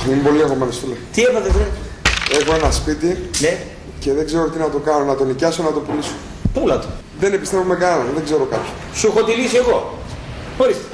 Είμαι πολύ αγχωμένος, φίλε. Τι έπαθε, βρε? Έχω ένα σπίτι, ναι, και δεν ξέρω τι να το κάνω, να το νοικιάσω, να το πουλήσω. Πούλα το. Δεν επιστρέφω κανέναν, δεν ξέρω κάποιον. Σου έχω τη λύση εγώ. Ορίστε.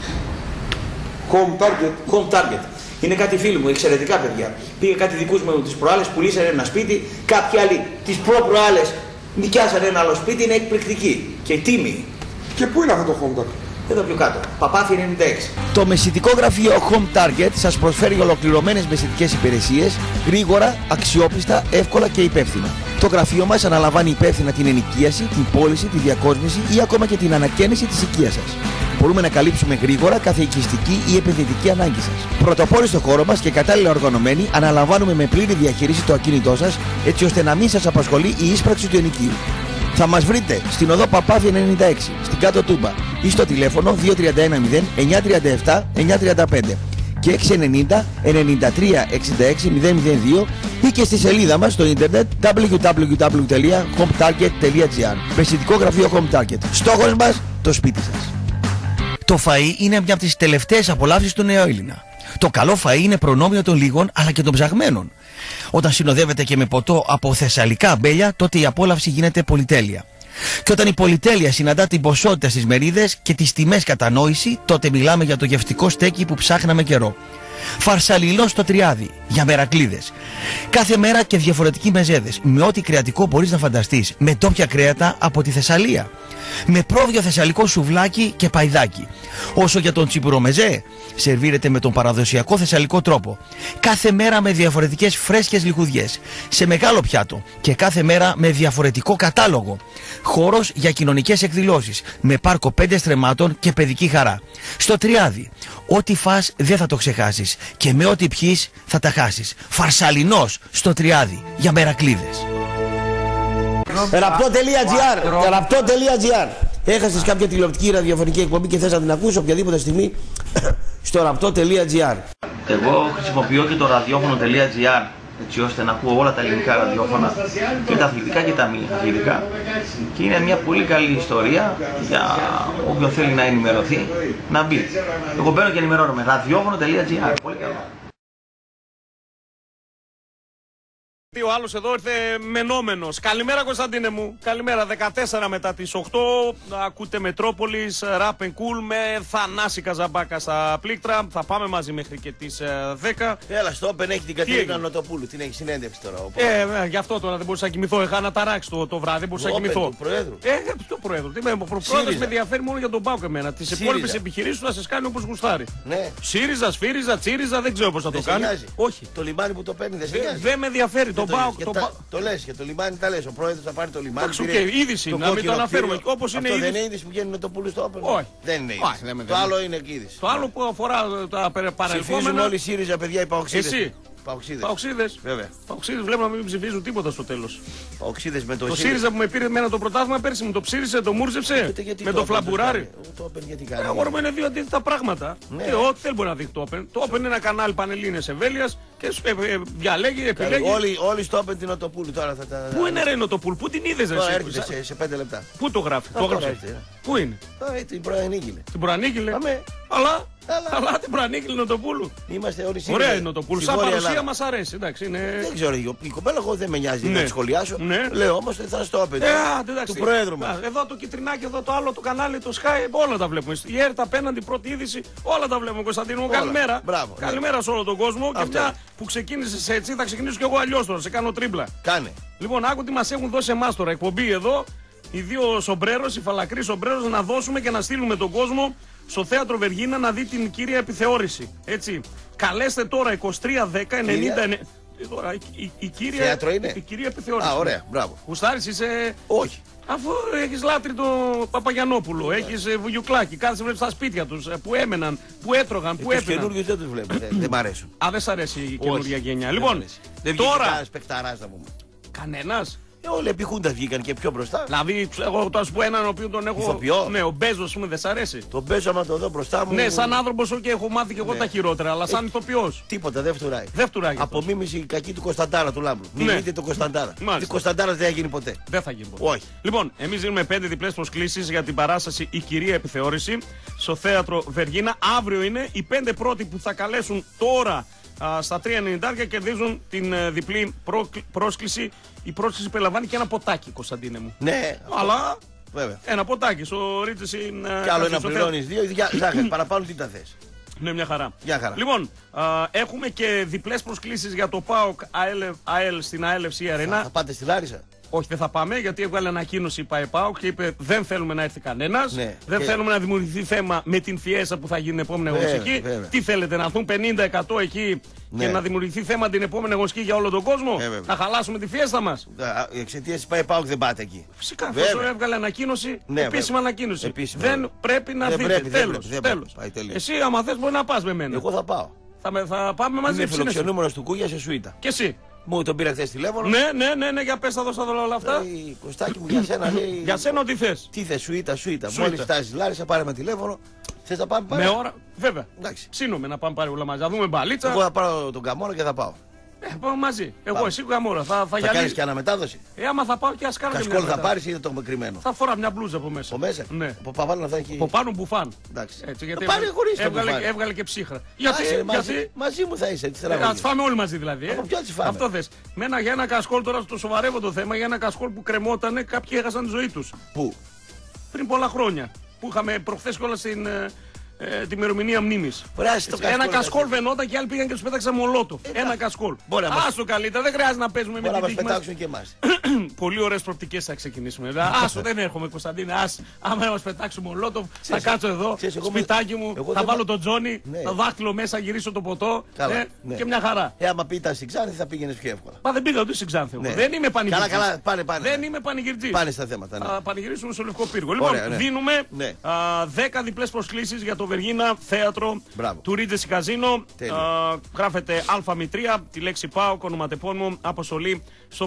Home Target. Home Target. Είναι κάτι φίλοι μου, εξαιρετικά παιδιά. Πήγε κάτι δικούς μου τις προάλλες, πουλήσανε ένα σπίτι, κάποιοι άλλοι τις προ-προάλλες νοικιάσανε ένα άλλο σπίτι, είναι εκπληκτική και τίμη. Και πού είναι αυτό το Home Target? Εδώ πιο κάτω. Παπάθη 96. Το μεσητικό γραφείο Home Target σας προσφέρει ολοκληρωμένες μεσητικές υπηρεσίες, γρήγορα, αξιόπιστα, εύκολα και υπεύθυνα. Το γραφείο μας αναλαμβάνει υπεύθυνα την ενοικίαση, την πώληση, τη διακόσμηση ή ακόμα και την ανακαίνιση της οικίας σας. Μπορούμε να καλύψουμε γρήγορα κάθε οικιστική ή επενδυτική ανάγκη σας. Πρωτοπόροι στο χώρο μας και κατάλληλα οργανωμένοι, αναλαμβάνουμε με πλήρη διαχείριση το ακίνητό σας, έτσι ώστε να μην σας απασχολεί η ίσπραξη του ενοικίου. Θα μας βρείτε στην οδό Παπάθη 96, στην Κάτω Τούμπα, ή στο τηλέφωνο 2310 937 935 και 690 93 66 002 ή και στη σελίδα μας στο ίντερνετ www.hometarget.gr. Μεσητικό γραφείο Home Target. Στόχος μας, το σπίτι σας. Το φαΐ είναι μια από τις τελευταίες απολαύσεις του νεοέλληνα. Το καλό φαΐ είναι προνόμιο των λίγων αλλά και των ψαγμένων. Όταν συνοδεύεται και με ποτό από θεσσαλικά αμπέλια, τότε η απόλαυση γίνεται πολυτέλεια. Και όταν η πολυτέλεια συναντά την ποσότητα στις μερίδες και τις τιμές κατανόηση, τότε μιλάμε για το γευτικό στέκι που ψάχναμε καιρό. Φαρσαλιλό στο Τριάδι, για μερακλίδες. Κάθε μέρα και διαφορετικοί μεζέδες, με ό,τι κρεατικό μπορείς να φανταστείς, με ντόπια κρέατα από τη Θεσσαλία. Με πρόβιο θεσσαλικό σουβλάκι και παϊδάκι. Όσο για τον τσιπουρομεζέ, σερβίρεται με τον παραδοσιακό θεσσαλικό τρόπο. Κάθε μέρα με διαφορετικές φρέσκες λιχουδιές, σε μεγάλο πιάτο και κάθε μέρα με διαφορετικό κατάλογο. Χώρος για κοινωνικές εκδηλώσεις, με πάρκο 5 στρεμμάτων και παιδική χαρά. Στο Τριάδι, ό,τι φας δεν θα το ξεχάσεις και με ό,τι πιείς θα τα χάσεις. Φαρσαλινός στο Τριάδι, για μερακλίδες. Ραπτό.gr. Έχασες κάποια τηλεοπτική ή ραδιοφωνική εκπομπή και θες να την ακούσεις οποιαδήποτε στιγμή στο ραπτό.gr. Εγώ χρησιμοποιώ και το ραδιόφωνο.gr, έτσι ώστε να ακούω όλα τα ελληνικά ραδιόφωνα, και τα αθλητικά και τα μη αθλητικά, και είναι μια πολύ καλή ιστορία για όποιον θέλει να ενημερωθεί να μπει. Εγώ μπαίνω και ενημερώνομαι. ραδιόφωνο.gr. Πολύ καλό. Ο άλλος εδώ ήρθε μενόμενος. Καλημέρα Κωνσταντίνε μου. Καλημέρα. 14 μετά τις 8. Ακούτε Μετρόπολης, Rap and Cool με Θανάση Καζαμπάκα στα πλήκτρα. Θα πάμε μαζί μέχρι και τις 10. Έλα, στο Open έχει την Κατερίνα Νοτοπούλου. Την έχει συνέντευξη τώρα. Γι' αυτό τώρα δεν μπορούσα να κοιμηθώ. Είχα να ταράξει το βράδυ. Δεν μπορούσα να κοιμηθώ. Του Προέδρου. Το Προέδρου. Ο Πρόεδρος με ενδιαφέρει μόνο για τον ΠΑΟΚ εμένα. Τις υπόλοιπες επιχειρήσεις του να σε κάνει όπως γουστάρει. Ναι. ΣΥΡΙΖΑ, ΣΦΥΡΙΖΑ, ΤΣΥΡΙΖΑ, δεν ξέρω πώς θα το κάνει. Όχι. Το λιμάνι που το παίρνει δεν με ενδιαφέρει. Το λες και το λιμάνι τα λες. Ο πρόεδρος θα πάρει το λιμάνι. Εντάξει, είδηση, να μην το αναφέρουμε. Όπως είναι αυτό δεν είναι είδηση που γίνει το πουλού στο Open. Όχι. Δεν είναι είδηση. Το άλλο είναι είδηση. Το άλλο που αφορά τα παρελθόμενα. Ψηφίζουν όλοι οι ΣΥΡΙΖΑ, παιδιά, οι παοξίδες. Εσύ. Παοξίδες. Βέβαια. Παοξίδες βλέπω να μην ψηφίζουν τίποτα στο τέλος. Παοξίδες με το ΣΥΡΙΖΑ που με πήρε εμένα το πρωτάθλημα πέρσι, μου το ψήρισε, το μούρζεψε. Με το φλαμπουράρι. Το Open γιατί κάνει. Αγόρμα είναι δύο αντίθετα πράγματα. Και ό,τι θέλει μπορεί να δείχνει το Open. Το Open είναι ένα κανάλι Πανελλήνιες Ευέλειας και διαλέγει, επιλέγει. Όλοι στο Open την Νοτοπούλου τώρα θα τα. Πού είναι ρε Νοτοπούλου, πού την είδες εσύ? Έρχεται σε 5 λεπτά. Πού το γράφει? Το γράφει. Πού είναι? Την προανήγγειλε. Την προανήγγειλε. Αλλά την προανήγγειλε Νοτοπούλου. Είμαστε όλοι σύμφωνοι. Ωραία η Νοτοπούλου. Σαν παρουσία μας αρέσει. Εντάξει, είναι... Δεν ξέρω, η κοπέλα εγώ δεν με νοιάζει να τη σχολιάσω. Λέω όμως ότι θα στο Open του Προέδρου μας. Εδώ το κυτρινάκι, εδώ το άλλο το κανάλι, το Sky, όλα τα βλέπουμε. Η ΕΡΤ απέναντι, πρώτη είδηση, όλα τα βλέπουμε. Κωνσταντίνο μου, καλημέρα. Καλημέρα σε όλο τον κόσμο. Και μια που ξεκίνησε έτσι, θα ξεκινήσω κι εγώ αλλιώς τώρα. Σε κάνω τρίμπλα. Κάνε. Λοιπόν, άκου τι μας έχουν δώσει εμάς τώρα. Εκπομπή εδώ, οι δύο σομπρέρος, οι φαλακροί σομπρέρος, να δώσουμε και να στείλουμε τον κόσμο στο θέατρο Βεργίνα να δει την κύρια επιθεώρηση. Έτσι. Καλέστε τώρα 2310 90. Η κύρια, θέατρο είναι. Η κυρία επιθεώρηση. Α, ωραία, μπράβο. Γουστάρης είσαι. Όχι. Αφού έχεις λάτρη τον Παπαγιαννόπουλο, έχεις Βουγιουκλάκη, κάθεσαι βλέπεις στα σπίτια τους που έμεναν, που έτρωγαν, που έπαιναν. Τους καινούριους δεν τους βλέπω, δεν μ' αρέσουν. Α, δεν σ' αρέσει η καινούργια γενιά. Λοιπόν, τώρα. Κανένας. Όλοι επί Χούντας βγήκαν και πιο μπροστά. Δηλαδή, εγώ θα σου πω έναν ο οποίο τον έχω. Ηθοποιό. Ναι, ο Μπέζος μου δεν σ' αρέσει. Τον Μπέζο, άμα το δω μπροστά μου. Ναι, σαν άνθρωπος και έχω μάθει και εγώ τα χειρότερα, αλλά σαν ηθοποιός. Τίποτα, δεν φτουράει. Δεν φτουράει. Απομίμηση κακή του Κωνσταντάρα του Λάμπρου. Μην δείτε τον Κωνσταντάρα. Ο Κωνσταντάρας δεν θα γίνει ποτέ. Δεν θα γίνει ποτέ. Όχι. Λοιπόν, εμείς δίνουμε 5 διπλές προσκλήσεις για την παράσταση Η Κυρία Επιθεώρηση στο θέατρο Βεργίνα. Αύριο είναι οι 5 πρώτοι που θα καλέσουν τώρα στα 3,90 κερδίζουν την διπλή πρόσκληση. Η πρόσκληση περιλαμβάνει και ένα ποτάκι, Κωνσταντίνε μου. Ναι, Αλλά βέβαια. ένα ποτάκι. Στο Ρίτσες είναι. Κι άλλο ένα πληρώνεις 2, παραπάνω τι τα θες. Ναι, μια χαρά. Μια χαρά. Λοιπόν, έχουμε και διπλές προσκλήσεις για το ΠΑΟΚ ΑΕΛ στην ΑΕΛ-FC Αρένα. Θα πάτε στη Λάρισα. Όχι, δεν θα πάμε γιατί έβγαλε ανακοίνωση η ΠΑΕΠΑΟΚ και είπε δεν θέλουμε να έρθει κανένας. Ναι, δεν και... θέλουμε να δημιουργηθεί θέμα με την Φιέστα που θα γίνει την επόμενη αγωνιστική. Τι θέλετε, να έρθουν 50% εκεί και να δημιουργηθεί θέμα την επόμενη αγωνιστική για όλο τον κόσμο. Να χαλάσουμε τη Φιέστα μας. Εξαιτίας της ΠΑΕΠΑΟΚ δεν πάτε εκεί. Φυσικά, εφόσον έβγαλε ανακοίνωση, επίσημα ανακοίνωση. Επίσημα. Δεν πρέπει να δείτε. Τέλος. Εσύ, άμα θες, μπορεί να πας με μένα. Εγώ θα πάω. Θα πάμε μαζί. Είναι φιλοξενούμενος του Κούγια σε σουίτα. Και εσύ. Μου τον πήρα χθες τηλέφωνο. Ναι, για πες, θα δώσω όλα αυτά. Κωστάκι μου, για σένα λέει. Για σένα ό,τι θες. Τι θες, σουίτα. Μόλις φτάσεις Λάρισα, πάρε με τηλέφωνο. Θες να πάμε πάλι. Με ώρα, βέβαια. Εντάξει. Ψήνομαι να πάμε πάλι όλα μαζί. Να δούμε μπαλίτσα. Εγώ θα πάρω τον Καμόρα και θα πάω. Πάμε μαζί. Εγώ, εσύ Καμόρα. Θα κάνεις και αναμετάδοση. Άμα θα πάω και ας κάνω. Κασκόλ θα πάρεις ή είναι το κρυμμένο. Θα φορά μια μπλούζα από μέσα. Από μέσα. Ναι. Από παπάνω θα έχει. Από πάνω μπουφάν. Εντάξει. Έτσι, γιατί πάρε χωρίς έβγαλε και ψύχρα. Γιατί μαζί μου θα είσαι. Να τις φάμε όλοι μαζί δηλαδή. Από ποιο τις φάμε. Αυτό θες. Για ένα κασκόλ τώρα στο σοβαρεύω το θέμα. Για ένα κασκόλ που κρεμότανε κάποιοι έχασαν τη ζωή τους. Πού? Πριν πολλά χρόνια. Που είχαμε προχθές κιόλας την ημερομηνία μνήμης. Ένα κασκόλ βενόταν και άλλοι πήγαν και τους πέταξαν μολότο. Ένα κασκόλ. Άστο καλύτερα, δεν χρειάζεται να παίζουμε με την τύχη μας. Και εμάς. Πολύ ωραίες προοπτικές θα ξεκινήσουμε. Άστο, δεν έρχομαι Κωνσταντίνε. Άμα να μας πετάξουμε μολότο, θα κάτσω εδώ, σπιτάκι μου, θα βάλω τον Τζόνι, το δάχτυλο μέσα, γυρίσω το ποτό και μια χαρά. Άμα πει ήταν στην Ξάνθη θα πήγαινες πιο εύκολα. Μα δεν πήγα ούτε στην Ξάνθη. Δεν είμαι πανηγυρτής. Δεν είμαι πανηγυρτής. Πάνε στα θέματα. Θα πανηγυρίσουμε στο Λευκό Πύργο. Λοιπόν, δίνουμε 10 διπλές προσκλήσεις για το Βεργίνα Θέατρο του Ρίτζες Καζίνο. Γράφετε Α3, τη λέξη ΠΑΟΚ, ονοματεπώνυμο, αποστολή στο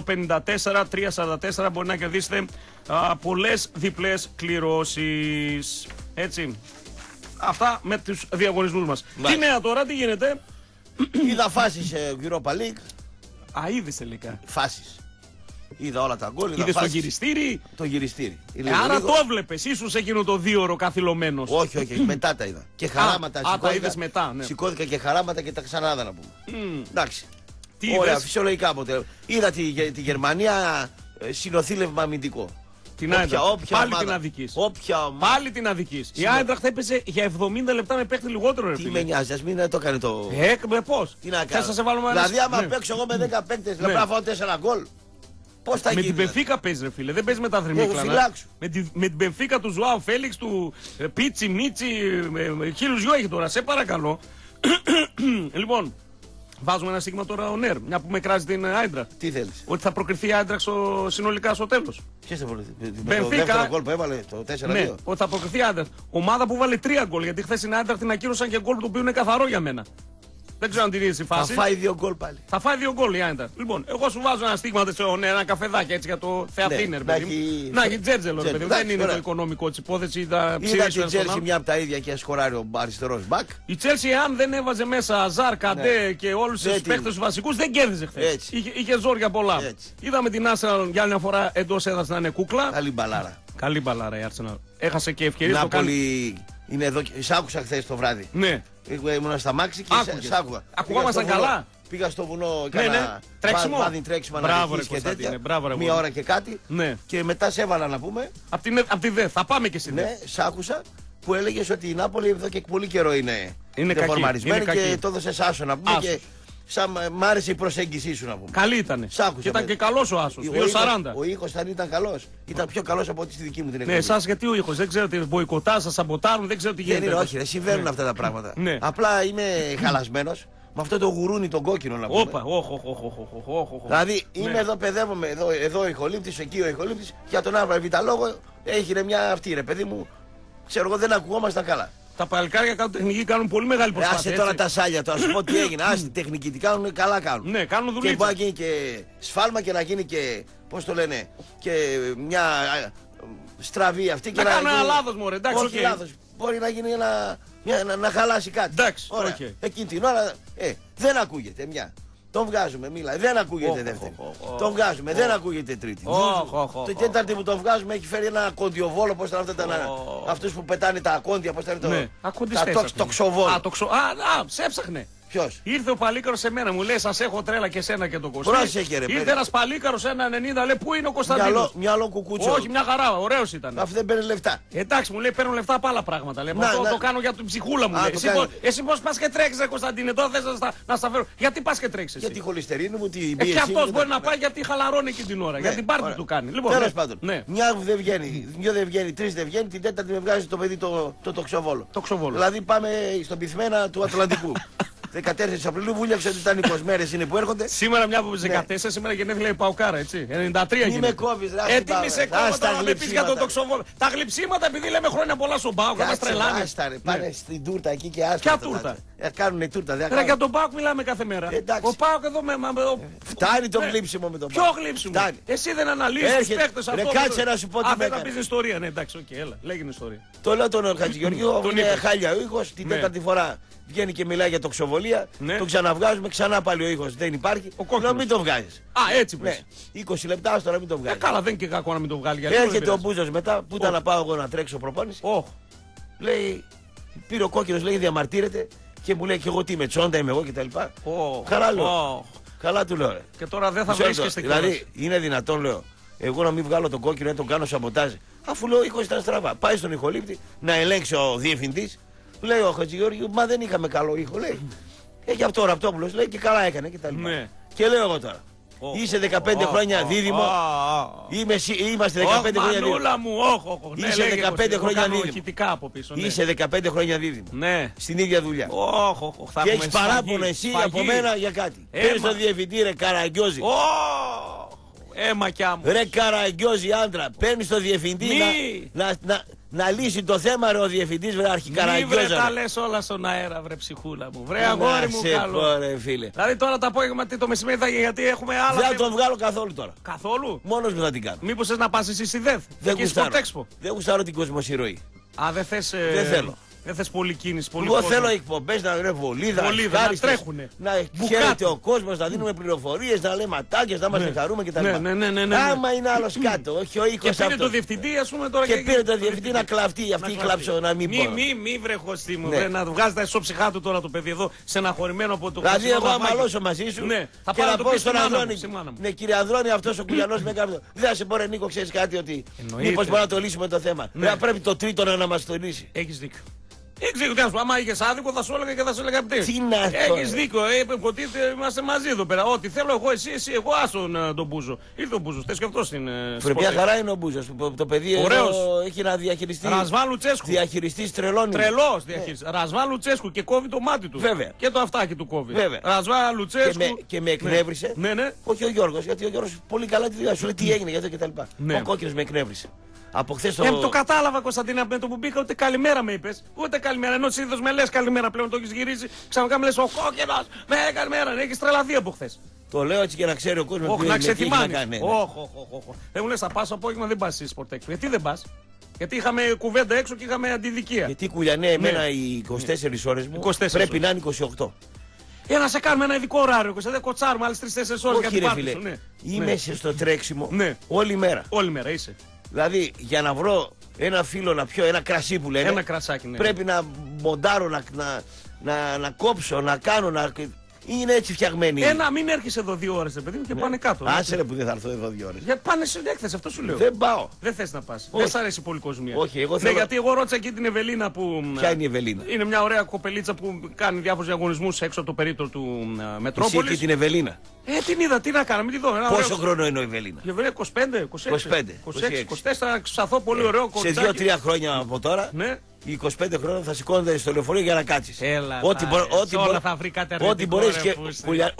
54344. Μπορεί να κερδίσετε πολλές διπλές κληρώσεις. Έτσι. Αυτά με τους διαγωνισμούς μας. Τι νέα τώρα, τι γίνεται? Είδα φάσεις Europa League. Είδες τελικά. Φάσεις. Είδα όλα τα γκολ. Είδες το γυριστήρι. Το γυριστήρι. Άρα το έβλεπες, ήσουν σε εκείνο το 2ωρο καθυλωμένος. Όχι, μετά τα είδα. Και χαράματα. Τα είδες μετά, ναι. Σηκώθηκα και χαράματα και τα ξανάδα να πούμε. Εντάξει. Τι ωραία, είδες? φυσιολογικά αποτελέσματα. Είδα τη Γερμανία συνοθήλευμα αμυντικό. Την Άιντραχτ. Πάλι την αδικής. Πάλι την αδικής. Η Άιντραχτ έπαιζε για 70 λεπτά με παίχτη λιγότερο. Τι με νοιάζει, ας μην το κάνει το. Πώς? Τι να κάνω. βάλουμε δηλαδή, άμα παίξω εγώ με 10 παίκτες, να πάω 4 γκολ. Πώς θα γίνει? Με την Μπενφίκα παίζει, ρε φίλε. Δεν παίζει με τα δρυμίκλανα. Με την Μπενφίκα του Ζουάου Φέλιξ, του Πίτσι, Μίτσι, χίλιους δυο έχει τώρα. Σε παρακαλώ. Λοιπόν, βάζουμε ένα στίγμα τώρα ο Νέρ, μια που με κράζει την Άιντραχτ. Τι θέλεις? Ότι θα προκριθεί η Άιντραχτ συνολικά στο τέλος. Ποιος θα προκριθεί? Μπενφίκα. Το δεύτερο γκολ που έβαλε, το 4-2. Ναι, ότι θα προκριθεί η Άιντραχτ. Ομάδα που βάλε 3 γκολ. Γιατί χθες η Άιντραχτ την ακύρωσαν και γκολ το οποίο είναι καθαρό για μένα. Δεν ξέρω αν την είδες η φάση. Θα φάει 2 γκολ πάλι. Θα φάει 2 γκολ η Άιντραχτ. Λοιπόν, εγώ σου βάζω ένα στίγμα, ένα καφεδάκι έτσι για το Θεατίνερ. Να έχει Τζέρτζελο, ρε παιδί. Δεν είναι το οικονομικό τη υπόθεση. Είδα την Τσέλσι μια από τα ίδια και σκοράρει ο αριστερός μπακ. Η Τσέλσι, αν δεν έβαζε μέσα Αζάρ, Καντέ και όλου του παίχτε του βασικού, δεν κέρδιζε χθες. Είχε ζόρια πολλά. Είδαμε την Arsenal για μια φορά εντός έδρας να είναι κούκλα. Καλή μπαλάρα. Καλή μπαλάρα η Arsenal. Έχασε και ευκαιρίες. Νάπολη είναι εδώ. Σ' άκουσα χθες το βράδυ. Ναι. Ήμουνα στα μάξι και σ' άκουγα. Ακουγόμασταν καλά. Πήγα στο βουνό, έκανα τρέξιμο να αρχίσει και τέτοια. Μία ώρα και κάτι. Ναι. Και μετά σε έβαλα να πούμε. Απ' τη ΔΕ, θα πάμε και στη ΔΕ. Ναι, σ' άκουσα που έλεγες ότι η Νάπολη εδώ και πολύ καιρό είναι δεφορμαρισμένη και το έδωσε Άσο να πούμε. Και μ' άρεσε η προσέγγιση σου να πούμε. Καλή ήταν. Και ήταν και καλός ο Άσος. 2,40. Ο ήχος ήταν καλός. Ήταν πιο καλός από ό,τι στη δική μου την εκπομπή. Ναι, εσάς γιατί ο ήχος, δεν ξέρω τι μποϊκοτά, σας σαμποτάρουν, δεν ξέρω τι γίνεται. Όχι, δεν συμβαίνουν αυτά τα πράγματα. Απλά είμαι χαλασμένος. Με αυτό το γουρούνι τον κόκκινο να πούμε. Όπα, δηλαδή είμαι εδώ, παιδεύομαι, εδώ ο ηχολήπτης, εκεί ο ηχολήπτης. Για τον άβρα λόγο έχει μια αυτή ρε παιδί μου. Ξέρω εγώ δεν ακουγόμασταν καλά. Τα παλικάρια κάτω τεχνική κάνουν πολύ μεγάλη προσπάθεια. Άσε τώρα τα σάλια, τώρα σου πω τι έγινε. Άσε τεχνική, τι κάνουν, καλά κάνουν. Ναι, κάνουν δουλειά. Και μπορεί να γίνει και σφάλμα και να γίνει και, πώς το λένε, και μια στραβή αυτή. Να κάνουν ένα λάθος μωρέ, εντάξει. Όχι λάθος, μπορεί να γίνει να χαλάσει κάτι. Εντάξει, ωραία. Εκείνη την ώρα δεν ακούγεται μια. Τον βγάζουμε, μιλάει. Δεν ακούγεται δεύτερη. Τον βγάζουμε, δεν ακούγεται τρίτη. Το τέταρτη που τον βγάζουμε έχει φέρει ένα κοντιοβόλο. Πώς ήταν αυτούς που πετάνε τα ακόντια. Πώς ήταν το ξοβόλο. Σε έψαχνε. Ποιος? Ήρθε ο Παλίκαρος σε μένα, μου λέει: Σας έχω τρέλα και σένα και τον Κωστή. Πρόσεχε, ρε, Ήρθε παιδί. ένας Παλίκαρος 1,90, λέει: Πού είναι ο Κωνσταντίνος? Μυαλό κουκούτσο. Όχι, μια χαρά, ωραίος ήταν. Αυτό δεν παίρνει λεφτά. Εντάξει, μου λέει: Παίρνω λεφτά από άλλα πράγματα. Λέει, Να, αυτό να. το κάνω για την ψυχούλα μου. Α, Λέει. το Εσύ, κάνει. εσύ πώς πας και τρέξεις, ρε Κωνσταντίνε, τώρα θες να στα φέρω. Γιατί πας και τρέξεις? Για τη χολυστερίνη μου, την Και πίεση. αυτός μου, μπορεί τα- να πάει γιατί χαλαρώνει εκείνη την ώρα. Ναι, Για την πάρτι ωραία. του κάνει. Λοιπόν, Τέλος ναι. πάντων. Ναι. Μια δεν βγαίνει, δύο δεν βγαίνει, τρεις δεν βγαίνει, την τέταρτη με βγάζει το παιδί το τοξοβόλο. Τοξοβόλο. Δηλαδή πάμε στον πυθμένα του Ατλαντικού. 14 Απριλίου βούλιαξε ότι ήταν 20 μέρες είναι που έρχονται. Σήμερα μια που Ναι. 14, σήμερα γενέθλια η Παουκάρα, έτσι. 93 Μη γίνεται. με κόβεις, ρε. Τι σε κόβω τώρα να με πεις για τον τοξοβόλο. Τα γλυψίματα επειδή λέμε χρόνια πολλά στον Πάοκ, να μας τρελάνε. Άστα ρε, πάνε στην τούρτα εκεί και άστα. Ποια τούρτα? Κάνουνε τούρτα, δεν Ρε, για κάνουν. τον Πάοκ μιλάμε κάθε μέρα. Εντάξει. Ο Πάοκ εδώ με. Φτάνει το Ναι. γλύψιμο με τον Ποιο Πάοκ. γλύψιμο? Φτάνει. Εσύ δεν αναλύσεις τους Έρχεται. παίκτες Ρε, αυτό. κάτσε να σου πω τι Α, με δεν θα έκανε. πεις την ιστορία, ναι, εντάξει, οκ, έλα, λέγει ιστορία. Το λέω τον Χατζηγεωργίου, Τον είναι είπες. χάλια ο ήχος. Την Ναι. τέταρτη φορά βγαίνει και μιλάει για τοξοβολία. Ναι. Το ξαναβγάζουμε, ξανά πάλι ο ήχος δεν υπάρχει. κόκκινος. Λέω μην το βγάζεις. Α, έτσι Ναι, πες. 20 λεπτά, ας τώρα μην το βγάζεις. Καλά, δεν είναι και κακό να μην το βγάλει. γιατί δεν Έρχεται ο πειράζει. Μπούζος μετά, που ήταν να πάω εγώ να τρέξω προπόνηση. Όχ. Λέει, πήρε ο κόκκινος, λέει διαμαρτύρεται και μου λέει και εγώ τι είμαι, τσόντα είμαι εγώ κτλ. Όχ. Καλά λέω. Όχ. Καλά του λέω. Ρε. Και τώρα δεν θα Μισό λεπτό. βρίσκεστε κιόλας. Δηλαδή είναι δυνατόν, λέω, εγώ να μην βγάλω τον κόκκινο να τον κάνω σαμποτάζ. Αφού λέω ο ήχος ήταν στραβά. Πάει στον ηχολήπτη να ελέγξει ο διευθυντής. Λέει ο Χατζηγεωργίου, μα δεν είχαμε καλό ήχο. Λέει. Έχει αυτό ο Ραπτόπουλος, λέει και καλά έκανε κτλ. Ναι. Και λέω εγώ τώρα. Είσαι 15 χρόνια δίδυμο. Είμαστε 15 χρόνια δίδυμο. Μανούλα μου, όχ. Ναι, Είσαι λέγε 15 πως, εγώ χρόνια κάνω δίδυμο. ηχητικά από πίσω. Ναι. Είσαι 15 χρόνια δίδυμο. Ναι. Στην ίδια δουλειά. Όχ, θα Και έχουμε έχει παράπονο σφαγή, εσύ σφαγή. από μένα για κάτι. Έμα. Παίρνει τον διευθυντή, ρε Καραγκιόζη. Ωχ, μακιά μου. Ρε Καραγκιόζη άντρα, παίρνει τον διευθυντή Μη. να λύσει το θέμα, ρε ο διευθυντή, βρε Μη βρε αρχικαραγκιόζα. τα ρε. λες όλα στον αέρα, βρε ψυχούλα μου. Βρε αγόρι μου σε καλό. πω, ρε φίλε. Δηλαδή τώρα το απόγευμα το μεσημέρι θα γίνει γιατί έχουμε άλλα. Δεν θα θέματα. τον βγάλω καθόλου τώρα. Καθόλου. Μόνος μου θα την κάνω. Μήπως θες να πας εσύ στη ΔΕΘ. Δεν Εκεί στο γουστάρω. Τέξπο. Δεν γουστάρω την κοσμοσυρωή. Α, δεν θες. Δεν θέλω. Δεν θες πολύ κίνηση, πολύ Εγώ κόσμο. θέλω εκπομπές να είναι βολίδα, Βολίδα, να ευχάριστες, τρέχουνε. να Μπουκάτι. χαίρεται ο κόσμος, να δίνουμε πληροφορίες, να λέμε ατάκες, να είμαστε χαρούμε κτλ. Ναι. Άμα είναι άλλος κάτω, όχι ο Και οίκος πήρε το αυτός. διευθυντή, ας πούμε τώρα. Και πήρε το διευθυντή να κλαφτεί, αυτή η κλαψό, να μην πω. Μη βρε χωστή μου, Ναι. βρε, να βγάζει τα ισόψυχά του τώρα το παιδί εδώ, στεναχωρημένο από το Δηλαδή, χθεσινό εγώ λαβάκι. αμαλώσω μαζί σου Ναι, θα και πάω να να το πω πει στον στη μάνα μου, Ανδρώνη. στη μάνα μου. Ναι, κύριε Ανδρώνη, αυτό ο Κουλιανός με έκανε. Δεν θα σε πω, ρε Νίκο, ξέρει κάτι ότι Εννοείται. μήπως μπορεί να το λύσουμε το θέμα. Ναι. Δεν πρέπει το τρίτο να μας το λύσει. Έχεις δίκιο. Έχεις δίκιο, τι να σου πω, άμα είχες άδικο θα σου έλεγα και θα σου έλεγα τι. Τι να πω, Έχεις ρε. δίκιο, υποτίθεται είμαστε μαζί εδώ πέρα. Ό,τι θέλω εγώ, εσύ, εγώ άσον τον Μπούζο. Ήρθε ο Μπούζος, θες και αυτός στην. Βρε, μια χαρά είναι ο Μπούζος. Το παιδί Ωραίος. εδώ έχει να διαχειριστεί. Ρασβάν Λουτσέσκου. Διαχειριστής τρελών. είναι. Τρελός διαχείριση. Ρασβάν Λουτσέσκου και κόβει το μάτι του. Βέβαια. Και το αυτάκι του κόβει. Βέβαια. Ρασβάν Λουτσέσκου. Και με εκνεύρισε. Ναι. Όχι ο Γιώργος, γιατί ο Γιώργος πολύ καλά τη δουλειά σου λέει τι έγινε για αυτό κτλ. Ναι. Ο κόκκινος με εκνεύρισε. Από χθες Το κατάλαβα, Κωνσταντίνα, με το που μπήκα, ούτε καλημέρα με είπες. Ούτε καλημέρα. Ενώ συνήθως με λες καλημέρα πλέον, το έχεις γυρίσει. Ξαφνικά με λες ο κόκκινος. Με καλημέρα. Ναι, έχεις τρελαθεί από χθες. Το λέω έτσι και να ξέρει ο κόσμος Όχι, τι να έχει να ξεθυμάνεις. κάνει. ναι. Όχι. Δεν μου λες θα πας απόγευμα, δεν πας στη Sport Expo. Γιατί δεν πας? Γιατί είχαμε κουβέντα έξω και είχαμε αντιδικία. Γιατί κουλιανέ, εμένα οι 24 ώρες μου 24 πρέπει να είναι 28. Να σε κάνουμε ένα ειδικό ωράριο, δεν κοτσάρουμε άλλες 3-4 ώρες για Όχι την ρε πάρτι φίλε, σου. Ναι. είμαι Ναι. στο τρέξιμο Ναι. όλη μέρα. Όλη μέρα είσαι. Δηλαδή για να βρω ένα φίλο να πιω, ένα κρασί που λένε, Ένα κρασάκι, ναι. πρέπει να μοντάρω, να κόψω, να κάνω, είναι έτσι φτιαγμένη. Μην έρχεσαι εδώ 2 ώρες, παιδί μου, και πάνε κάτω. Άσε ρε που δεν θα έρθω εδώ 2 ώρες. Για πάνε στην έκθεση, αυτό σου λέω. Δεν πάω. Δεν θες να πας. Όχι. Δεν σ' αρέσει πολύ η κοσμία. Όχι, εγώ Ναι, θέλω- γιατί εγώ ρώτησα εκεί την Ευελίνα που. Ποια είναι η Ευελίνα? Είναι μια ωραία κοπελίτσα που κάνει διάφορους διαγωνισμούς έξω από το περίπτωρο του Εσύ και Μετρόπολης. την Ευελίνα. Την είδα, τι να κάνω, μην τη δω. Ένα Πόσο ωραίο- χρόνο είναι ο Ευελίνα? Για βέβαια 25, 26, 25, 24, ξαθώ πολύ ωραίο Σε κοριτσάκι. 2-3 χρόνια από τώρα, Ναι. οι 25 χρόνια θα σηκώνονται στο λεωφορείο για να κάτσεις. Έλα, Ό,τι όλα μπο- θα βρει κάτι ό,τι αρνητικό, μπορείς ρε, και. που είσαι. Κουλιά-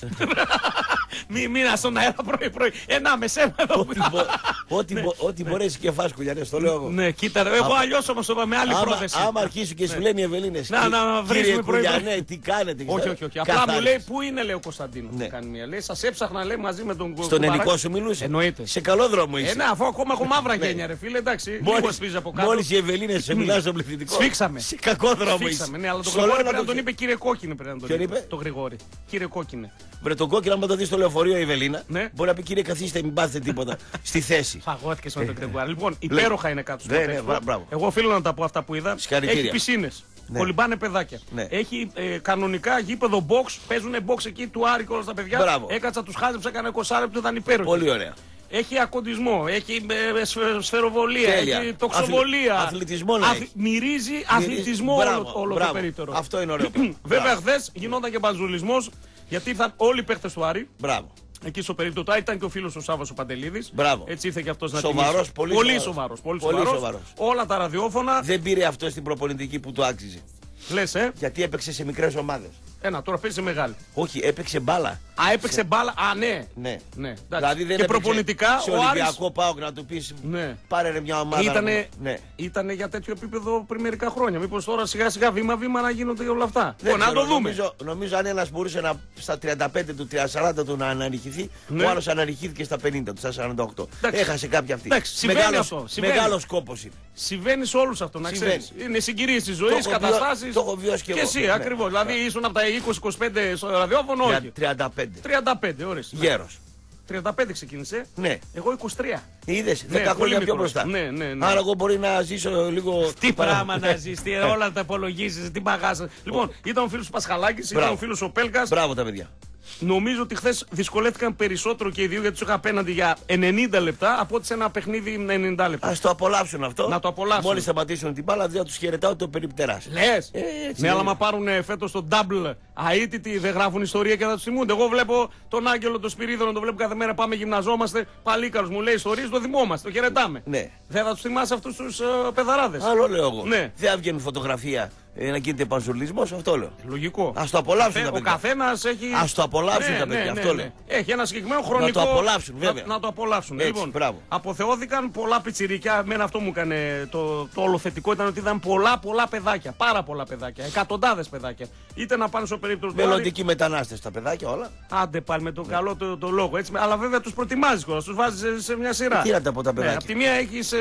Μήνα στον αέρα πρωί-πρωί. Με σένα εδώ. Ό,τι μπορέσει και φας κουλιανέ, το λέω εγώ. Ναι, κοίτα, ρε, εγώ αλλιώς όμως το είπα με άλλη πρόθεση. Άμα αρχίσουν και σου λένε οι Ευελίνες, Να βρίζουμε κύριε πρωί-πρωί. Κουλιανέ, τι κάνετε? Όχι. Απλά μου λέει πού είναι, λέει ο Κωνσταντίνος. Ναι. Κάνει μια. Λέει, σας έψαχνα, λέει μαζί με τον Στον κουμπαράκι. ελληνικό σου μιλούσε. Εννοείται. Σε καλό δρόμο είσαι. Ναι, αφού ακόμα έχω μαύρα γένια, ρε φίλε, εντάξει. Λίγο σπίζει από κάτω. Μόλις οι Ευελίνες σε μιλάνε στο πληθυντικό. Σφίξαμε. Σε κακό δρόμο είσαι. Σφίξαμε, ναι, αλλά τον Στο λέω Γρηγόρη να πρέπει να το τον είπε κύριε Κόκκινε. Πρέπει να τον Ποιον είπε? Το Γρηγόρη. Κύριε Κόκκινε. Βρε τον κόκκινο, άμα το δει στο λεωφορείο η Ευελίνα, Ναι. μπορεί να πει κύριε καθίστε, μην πάθετε τίποτα στη θέση. Φαγώθηκε με τον Γρηγόρη. Λοιπόν, υπέροχα είναι κάτω στο Ναι, ναι, Τέξπο. μπράβο. Εγώ οφείλω να τα πω αυτά που είδα. Συγχαρητήρια. Έχει πισίνες. Ναι. Κολυμπάνε παιδάκια. Ναι. Έχει κανονικά γήπεδο box, παίζουν box εκεί του Άρη όλα τα παιδιά. Μπράβο. Έκατσα, τους χάζεψα, έκανε 20 λεπτό, ήταν υπέροχο. Πολύ ωραία. Έχει ακοντισμό, έχει σφαιροβολία, Τέλεια. έχει τοξοβολία. Αθλητισμό να έχει. Μυρίζει αθλητισμό όλο το περίπτερο. Αυτό είναι ωραίο. Βέβαια, χθες γινόταν και μπαζουλισμός, γιατί ήρθαν όλοι οι παίχτες του Άρη. Μπράβο. Εκεί στο περίπτωτο του Άρη ήταν και ο φίλος ο Σάββας ο Παντελίδης. Μπράβο. Έτσι ήρθε και αυτός να Σοβαρός, τιμήσει. πολύ σοβαρός. Πολύ Σοβαρός. σοβαρός. Όλα τα ραδιόφωνα. Δεν πήρε αυτό στην προπονητική που του άξιζε. Λες, Γιατί έπαιξε σε μικρές ομάδες. τώρα παίζει μεγάλη. Όχι, έπαιξε μπάλα. Α, έπαιξε μπάλα. Α, ναι. Ναι. Εντάξει. Δηλαδή δεν και έπαιξε προπονητικά σε ο Άρης. Ολυμπιακό ΠΑΟΚ να του πεις Ναι. πάρε ρε μια ομάδα. Ναι. Ήτανε για τέτοιο επίπεδο πριν μερικά χρόνια. Μήπως τώρα σιγά σιγά βήμα-βήμα να γίνονται όλα αυτά. Δεν Να ξέρω, το δούμε. Νομίζω αν ένας μπορούσε στα 35 του, 40 του να αναρριχηθεί, Ναι. ο άλλος αναρριχήθηκε στα 50 του, στα 48. Εντάξει. Έχασε κάποια αυτή. Εντάξει, συμβαίνει αυτό, συμβαίνει. Μεγάλος κόπος είναι. Συμβαίνει σε όλους αυτό, να Συμβαίνει. ξέρεις. Είναι συγκυρίες της Το ζωής, έχω καταστάσεις. το έχω βιώσει και εγώ. εσύ, Ναι. ακριβώς. Δηλαδή ήσουν από τα 20-25 στο ραδιόφωνο, όχι. 35. 35, ωραία. Γέρος. 35 ξεκίνησε. Ναι. Εγώ 23. Είδες, Ναι, 10 πολύ χρόνια πιο μικρός. μπροστά. Ναι. Άρα εγώ μπορεί να ζήσω λίγο. Τι πράγμα να ζεις, όλα τα υπολογίζεις, τι μπαγάζα. Λοιπόν, ήταν ο φίλος ο Πασχαλάκης, ήταν Μπράβο. ο φίλος ο Πέλκας. Μπράβο τα παιδιά. Νομίζω ότι χθες δυσκολεύτηκαν περισσότερο και οι δύο γιατί τους είχα απέναντι για 90 λεπτά από ότι σε ένα παιχνίδι 90 λεπτά. Ας το απολαύσουν αυτό. Να το απολαύσουν. Μόλις σταματήσουν την μπάλα, δεν τους χαιρετάω το περιπτεράς. Λες! Έτσι Ναι, είναι. αλλά μα πάρουν φέτος το double αίτητη, δεν γράφουν ιστορία και θα τους θυμούνται. Εγώ βλέπω τον Άγγελο, τον Σπυρίδωνα, τον βλέπω κάθε μέρα, πάμε γυμναζόμαστε. Παλίκαρος μου λέει ιστορίες, το θυμόμαστε, το χαιρετάμε. Ναι. Δεν θα τους θυμάσαι αυτούς τους παιδαράδες. Άλλο λέω εγώ. Ναι. Δεν θα βγαίνουν φωτογραφία να γίνεται πανσουλισμός, αυτό λέω. Λογικό. Ας το απολαύσουν τα Ο παιδιά. καθένας έχει. Ας το απολαύσουν τα παιδιά, αυτό λέω. Έχει ένα συγκεκριμένο χρονικό. το απολαύσουν, βέβαια. Να το απολαύσουν. Έτσι, Λοιπόν, μπράβο. αποθεώθηκαν πολλά πιτσιρικιά. Εμένα αυτό μου έκανε το όλο θετικό. Ήταν ότι ήταν πολλά παιδάκια. Πάρα πολλά παιδάκια. Εκατοντάδες παιδάκια. Είτε να πάνε στο περίπτωση του Άρη. Μελλοντικοί μετανάστες τα παιδάκια όλα. Άντε πάλι με τον καλό το λόγο. Έτσι, αλλά βέβαια τους προτιμάζεις κιόλας. Τους βάζεις σε μια σειρά. Τι να τα πω τα παιδάκια. Απ' τη μία έχεις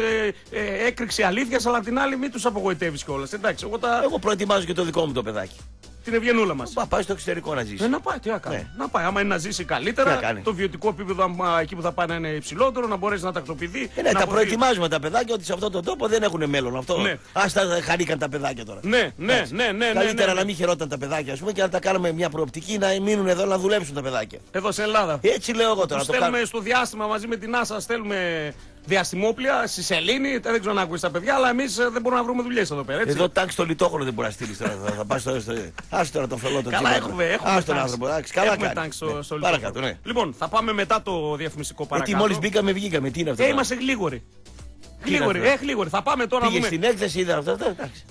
έκρηξη αλήθειας, αλλά απ' την άλλη μην τους απογοητεύεις κιόλας. Εντάξει, Εγώ προετοιμάζω και το δικό μου το παιδάκι. την ευγενούλα μας. Πάει στο εξωτερικό να ζήσει. Να πάει, τι να κάνει. Ναι. Να πάει, άμα είναι να ζήσει Τι καλύτερα, να κάνει. το βιωτικό επίπεδο εκεί που θα πάει να είναι υψηλότερο, να μπορέσει να τακτοποιηθεί. Ναι, να τα αποφύγει- προετοιμάζουμε τα παιδάκια ότι σε αυτόν τον τόπο δεν έχουν μέλλον. Αυτό. Ναι. Ας τα χαρήκαν τα παιδάκια τώρα. Ναι. Καλύτερα να μην χαιρόταν τα παιδάκια, ας πούμε, και να τα κάνουμε μια προοπτική να μείνουν εδώ να δουλέψουν τα παιδάκια. Εδώ στην Ελλάδα. Έτσι λέω εγώ τώρα. Τους Το κάνω. στέλνουμε στο διάστημα μαζί με την NASA, στέλνουμε διαστημόπλια στη Σελήνη. Δεν ξέρω να ακούσει τα παιδιά, αλλά εμείς δεν μπορούμε να βρούμε δουλειές εδώ πέρα. Έτσι. Εδώ τάξη στο λιτόχωρο δεν μπορεί να στείλει τώρα. Θα πας τώρα στο. Άσε τώρα το φελό τον Καλά, τσίπρα. έχουμε Άσε τον τάξη. άνθρωπο. Εντάξει, καλά Έχουμε κάνει. τάξη στο Ναι. λιτόχωρο. Παρακάτω, ναι. Λοιπόν, θα πάμε μετά το διαφημιστικό Γιατί παρακάτω. μόλις μπήκαμε, βγήκαμε. Τι είναι αυτό. τώρα? Είμαστε γλίγοροι. είναι Γλίγοροι. Θα πάμε τώρα να Πήγε δούμε. στην έκθεση, είδα αυτό. Εντάξει.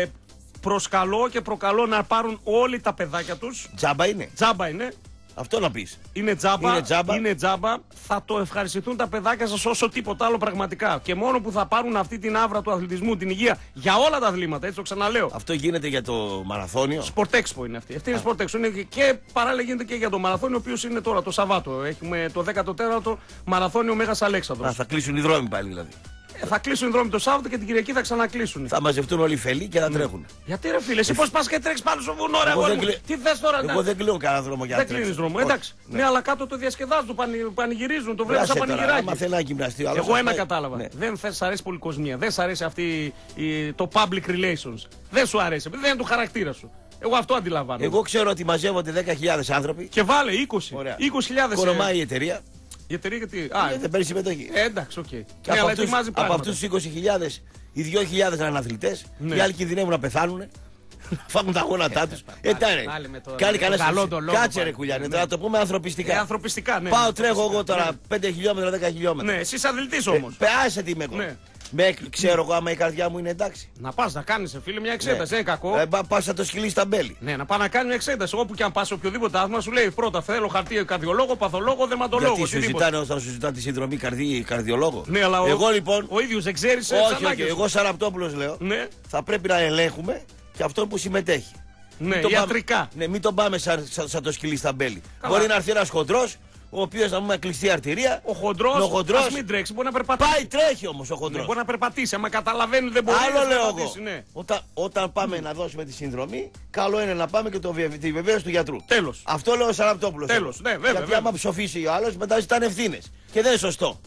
Προσκαλώ και προκαλώ να πάρουν όλοι τα παιδάκια τους. Τζάμπα είναι. Τζάμπα είναι. Αυτό να πει. Είναι τζάμπα, Είναι τζάμπα. Θα το ευχαριστηθούν τα παιδάκια σας όσο τίποτα άλλο πραγματικά. Και μόνο που θα πάρουν αυτή την άβρα του αθλητισμού, την υγεία, για όλα τα αθλήματα, έτσι το ξαναλέω. Αυτό γίνεται για το μαραθώνιο. Sportexpo είναι αυτή. Αυτή είναι Sportexpo. Είναι και παράλληλα γίνεται και για το μαραθώνιο, ο οποίος είναι τώρα το Σαββάτο. Έχουμε το 14ο μαραθώνιο Μέγας Αλέξανδρος. Θα κλείσουν οι δρόμοι πάλι δηλαδή. Θα κλείσουν οι δρόμοι το Σάββατο και την Κυριακή θα ξανακλείσουν. Θα μαζευτούν όλοι οι φελοί και θα τρέχουν. Γιατί ρε φίλε, εσύ πώς πας και τρέχεις πάνω στο βουνό, ρε Εγώ αγόρι δεν μου. κλε- Τι θες τώρα, Εγώ δεν κλείνω κανένα δρόμο για να δεν κλείνεις τρέξω. δρόμο. Όχι. Εντάξει. Ναι, αλλά κάτω το διασκεδάζουν, το πανηγυρίζουν, το βλέπεις σαν Άσε τώρα, πανηγυράκι. άμα θέλει να γυμναστεί ο άλλος, Εγώ θα ένα πάει. κατάλαβα. Ναι. Δεν σ' αρέσει πολύ η κοσμία. Δεν σ' αρέσει αυτή το public relations. Δεν σου αρέσει. επειδή Δεν είναι το χαρακτήρα σου. Εγώ αυτό αντιλαμβάνω. Εγώ ξέρω ότι μαζεύονται 10.000 άνθρωποι. Και βάλε 20. Ωραία. 20.000. Κορομάει η εταιρεία. Η εταιρεία γιατί. Δεν παίρνει συμμετοχή. Εντάξει, οκ. Και Ναι, αλλά από ετοιμάζει αυτούς πράγματα. τους 20.000, οι 2.000 είναι αθλητές. Ναι. Οι άλλοι κινδυνεύουν να πεθάνουν. Φάγουν τα γόνατά τους. πάλι με το- Κάνει με το κανένα. καλό το λόγο Κάτσε ρε πάλι. κουλιάνε, Ναι. τώρα το πούμε ανθρωπιστικά. Ανθρωπιστικά, ναι. Πάω, τρέχω εγώ Ανθρωπιστικά. τώρα 5 χιλιόμετρα, 10 χιλιόμετρα. Ναι, εσύ είσαι αθλητής όμως. Άσε τι είμαι εγώ. Ναι. Ξέρω εγώ άμα η καρδιά μου είναι εντάξει. Να πας να κάνεις, φίλε, μια εξέταση. Δεν είναι κακό. Πας να το σκυλί στα μπέλη. Ναι, να πάει να κάνει μια εξέταση. Όπου και αν πα σε οποιοδήποτε άθλημα, σου λέει πρώτα θέλω χαρτί καρδιολόγο, παθολόγο, δερματολόγο. Γιατί σου οτιδήποτε. ζητάνε όταν σου ζητάνε τη συνδρομή καρδιολόγο. Ναι, αλλά Εγώ λοιπόν. ο ίδιος δεν ξέρει. Όχι, εγώ Σαραπτόπουλος λέω. Ναι, Θα πρέπει να ελέγχουμε και αυτόν που συμμετέχει. ναι, Μην τον ιατρικά. Πάμε, ναι, μην τον πάμε σαν το σκυλί στα μπέλη. Καλά. Μπορεί να έρθει ένας χοντρός, ο οποίος να πούμε κλειστή αρτηρία. Ο χοντρός, ας μην τρέξει, μπορεί να περπατήσει. Πάει, τρέχει όμως ο Ναι, χοντρός. μπορεί να περπατήσει. Άμα καταλαβαίνει, δεν μπορεί Άλλο να λέω περπατήσει. εγώ. Ναι. Όταν πάμε να δώσουμε τη συνδρομή, καλό είναι να πάμε και τη βεβαίωση του γιατρού. Τέλος. Αυτό λέω ο Σαραπτόπουλος. Τέλος, ναι, βέβαια, Γιατί βέβαια. άμα ψοφήσει ο άλλος, μετά ζητάνε ευθύνες. Και δεν είναι σωστό.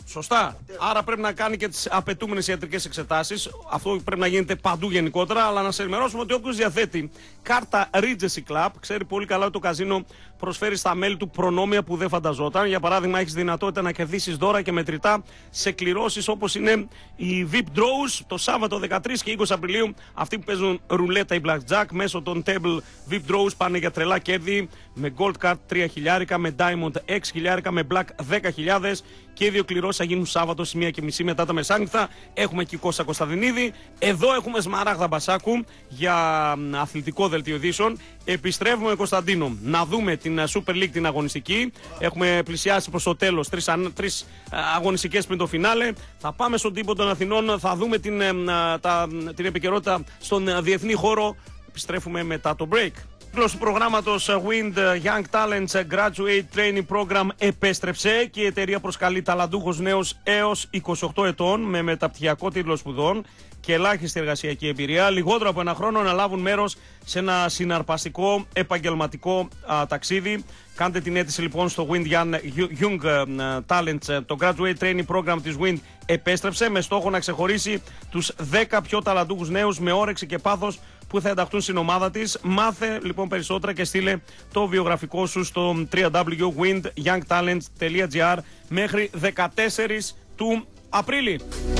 Σωστά. Άρα πρέπει να κάνει και τις απαιτούμενες ιατρικές εξετάσεις. Αυτό πρέπει να γίνεται παντού γενικότερα. Αλλά να σε ενημερώσουμε ότι όποιος διαθέτει κάρτα Regency Club ξέρει πολύ καλά ότι το καζίνο προσφέρει στα μέλη του προνόμια που δεν φανταζόταν. Για παράδειγμα, έχεις δυνατότητα να κερδίσεις δώρα και μετρητά σε κληρώσεις όπως είναι οι VIP Draws το Σάββατο 13 και 20 Απριλίου. Αυτοί που παίζουν ρουλέτα ή blackjack μέσω των Table VIP Draws πάνε για τρελά κέρδη με Gold Card 3 χιλιάρικα, με Diamond 6 χιλιάρικα, με Black 10.000 και οι δύο κληρώσεις θα γίνουν Σάββατο στις 1:30 μετά τα μεσάνυχτα. Έχουμε και Κώστα Κωνσταντινίδη. Εδώ έχουμε Σμαράγδα Μπασάκου για αθλητικό δελτίο ειδήσεων. Επιστρέφουμε, Κωνσταντίνο, να δούμε την Super League την αγωνιστική. Έχουμε πλησιάσει προς το τέλος, τρεις αγωνιστικές πριν το φινάλε. Θα πάμε στον τύπο των Αθηνών, θα δούμε την επικαιρότητα στον διεθνή χώρο. Επιστρέφουμε μετά το break. Του προγράμματος Wind Young Talents Graduate Training Program επέστρεψε και η εταιρεία προσκαλεί ταλαντούχους νέους έως 28 ετών με μεταπτυχιακό τίτλο σπουδών και ελάχιστη εργασιακή εμπειρία, λιγότερο από ένα χρόνο, να λάβουν μέρος σε ένα συναρπαστικό επαγγελματικό ταξίδι. Κάντε την αίτηση λοιπόν στο Wind Young Talents. Το Graduate Training Program της Wind επέστρεψε με στόχο να ξεχωρίσει τους 10 πιο ταλαντούχους νέους με όρεξη και πάθος που θα ενταχθούν στην ομάδα της. Μάθε λοιπόν περισσότερα και στείλε το βιογραφικό σου στο www.windyoungtalents.gr μέχρι 14 του Απρίλη.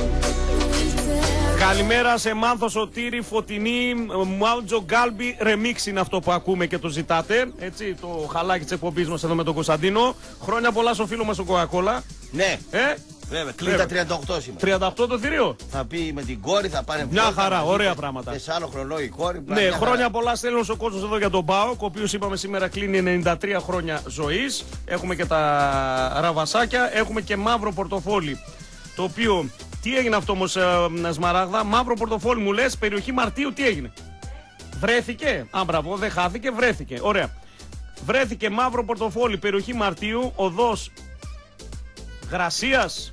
Καλημέρα σε Μάνθο, Σωτήρη, Φωτεινή, Μουάουτζο, Γκάλμπι. Ρεμίξ είναι αυτό που ακούμε και το ζητάτε. Έτσι, το χαλάκι της εκπομπής μας εδώ με τον Κωνσταντίνο. Χρόνια πολλά στο φίλο μας ο Coca-Cola. Ναι. Βέβαια, κλείνει τα 38 σήμερα. 38 το θηρίο. Θα πει με την κόρη, θα πάνε μια χαρά, ωραία πράγματα. 4 χρονών η κόρη. Ναι, χρόνια πολλά στέλνουν ο κόσμος εδώ για τον ΠΑΟΚ, ο οποίος είπαμε σήμερα κλείνει 93 χρόνια ζωής. Έχουμε και τα ραβασάκια, έχουμε και μαύρο πορτοφόλι. Το οποίο, τι έγινε αυτό όμως, Σμαράγδα, μαύρο πορτοφόλι μου λες, περιοχή Μαρτίου, τι έγινε? Βρέθηκε, μπράβο, δεν χάθηκε, βρέθηκε, ωραία. Βρέθηκε μαύρο πορτοφόλι, περιοχή Μαρτίου, οδός Γρασίας.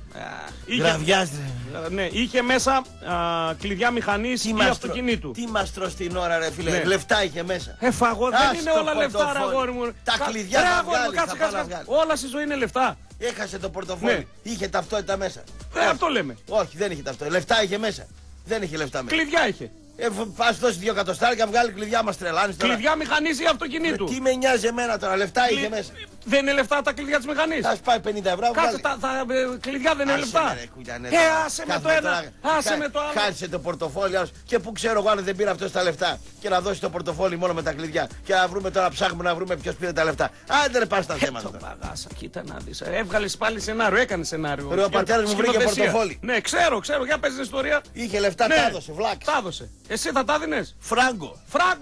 Ναι, είχε μέσα κλειδιά μηχανής ή αυτοκινήτου. Τι μαστρώ στην ώρα, ρε φίλε. Ναι. Λεφτά είχε μέσα. Φαγό, δεν είναι όλα λεφτά, ρε αγόρι μου. Τα κλειδιά θα βγάλει. Κάτσε. Όλα στη ζωή είναι λεφτά. Έχασε το πορτοφόλι. Ναι. Είχε ταυτότητα μέσα. Αυτό λέμε. Όχι, δεν είχε ταυτότητα. Λεφτά είχε μέσα. Δεν είχε λεφτά μέσα. Κλειδιά είχε. Πας δώσει 2 εκατοστάρικα, βγάλει κλειδιά, μας τρελάνεις τώρα. Κλειδιά μηχανής ή αυτοκινήτου. Τι με νοιάζει εμένα τώρα, λεφτά είχε μέσα. Δεν είναι λεφτά τα κλειδιά της μηχανής. Ας πάει 50 ευρώ. Κάτσε, τα κλειδιά δεν είναι λεφτά. Άσε με το ένα, άσε με το άλλο. Χάρισε το πορτοφόλι και που ξέρω εγώ αν δεν πήρε αυτό τα λεφτά και να δώσει το πορτοφόλι μόνο με τα κλειδιά. Και να βρούμε τώρα, ψάχνουμε να βρούμε ποιος πήρε τα λεφτά. Άντε ρε πας στα θέματα. Παγάσα, κοίτα να δεις. Έβγαλες πάλι σενάριο, έκανε σενάριο. Ο πατέρας μου βρήκε πορτοφόλι. Ναι, ξέρω, για πες την ιστορία. Είχε λεφτά, τα έδωσε, βλάξ. Τα έδωσε. Εσύ θα τα δίνες? Φράγκο.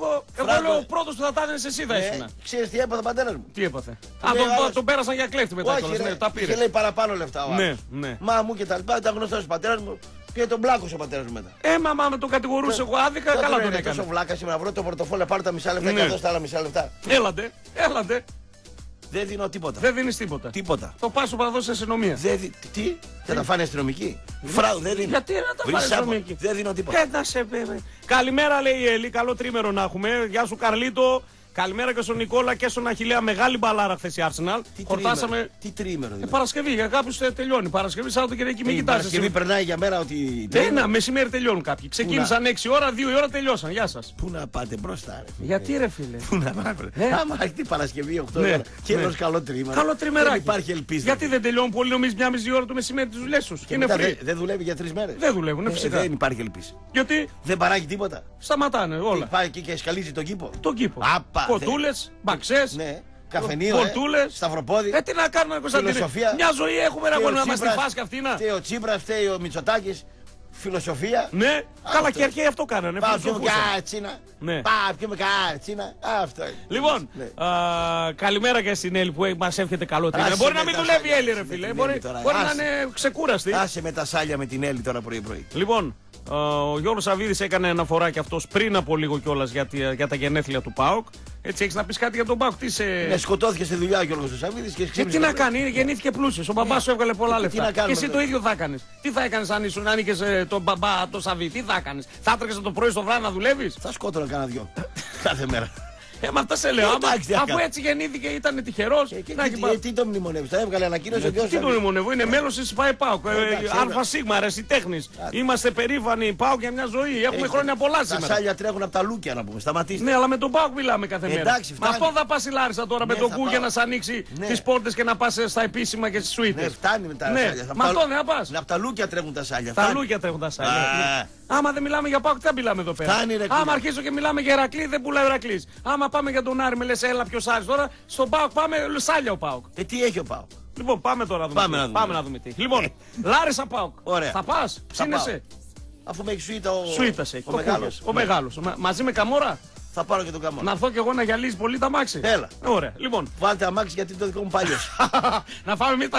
Εγώ λέω ο πρώτος που θα τα δίνεις εσύ θα ήσουν. Ξέρεις τι έπαθε ο πατέρας μου? Τι έπαθε? Τον πέρασαν για κλέφτη μετά. Όχι, τα πήρε. Είχε λέει παραπάνω λεφτά ο άλλος. Ναι. Μα μου και τα λοιπά, ήταν γνωστός ο πατέρας μου και τον πλάκωσε ο πατέρας μου μετά. Μα με τον κατηγορούσε εγώ άδικα, καλά τον έκανε. Τόσο βλάκα σήμερα, βρω το πορτοφόλι, πάρω τα μισά λεφτά και δώσω τα άλλα μισά λεφτά. Έλατε. Δεν δίνω τίποτα. Δεν δίνεις τίποτα. Το πάσο που θα δώσει αστυνομία. Τι, θα τα φάνε αστυνομικοί. Φράου, δεν δίνω. Γιατί να τα φάνε αστυνομικοί? Δεν δίνω τίποτα. Καλημέρα, λέει η Έλλη. Καλό τρίμερο να έχουμε. Γεια σου, Καρλίτο. Καλημέρα και στον Νικόλα και στον Αχιλλέα. Μεγάλη μπαλάρα χθες η Arsenal. Τι τρίμερο δηλαδή? Παρασκευή, για κάποιους τελειώνει. Παρασκευή, Σάββατο και Κυριακή. Μην κοιτάξτε. Παρασκευή περνάει για μέρα ότι. Μεσημέρι τελειώνουν κάποιοι. Ξεκίνησαν 6 ώρα, 2 η ώρα τελειώσαν. Γεια σας. Πού να πάτε μπροστά, ρε. Γιατί ρε φίλε? Πού να πάτε? Άμα έχει την Παρασκευή 8 ώρα και ενός καλό τρίμερο. Καλό τριμεράκι. Δεν υπάρχει ελπίδα. Γιατί δεν τελειώνουν πολύ, νομίζεις 1,5 ώρα το μεσημέρι τις δουλειές τους? Δεν δουλεύει για 3 μέρες. Δεν δουλεύουν, φυσικά. Δεν υπάρχει ελπίδα. Γιατί? Δεν παράγει τίποτα. Σταματάνε όλα. Πάει εκεί και σκαλίζει τον κήπο. Τον κήπο. Κοτούλες, μπαξές. Ναι. Καφενείο, Βολτούλες. Σταυροπόδι. Τι να κάνουμε, Κωνσταντίνε? Μια ζωή έχουμε να είμαστε στη φάση αυτή. Φταίει ο Τσίπρας, φταίει ο Μητσοτάκης. Φιλοσοφία. Ναι, καλά και αρχαίοι αυτό κάνανε. Πάμε πιούμε κάτσινα. Πάμε πιούμε κάτσινα. Αυτό είναι. Λοιπόν, καλημέρα και στην Έλλη που μας εύχεται καλό τρίμηνο. Μπορεί να μην δουλεύει η Έλλη, ρε φίλε. Μπορεί να είναι ξεκούραστη. Άσε με τα σάλια με την Έλλη τώρα πρωί-πρωί. Λοιπόν, ο Γιώργος Σαββίδης έκανε αναφορά και αυτός πριν από λίγο κιόλας για τα γενέθλια του ΠΑΟΚ. Έτσι, έχεις να πεις κάτι για τον ΠΑΟΚ? Ναι, σκοτώθηκε στη δουλειά ο Γιώργος Σαββίδης και τι να κάνει, γεννήθηκε πλούσιος. Ο μπαμπάς σου έβγαλε πολλά λεφτά. Και εσύ το ίδιο θα έκανες. Τι θα έκανες αν ήσουν, αν είχες τον μπαμπά, τον Σαββίδη? Τι θα έκανες? Θα έτρεχες το πρωί στο βράδυ να δουλεύεις? Θα σκότωνα κάνα δυο κάθε μέρα. Μα αυτά σε λέω. Εντάξει, Αφού έκανε. έτσι γεννήθηκε, ήταν τυχερό. Τι το μνημονεύει, το έβγαλε ανακοίνωση ο Τι τον μνημονεύω, είναι μέλο τη ΠΑΕ ΠΑΟΚ. ΑΣ, ερασιτέχνη. Είμαστε περήφανοι ΠΑΟΚ για μια ζωή. Έχουμε χρόνια πολλά Τα σήμερα. σάλια τρέχουν από τα λούκια να πούμε. Σταματήστε. Ναι, αλλά με τον ΠΑΟΚ μιλάμε κάθε μέρα. Εντάξει, Με φτάνει. αυτό θα πα η Λάρισα τώρα με Ναι, τον θα Κούγια πάω. να σ' ανοίξει Ναι. τι πόρτε και να πα στα επίσημα και στι Ναι, σουίτε. φτάνει με τα Ναι, σάλια. με αυτό δεν θα πα. Από τα λούκια τρέχουν τα σάλια. Τα φτάνει. λούκια τρέχουν τα Α. σάλια. Άμα δεν μιλάμε για ΠΑΟΚ, τι θα μιλάμε εδώ πέρα. Φτάνει, ρε, Άμα κούγια. αρχίσω και μιλάμε για Ηρακλή, δεν πουλάει ο Ηρακλής. Άμα πάμε για τον Άρη, με λε, έλα ποιο Άρης τώρα. Στον ΠΑΟΚ πάμε σάλια ο ΠΑΟΚ. Τι έχει ο ΠΑΟΚ. Λοιπόν, πάμε τώρα να Πάμε δούμε. να δούμε. Να δούμε τι. Λοιπόν, Λάρισα ΠΑΟΚ. Ωραία. Θα πα, ψήνεσαι. πάω. Αφού με έχει σουίτα ο. Σουίτα έχει. Ο μεγάλος. Ο μεγάλο. Μαζί με Καμόρα. Θα πάρω και τον καμό. Να έρθω κι εγώ να γυαλίζει πολύ τα μάξι. Έλα. Ωραία. Λοιπόν, Βάλτε αμάξι γιατί το δικό μου παλιός. να φάμε εμεί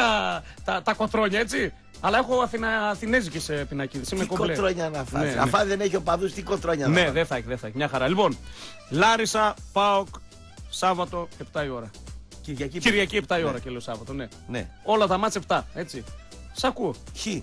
τα κοτρόνια, έτσι. Αλλά έχω αθηνέζικες πινακίδες. Είμαι Τι κομπλέ. κοτρόνια να φας. Ναι, ναι. Αφού δεν έχει οπαδούς, τι κοτρόνια να Ναι, φας. δεν θα έχει. Μια χαρά. Λοιπόν, Λάρισα, ΠΑΟΚ, Σάββατο 7 η ώρα. Κυριακή 7 η ώρα και λέω Σάββατο, ναι. Ναι. Όλα τα μάτς 7, έτσι. Σ' ακούω.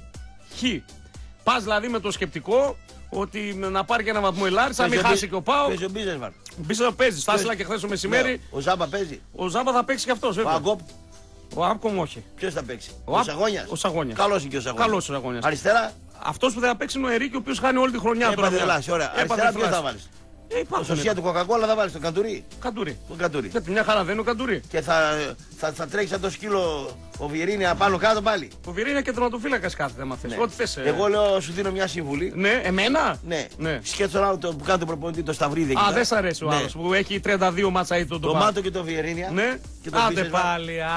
Χ. Πας δηλαδή με το σκεπτικό ότι να πάρει και ένα βαθμό η Λάρισα, να μην χάσει και ο ΠΑΟΚ. Παίζει ο Μπίζεσβαρ. Μπίζα παίζει. Θα ήθελα και χθε το μεσημέρι. Ο Ζάμπα παίζει. Ο Ζάμπα θα παίξει και αυτό. Ο Αγκόπ. Ο Άμκομ όχι. Ποιος θα παίξει. Ο Ο Σαγόνιας. ο Σαγόνιας. Καλός είναι και ο Σαγόνιας. Καλός ο Σαγόνιας. Αριστερά. Αυτό που δεν θα παίξει είναι ο Ερίκη, ο οποίο χάνει όλη τη χρονιά τώρα. Έπαθε θλάση. Ωραία. Αριστερά ποιος θα βάλεις. Το Υπάρχουν. σωσία του Coca-Cola θα βάλεις τον Καντουρί. Καντουρί. Τον Καντουρί. Γιατί μια χαρά δεν είναι ο Καντουρί. Και θα τρέξει σαν το σκύλο ο Βιερίνη απάνω κάτω πάλι. Ο Βιερίνη είναι και τερματοφύλακα κάθεται, άμα θες. Ναι. Ό,τι θες. Εγώ λέω σου δίνω μια συμβουλή. Ναι, εμένα. Ναι. Σκέψου τον άλλο που κάνει τον προπονητή το Σταυρίδη. εκεί Α, πέρα. δεν σ' αρέσει ο Ναι. άλλος που έχει 32 μάτσα ή τον Το Μάτο και το Βιερίνια. Ναι. Και το Άντε Μπίζεσβαρ.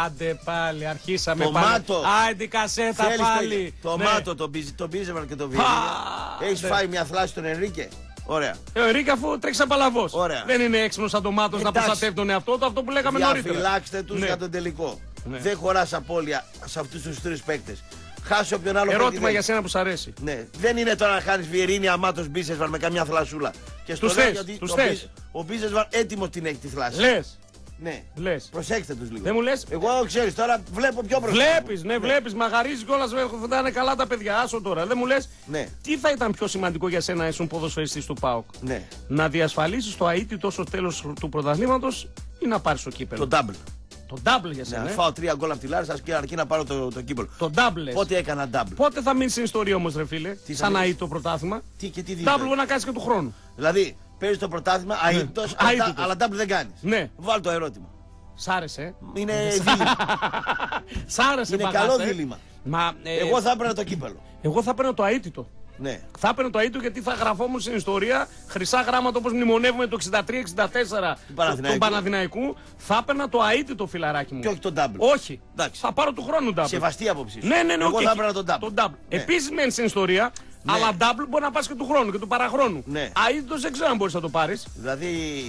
πάλι, αρχίσαμε Το πάλι. Μάτο. Άντε κασέτα Θέλεις πάλι. το Ναι. Μάτο, τον Μπίζεσβαρ και το Βιερίνια. Έχεις ναι. φάει μια θλάση τον Ενρίκε. Ωραία. Ο Ερίκη αφού τρέχει σαν παλαβός. Ωραία. Δεν είναι έξυπνο σαν το μάτος να Εντάξει. προστατεύει τον εαυτό του, αυτό που λέγαμε νωρίτερα. Διαφυλάξτε τους Ναι. για τον τελικό. Ναι. Δεν χωράς απώλεια σε αυτούς τους τρεις παίκτες. Χάσει όποιον άλλο παίκτη Ερώτημα δεν- για σένα που σ' αρέσει. Ναι. Δεν είναι τώρα να χάνεις Βιερίνια, Μάτος, Μπίζεσβαρ με καμιά θλασούλα. Και στο Τους λέω θες, γιατί τους ο θες. Ο Μπίζεσβαρ έτοιμος την έχει τη θλάση. Λες. Ναι. Λες. Προσέξτε τους λίγο. Δεν μου λες. Εγώ ξέρεις τώρα βλέπω πιο μπροστά. Βλέπεις, ναι, βλέπεις, μαγαρίζεις κιόλας, θα είναι καλά τα παιδιά. Άσο τώρα, δεν μου λες. Ναι. Τι θα ήταν πιο σημαντικό για σένα, ήσουν ποδοσφαιριστής του ΠΑΟΚ. Ναι. Να διασφαλίσεις το αίτητο στο τέλος του πρωταθλήματος ή να πάρεις το κύπελο. Το double. Το double για Ναι, σένα. να φάω 3 γκολ από τη Λάρισα και αρκεί να πάρω το κύπελο. Το double λες. Πότε έκανα double. Πότε θα μείνει στην ιστορία όμως, ρε φίλε, Τι θα σαν μείνει? αίτητο πρωτάθλημα. Τι και τι Double δείτε. μπορεί να κάνεις και του χρόνου. Δηλαδή παίζει το πρωτάθλημα αίτητος, αίτητος. αλλά double δεν κάνεις. Ναι. Βάλ το ερώτημα. Σ' άρεσε. Είναι δίλημα. Σ' άρεσε, Είναι Παγάσα, καλό δίλημα. Μα, Εγώ θα έπαιρνα το κύπελο. εγώ θα παίρνω το αίτητο. Ναι. Θα έπαιρνε το αίτητο γιατί θα γραφόμουν στην ιστορία χρυσά γράμματα όπως μνημονεύουμε το 63-64 Παναθηναϊκού. του Παναθηναϊκού. Θα έπαιρνα το αίτητο, φιλαράκι μου. Και όχι το double. Όχι. Εντάξει. Θα πάρω του χρόνου double. Σεβαστή άποψη σου. Ναι, Εγώ οκ. θα έπαιρνα τον double. Το double. Ναι. Επίσης μένει στην ιστορία, Ναι. αλλά double μπορεί να πας και του χρόνου και του παραχρόνου. Ναι. Αίτητος δεν ξέρω αν μπορείς να το πάρεις. Δηλαδή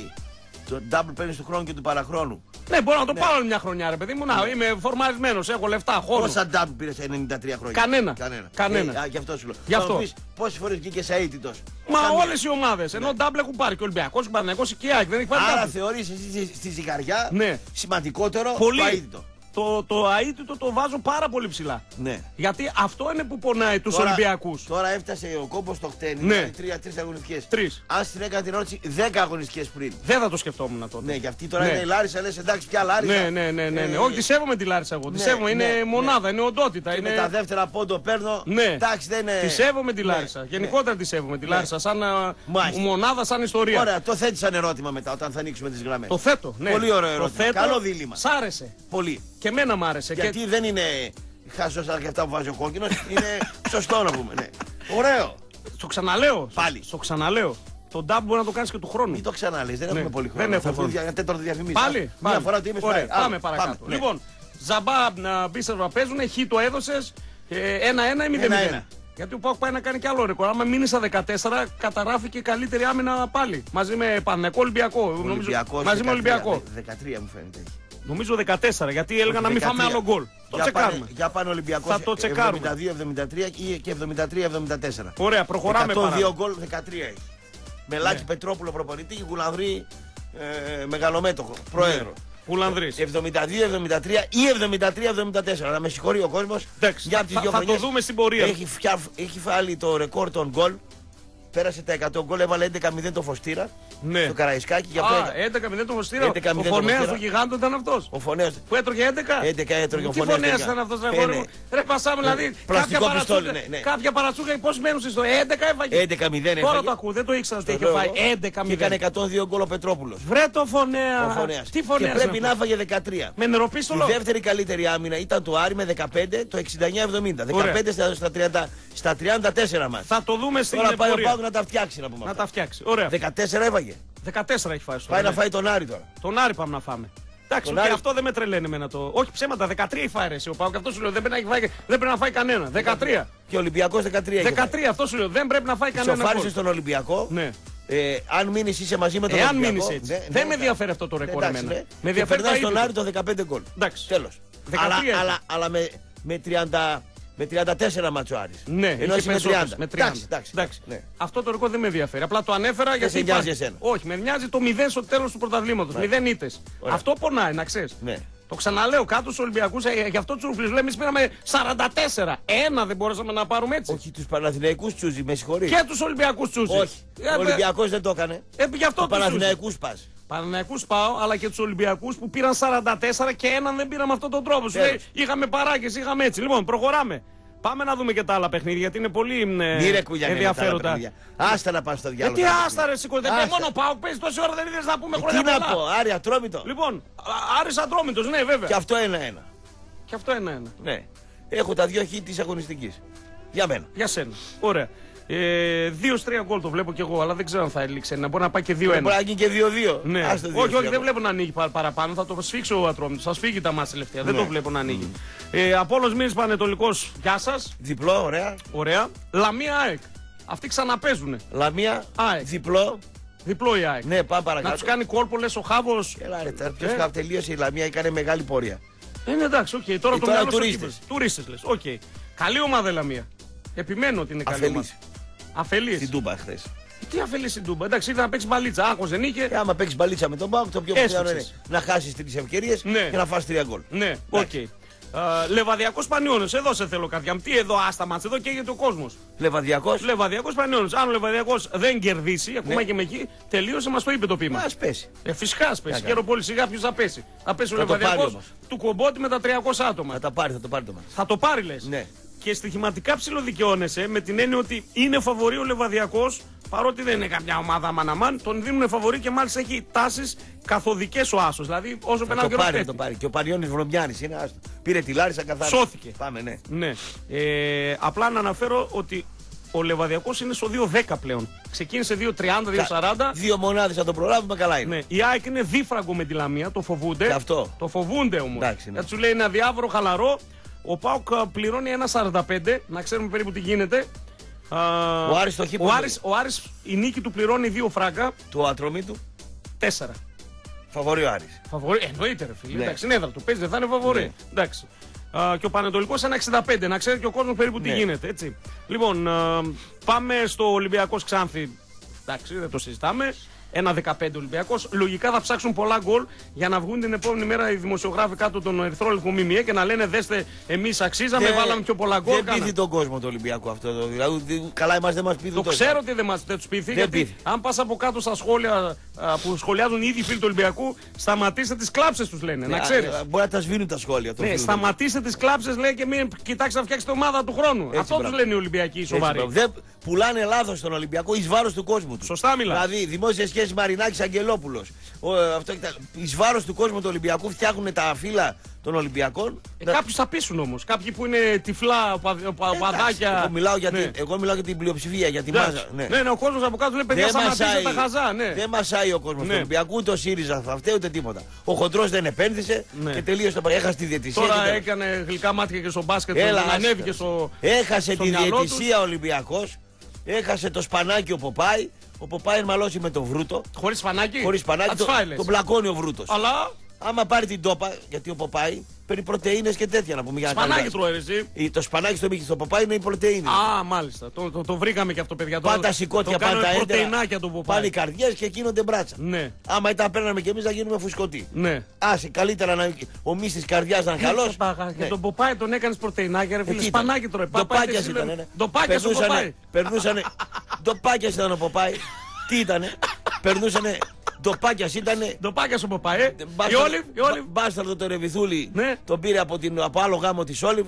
το double παίρνει του χρόνου και του παραχρόνου. Ναι, μπορώ να το πάρω άλλη μια χρονιά, ρε παιδί μου. Να, είμαι φορμαρισμένος, έχω λεφτά, χώρο. Πόσα double πήρε σε 93 χρόνια. Κανένα. Γι' αυτό σου λέω. Γι' αυτό. Πόσες φορές βγήκε σε αίτητος. Μα όλες οι ομάδες. Ενώ double έχουν πάρει και ο Ολυμπιακός, και ο Παναθηναϊκός και η ΑΕΚ. Δεν έχει πάρει Άρα double. θεωρείς εσύ στη ζυγαριά Ναι. σημαντικότερο Πολύ. το αίτητο. Το αίτητο το βάζω πάρα πολύ ψηλά. Ναι. Γιατί αυτό είναι που πονάει τους Τώρα- Ολυμπιακούς. Τώρα έφτασε ο κόμπος στο χτένι. Ναι. Τρεις αγωνιστικές. Τρεις. Αν στην έκανε την ερώτηση 10 αγωνιστικές πριν. Δεν θα το σκεφτόμουν τότε. Ναι, και αυτή τώρα Ναι. είναι η Λάρισα, λες εντάξει πια Λάρισα. Ναι. Όχι, τη σέβομαι τη Λάρισα εγώ. Τη ναι, σέβομαι, είναι ναι, μονάδα, είναι οντότητα. Και Είναι... με τα δεύτερα πόντο παίρνω. Ναι, Εντάξει, δεν είναι. τη σέβομαι τη Ναι, Λάρισα. ναι. Γενικότερα τη σέβομαι τη Ναι. Λάρισα. Σαν Μάλιστα. μονάδα, σαν ιστορία. Ωραία, το θέτει σαν ερώτημα μετά όταν θα ανοίξουμε τις γραμμές. Το θέτω. Ναι. Πολύ ωραίο Το ερώτημα. θέτω. Καλό δίλημα. Σ' άρεσε. Πολύ. Και εμένα μ' άρεσε. Γιατί Και... δεν είναι χάσος σαν και αυτά που βάζει ο κόκκινος, είναι σωστό να πούμε. Ναι. Ωραίο. Στο ξαναλέω. Πάλι. Στο ξαναλέω. Το ντάμπ μπορεί να το κάνει και του χρόνου. Μην το ξαναλείς, δεν Ναι, έχουμε πολύ χρόνο. δεν έχουμε Θα χρόνο. βγει για τέταρτο διαφημίσεις. Πάλι. Μια φορά το είπες Ωραία, πάλι. πάμε παρακάτω. ναι. Λοιπόν, Ζαμπά Μπίσεσβαρ παίζουν, χ το έδωσες, 1-1 ή 0-0. 1-1. Γιατί ο Πάοκ πάει να κάνει και άλλο ρεκόρ. Άμα μείνει στα 14, καταγράφει καλύτερη άμυνα πάλι. Μαζί με Παναθηναϊκό Ολυμπιακό. Ολυμπιακός, Μαζί με 13, Ολυμπιακό. 13 μου φαίνεται. έχει. Νομίζω 14, γιατί έλεγα να μην 13. φάμε άλλο γκολ. Το Για τσεκάρουμε. πάνε- Για πάνε Ολυμπιακός Θα το τσεκάρουμε. 72-73 και 73-74. Ωραία, προχωράμε 102 παρά. γκολ 13 έχει. Με Λάκη Πετρόπουλο προπονητή και Κουλανδρή μεγαλομέτωχο, πρόεδρο. Κουλανδρής. 72-73 ή 73-74. Να με συγχωρεί ο κόσμος. Εντάξει, για τις δύο θα το χρονιές δούμε στην πορεία. Έχει βάλει το ρεκόρ των γκολ πέρασε τα 100 γκολ, έβαλε 11-0 το Φωστήρα Ναι. στο Καραϊσκάκι. Γι' αυτό 11-0 το Φωστήρα. 11-0 Ο το Φωνέας Φωστήρα. του Γιγάντο ήταν αυτός. ο Φωνέας. Που έτρωγε 11. 11 έτρωγε ο Τι Φωνέας. Φωνέας ήταν αυτός, ρε κόρη μου. Ρε Πασάμε, δηλαδή. Πλαστικό πιστόλι, ναι. Κάποια παρατσούκα, πώς μένουν στο 11 έφαγε. 11-0 Τώρα έφαγε. το ακούω, δεν το ήξερα ότι είχε λέω φάει εγώ. 11-0. Και έκανε 102 γκολ ο Πετρόπουλος. Βρε το Φωνέα. Ο Φωνέας. Τι Φωνέας Και πρέπει είναι να αυτός? έφαγε 13. Με νεροπίστολο. Η δεύτερη καλύτερη άμυνα ήταν του Άρη με 15 το 69-70. 15 στα 34 μας. Θα το δούμε στην Τώρα πάει ο πορεία. Πάοκ να τα φτιάξει να πούμε. Να αυτά. τα φτιάξει. Ωραία. 14 έφαγε. 14 έχει φάει στο Πάει να φάει τον Άρη τώρα. Τον Άρη πάμε να φάμε. Εντάξει, Τον και Άρη- αυτό δεν με τρελαίνει εμένα το. Όχι ψέματα, 13 έχει φάει ρε, εσύ ο Πάοκ. Αυτό σου λέω δεν πρέπει να φάει κανένα. 13. Και ο Ολυμπιακός 13 έχει 13 αυτό σου λέω δεν πρέπει να φάει κανένα. Σοφάρισε γκολ. στον Ολυμπιακό. Ναι. Αν μείνει είσαι μαζί με τον Εάν Ολυμπιακό. μείνεις έτσι. ναι, Δεν ναι, με ναι. ενδιαφέρει αυτό το ρεκόρ Εντάξει, εμένα. ναι. Με Και ενδιαφέρει περνάει τα στον ίδια. Άρη το 15 γκολ. Εντάξει. Τέλος. 13 Αλλά με 34 μάτσο Άρης. Ναι, ενώ είχε εσύ με 30. περισσότερες, με 30. Εντάξει. Ναι. Αυτό το ρεκόρ δεν με ενδιαφέρει. Απλά το ανέφερα γιατί. σε νοιάζει υπάρχει. εσένα. Όχι, με νοιάζει το 0 στο τέλος του πρωταθλήματος. 0 ήττες. Ωραία. Αυτό πονάει, να ξέρεις. Ναι. Το ξαναλέω κάτω στους Ολυμπιακούς, γι' αυτό τους Ρουφλούς λέμε εμείς πήραμε 44. Ένα δεν μπορούσαμε να πάρουμε έτσι. Όχι τους Παναθηναϊκούς τσούζι, με συγχωρείς. Και τους Ολυμπιακούς τσούζι. Όχι. Ο Ολυμπιακός δεν το έκανε. Γι' αυτό Ο τους Παναθηναϊκούς πας. Παναθηναϊκούς πάω, αλλά και τους Ολυμπιακούς που πήραν 44 και έναν δεν πήραμε αυτόν τον τρόπο. Σου Τέλος. λέει, είχαμε παράγες, είχαμε έτσι. Λοιπόν, προχωράμε. Πάμε να δούμε και τα άλλα παιχνίδια γιατί είναι πολύ Μη ρε κουγιανέ με τα άλλα ενδιαφέροντα. παιχνίδια. Άστα να πας στο διάλογο. Τι άστα ρε σηκώτε, μόνο πάω, παίζει τόση ώρα δεν είδες να πούμε Τι χρόνια να πολλά. πω, Άρη Ατρόμητο. Λοιπόν, Άρης Ατρόμητος, ναι βέβαια. Και αυτό 1-1. Και αυτό ένα. Ναι. Έχω τα 2 χ της αγωνιστικής. Για μένα. Για σένα. Ωραία. 2-3 γκολ το βλέπω κι εγώ, αλλά δεν ξέρω αν θα έληξε. Να μπορεί να πάει και 2-1. Μπορεί να γίνει και 2-2. Ναι. Άστο Όχι, 2-3. δεν βλέπω να ανοίγει παραπάνω. Θα το σφίξει ο Ατρόμητος. Θα σφίγγει τα μάτια τελευταία. Δεν Ναι. το βλέπω να ανοίγει. Απόλλωνας Μύρης Πανετολικός, γεια σας. Διπλό, ωραία. Ωραία. Λαμία ΑΕΚ. Αυτοί ξαναπέζουνε. Λαμία, ΑΕΚ. διπλό. Διπλό η ΑΕΚ. Ναι, πάμε Να παρακάτω. τους κάνει κόρπο, λες ο Χάβος. Έλα ρε, τώρα ποιος τελείωσε η Λαμία, έκανε μεγάλη πορεία. Ναι, εντάξει, οκ. Τώρα το τώρα μυαλό σου τουρίστες. εκεί. Τουρίστες λες. Οκ. Καλή ομάδα η Λαμία. Επιμένω ότι είναι καλή ομάδα. Αφελής. Αφελής. Στην Τούμπα χθες. Τι αφελής στην Τούμπα. Εντάξει, ήρθε να παίξει μπαλίτσα. Άγχος δεν είχε. Άμα παίξει μπαλίτσα με τον Πάοκ, το πιο πιθανό είναι Έσφιξες. να χάσει 3 ευκαιρίες Ναι. και να φας 3 γκολ. Ναι, οκ. Λεβαδιακός Πανιώνιος, εδώ σε θέλω καρδιά μου. Τι εδώ άστα μάτς, εδώ καίγεται ο κόσμος. Λεβαδιακός. Λεβαδιακός Πανιώνιος. Αν ο Λεβαδιακός δεν κερδίσει, ακόμα Ναι. και με εκεί, τελείωσε, μας το είπε το πείμα. Ας πέσει. Φυσικά ας πέσει. Να Χαίρομαι πολύ σιγά ποιος θα πέσει. Θα πέσει ο Θα το πάρει Λεβαδιακός όμως. του Κομπότη με τα 300 άτομα. Θα το πάρει το μάτι. Θα το πάρει λες. Ναι. Και στοιχηματικά ψιλοδικαιώνεσαι με την έννοια ότι είναι φαβορί ο Λεβαδιακός, παρότι δεν είναι καμιά ομάδα μαναμάν, τον δίνουν φαβορί και μάλιστα έχει τάσεις καθοδικές ο Άσος. Δηλαδή όσο περνάει ο Το καιρός πάρει, πέφτει. το πάρει. Και ο Πανιώνης Βρωμιάνης είναι άστο. Πήρε τη Λάρισα καθάρισε. Σώθηκε. Πάμε, ναι. Ναι. Απλά να αναφέρω ότι ο Λεβαδιακός είναι στο 2-10 πλέον. Ξεκίνησε 2-30, 2-40. 2 μονάδες θα το προλάβουμε, καλά είναι. Ναι. Η ΑΕΚ είναι δίφραγκο με τη Λαμία, το φοβούνται. Και αυτό. Το φοβούνται όμως. Εντάξει, ναι. Έτσι σου λέει ένα διάβρο χαλαρό. Ο ΠΑΟΚ πληρώνει 1,45, να ξέρουμε περίπου τι γίνεται. Ο Άρης το χείπο. Ο Άρης η νίκη του πληρώνει 2 φράγκα, Το ατρωμί του, 4. φαβορεί ο Άρης. Φαβορί, εννοείται ρε φίλε. Ναι. Εντάξει, είναι έδρα του. Παίζει, δεν θα είναι φαβορί. Ναι. Εντάξει. Και ο Πανετολικός 1,65. Να ξέρει και ο κόσμος περίπου τι Ναι. γίνεται. Έτσι. Λοιπόν, πάμε στο Ολυμπιακός Ξάνθη. Εντάξει, δεν το συζητάμε. 1,15 Ολυμπιακός. Λογικά θα ψάξουν πολλά γκολ για να βγουν την επόμενη μέρα οι δημοσιογράφοι κάτω τον ερυθρόλευκο ΜΜΕ και να λένε δέστε εμείς αξίζαμε, βάλαμε πιο πολλά γκολ. Δεν πείθει τον κόσμο το Ολυμπιακό αυτό. Δηλαδή, καλά, εμάς δεν μας πείθουν Το ξέρω ότι δεν τους πείθει. Γιατί πείθει. αν πας από κάτω στα σχόλια που σχολιάζουν οι ίδιοι φίλοι του Ολυμπιακού, σταματήστε τις κλάψες τους λένε. Να ξέρεις. Μπορεί να τα σβήνουν τα σχόλια. Ναι, σταματήστε τις κλάψες λέει και μην κοιτάξτε να φτιάξετε ομάδα του χρόνου. Αυτό μπράβο. τους λένε οι Ολυμπιακοί οι σοβαροί. Δεν πουλάνε λάθος τον Ολυμπιακό εις βάρος του κόσμου του. Σωστά μιλάς. Δηλαδή, δημόσια σχέση Μαρινάκης Αγγελόπουλος. Εις βάρος του κόσμου του Ολυμπιακού φτιάχνουν τα φύλλα των Ολυμπιακών. Κάποιους θα πείσουν όμως. Κάποιοι που είναι τυφλά, οπαδάκια. Εγώ μιλάω για την πλειοψηφία, για τη Εντάξει. μάζα. Ναι. Ναι, ο κόσμος από κάτω λέει παιδιά σταματήστε τα χαζά. Ναι. Δεν μασάει ο κόσμος Ναι. του Ολυμπιακού, ούτε ο ΣΥΡΙΖΑ θα φταίει ούτε τίποτα. Ο Χοντρός δεν επένδυσε Ναι. και τελείωσε το πράγμα. Έχασε τη διαιτησία. Τώρα και τέλος. έκανε γλυκά μάτια και στο μπάσκετ. Έλα, τον ανέβηκε άστα. στο. Έχασε στο τη μυαλό διαιτησία ο Ολυμπιακός. Έχασε το σπανάκι ο Ποπάη. Ο Ποπάη μαλώσει με τον Βρούτο. Χωρίς σπανάκι. Χωρίς σπανάκι. Θα τις φάει, λες. Τον πλακώνει ο Βρούτος. Αλλά Άμα πάρει την τόπα, γιατί ο Ποπάη παίρνει πρωτεΐνες και τέτοια να πούμε για να σπανάκι κάνει τρώει εσύ. το σπανάκι στο μύχη στο Ποπάη είναι η πρωτεΐνη. Α, μάλιστα. Το βρήκαμε και αυτό, παιδιά. Πάντα σηκώτια, το κάνουμε πάντα έντερα. πρωτεϊνάκια του Ποπάη. Πάνε οι καρδιές και γίνονται μπράτσα. Ναι, Άμα ήταν παίρναμε κι εμείς να γίνουμε φουσκωτοί. ναι. Άσε, καλύτερα να ο μυς της καρδιάς να είναι καλός. Και τον Ποπάη τον έκανε πρωτεϊνάκια, ρε φίλε. Εκεί ήταν. Σπανάκι τρώει. Ντοπάκιας ήταν, ναι. Ντοπάκια ο Ποπάη. Ντοπάκιας ήταν ο Ποπάι. Τι ήτανε? Περνούσανε. Ντοπάκιας ήτανε. Ντοπάκιας ο Ποπάι. Η Όλιβ. Μπάσταρδο το Ρεβιθούλη. Ναι. Τον πήρε από άλλο γάμο της Όλιβ.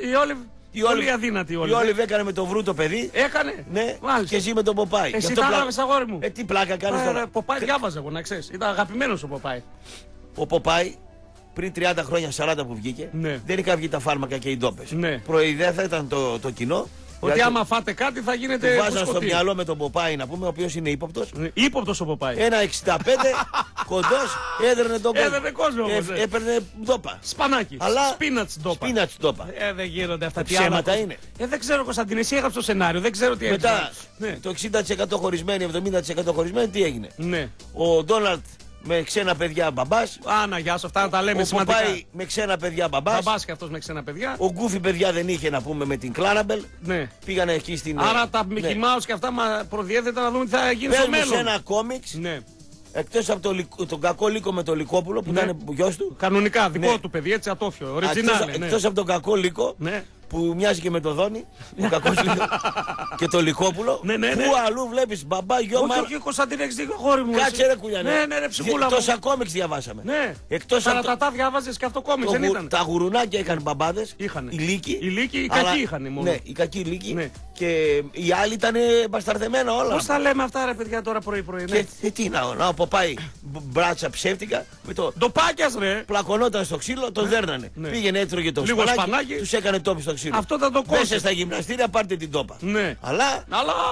Η Όλιβ. Πολύ αδύνατη η Όλιβ. Η Όλιβ έκανε με το βρού το παιδί. Έκανε. Ναι. Μάλιστα. Και εσύ με τον Ποπάι. Εσύ τα έλαβες, αγόρι μου. Τι πλάκα κάνεις τώρα? Ποπάι διάβαζα εγώ, να ξέρεις. Ήταν αγαπημένος ο Ποπάι. Ο Ποπάι πριν 30 χρόνια, 40 που βγήκε, Ναι. δεν είχαν βγει τα φάρμακα και οι ντόπες. Ναι. Προειδέα θα ήταν το κοινό. Ότι άμα φάτε κάτι θα γίνετε. Του βάζαν στο μυαλό με τον Ποπάι, να πούμε, ο οποίος είναι ύποπτος. Ύποπτος ο Ποπάι. 1,65 κοντός, έδρανε τον κόσμο. Έδρανε κόσμο όμως, Έπαιρνε ντόπα. Σπανάκι. Αλλά Σπίνατς ντόπα. Σπίνατς ντόπα. Δεν γίνονται αυτά. Τι Ψέματα άλλα. είναι. Δεν ξέρω, Κωνσταντίνε, εσύ έγραψε το σενάριο. Δεν ξέρω τι έγινε. Μετά Ναι. το 60% χωρισμένοι, 70% χωρισμένοι, τι έγινε? Ναι. Ο Ντόναλτ με ξένα παιδιά μπαμπάς. Άνα, γεια σου, αυτά να τα λέμε Ο σημαντικά. Ποπάι με ξένα παιδιά μπαμπάς. Μπαμπάς και αυτός με ξένα παιδιά. Ο Γκούφι παιδιά δεν είχε, να πούμε, με την Κλάραμπελ. Ναι. Πήγανε εκεί στην. Άρα τα ναι. Mickey Mouse και αυτά προδιέθετα να δούμε τι θα γίνει στο Παίρνουν σε μέλλον. ένα κόμιξ. Ναι. Εκτός από τον κακό Λύκο με τον Λυκόπουλο που Ναι. ήταν γιος του. Κανονικά, δικό Ναι. του παιδί, έτσι ατόφιο. Original. Ναι. Εκτός από τον κακό Λύκο Ναι. που μοιάζει και με τον Δόνη, ο κακός Λύκο και τον Λυκόπουλο. Ναι, ναι, ναι. Πού αλλού βλέπεις μπαμπά, γιο Όχι, μα. όχι, Κωνσταντίνε, έχεις δίκιο, χώρι μου. Κάτσε ρε κουλιανέ. Ναι, ρε, ψυχούλα μου. Τόσα κόμιξ διαβάσαμε. Ναι. Εκτός από Ταρατατά διάβαζες και αυτό κόμιξ, δεν ήταν. τα γουρουνάκια είχαν μπαμπάδες. Είχανε. Οι λύκοι. Οι λύκοι, οι αλλά- κακοί είχανε μόνο. Ναι, οι κακοί λύκοι. Ναι. Και οι άλλοι ήταν μπασταρδεμένα όλα. Πώς τα λέμε αυτά, ρε παιδιά, τώρα πρωί-πρωί. Ναι. Και τι να Ποπάι μπράτσα ψεύτικα με το. Ντοπάκιας, ρε. Πλακωνόταν στο ξύλο, τον δέρνανε. Ναι. Πήγαινε, έτρωγε το Λίγο σπανάκι, σπανάκι. τους έκανε τόπι στο ξύλο. Αυτό ήταν το Μέσα κόνσεπτ. στα γυμναστήρια πάρτε την τόπα. Ναι. Αλλά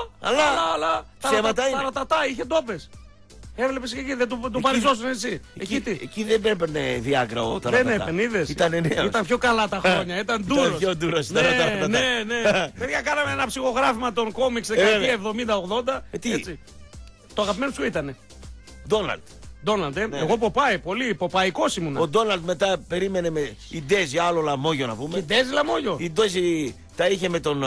Αλλά. ψέματα είναι. Ταρατατά, είχε ντόπες. Έβλεπες και εκεί, δεν τον παριζώσουν εσύ. Εκεί τι. εκεί δεν έπαιρνε διάκρα ο Δεν Ταρατατά. έπαιρνε, είδες. Ήταν νέος. Ήταν πιο καλά τα χρόνια. Ήταν ντούρος. πιο ντούρος, ήταν ο Ναι, Ταρατατά. ναι. Παιδιά, κάναμε ένα ψυχογράφημα των κόμιξ δεκαετία 70-80. τι? Έτσι. Το αγαπημένο σου ήτανε. Ντόναλτ. Ντόναλντ, Εγώ Ποπάι, πολύ ποπαϊκός ήμουνα. Ο Ντόναλτ μετά περίμενε με η Ντέζη, άλλο λαμόγιο να πούμε. Και Ντέζι Λαμόγιο. Η Ντέζη τα είχε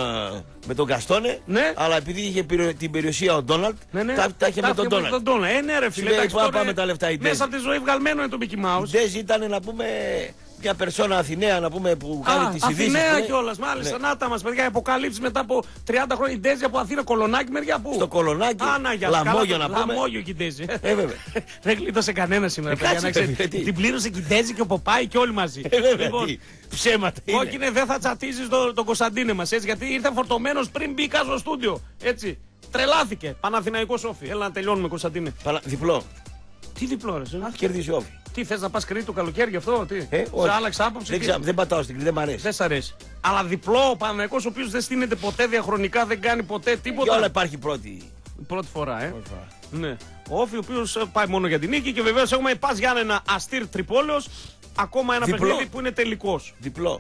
με τον Καστόνε, Ναι. αλλά επειδή είχε την περιουσία ο Ντόναλτ, Ναι, ναι. τα είχε με τον Ντόναλτ. Ναι, ρε φίλε, Λέει, εντάξει, πάμε τώρα τα λεφτά, η Ντέζη. μέσα από τη ζωή βγαλμένο είναι το Mickey Η Mouse. Ντέζη ήταν, να πούμε, μια περσόνα Αθηναία, να πούμε, που κάνει τις ειδήσεις. Αθηναία που λέει. κιόλας, μάλιστα. Ναι. Να τα μας, παιδιά, αποκαλύψεις μετά από 30 χρόνια. Η Ντέζη από Αθήνα, Κολονάκι, μεριά πού. Στο Κολονάκι, Άνα, για λαμόγιο να πούμε. Λαμόγιο και η Ντέζη. Βέβαια. Δεν γλίτωσε κανένα σήμερα, παιδιά, κάτσε, να ξέρεις. παιδί, τι. Την πλήρωσε και η Ντέζη και ο Ποπάι και όλοι μαζί. Βέβαια, Λοιπόν, τι. Ψέματα είναι. κόκκινε, δεν θα τσατίζεις τον Κωνσταντίνε μας, έτσι, γιατί ήρθε φορτωμένος πριν μπήκα στο στούντιο. Έτσι. Τρελάθηκε. Παναθηναϊκός Όφη. Έλα να τελειώνουμε, Κωνσταντίνε. Διπλό. Τι διπλό, ρε. Αν κερδίσει ο Όφη. Τι θες να πας Κρήτη το καλοκαίρι γι' αυτό, τι. Όχι. Σε άλλαξε άποψη. Δεν πατάω στην Κρήτη, δεν μ' αρέσει. Δεν σ' αρέσει. Αλλά διπλό ο Παναθηναϊκός ο οποίος δεν στείνεται ποτέ διαχρονικά, δεν κάνει ποτέ Και τίποτα. όλα υπάρχει πρώτη. Πρώτη φορά, Ναι. Ο Όφη ο οποίος πάει μόνο για την νίκη και βεβαίως έχουμε Πας Γιάννενα Αστήρ Τρυπόλεως. Ακόμα ένα Διπλό. παιχνίδι που είναι τελικός. Διπλό.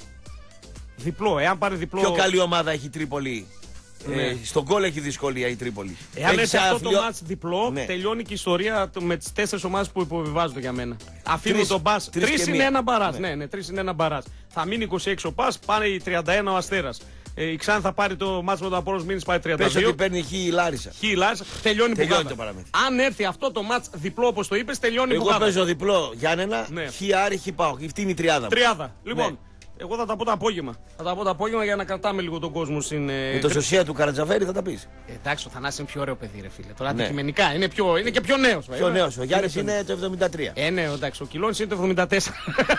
Διπλό, εάν πάρει διπλό. Πιο καλή ομάδα έχει η Τρίπολη. Ναι. Στον γκολ έχει δυσκολία η Τρίπολη. Εάν Έχει έρθει σαν αυτό το φιλιο- μάτς διπλό, Ναι. τελειώνει και η ιστορία με τις 4 ομάδες που υποβιβάζονται για μένα. Αφήνω Τρεις- τον Πας. τρεις 3 και είναι μία. ένα μπαράζ. Ναι. Ναι, 3 είναι ένα μπαράζ. Θα μείνει 26 ο Πας, πάνε οι 31 ο Αστέρας. Η Ξάνθη θα πάρει το μάτς με τον Απόλλωνας Μήνης, πάει 32. Πες ότι παίρνει χ η Λάρισα. Χίλας, τελειώνει η Τελειώνει μπουκάτα. το παραμύθι. Αν έρθει αυτό το μάτς διπλό όπως το είπες, τελειώνει η Εγώ μπουκάτα. παίζω διπλό Γιάννενα, Ναι. χ Άρη, χ Πάο. Αυτή είναι η τριάδα μου. Τριάδα. Λοιπόν, Ναι. εγώ θα τα πω το απόγευμα. Θα τα πω το απόγευμα για να κρατάμε λίγο τον κόσμο στην. Με το σωσία του Καρατζαφέρη θα τα πεις. Εντάξει, ο Θανάσης είναι πιο ωραίο παιδί, ρε φίλε. Τώρα Ναι. αντικειμενικά είναι και πιο νέος. Πιο νέος. Ο Γιάννης πιο είναι το 73. Ναι, εντάξει, ο Κιλώνης είναι το 74.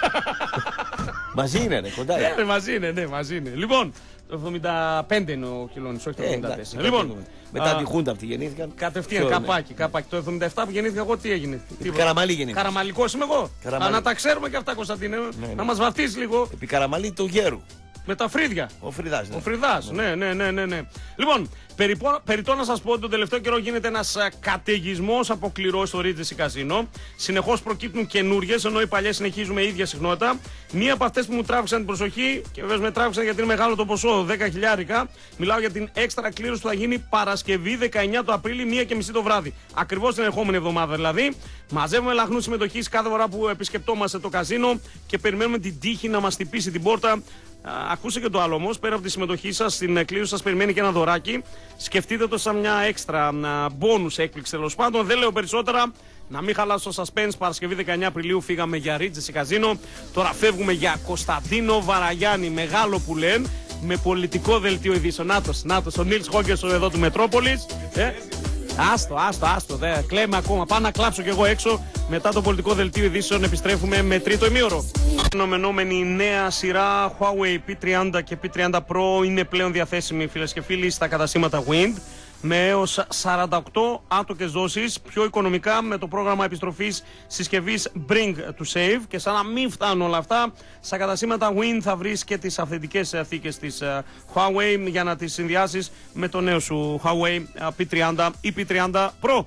Μαζί είναι, ρε, κοντά. Ναι, μαζί είναι, ναι, μαζί είναι. Λοιπόν, το 75 είναι ο Κιλώνης, όχι το 74. Εντάξει, Λοιπόν, μετά τη Χούντα αυτή γεννήθηκαν. κατευθείαν, Ποιο, ναι. καπάκι. Το 77 που γεννήθηκα εγώ, τι έγινε. Καραμαλή γεννήθηκα. Καραμαλικός είμαι εγώ. Καραμαλή. Να τα ξέρουμε και αυτά, Κωνσταντίνε. Ναι. Να μας βαφτίσει λίγο Επί Καραμαλή του Γέρου. με τα φρύδια. Ο Φρυδάς. Ο Φρυδάς, ναι. Λοιπόν, περιττό να σας πω ότι τον τελευταίο καιρό γίνεται ένας καταιγισμός από κληρώσεις στο Regency Casino. Συνεχώς προκύπτουν καινούριες, ενώ οι παλιές συνεχίζουν με ίδια συχνότητα. Μία από αυτές που μου τράβηξαν την προσοχή, και βέβαια με τράβηξαν γιατί είναι μεγάλο το ποσό, 10.000. Μιλάω για την έξτρα κλήρωση που θα γίνει Παρασκευή 19 το Απρίλη, 1:30 το βράδυ. Ακριβώς την ερχόμενη εβδομάδα δηλαδή. Μαζεύουμε λαχνούς συμμετοχής κάθε φορά που επισκεπτόμαστε το καζίνο και περιμένουμε την τύχη να μας χτυπήσει την πόρτα. Ακούστε και το άλλο όμως, πέρα από τη συμμετοχή σας στην κλήρωση σας περιμένει και ένα δωράκι. Σκεφτείτε το σαν μια έξτρα bonus έκπληξη τέλος πάντων. Δεν λέω περισσότερα. Να μην χαλάσω το suspense. Παρασκευή 19 Απριλίου φύγαμε για Regency Casino. Τώρα φεύγουμε για Κωνσταντίνο Βαραγιάννη. Μεγάλο που λένε. Με πολιτικό δελτίο ειδήσεων. Νάτος, ο Νίλς Χόγκερσον εδώ του Μετρόπολης. Άστο. Κλαίμε ακόμα. Πάω να κλάψω κι εγώ έξω. Μετά το πολιτικό δελτίο ειδήσεων επιστρέφουμε με τρίτο ημίωρο. Η αναμενόμενη νέα σειρά Huawei P30 και P30 Pro είναι πλέον διαθέσιμη, φίλες και φίλοι, στα καταστήματα Wind με έως 48 άτοκες δόσεις, πιο οικονομικά με το πρόγραμμα επιστροφής συσκευής Bring to Save. Και σαν να μην φτάνουν όλα αυτά, στα καταστήματα Wind θα βρεις και τις αυθεντικές θήκες της Huawei για να τις συνδυάσεις με το νέο σου Huawei P30 ή P30 Pro.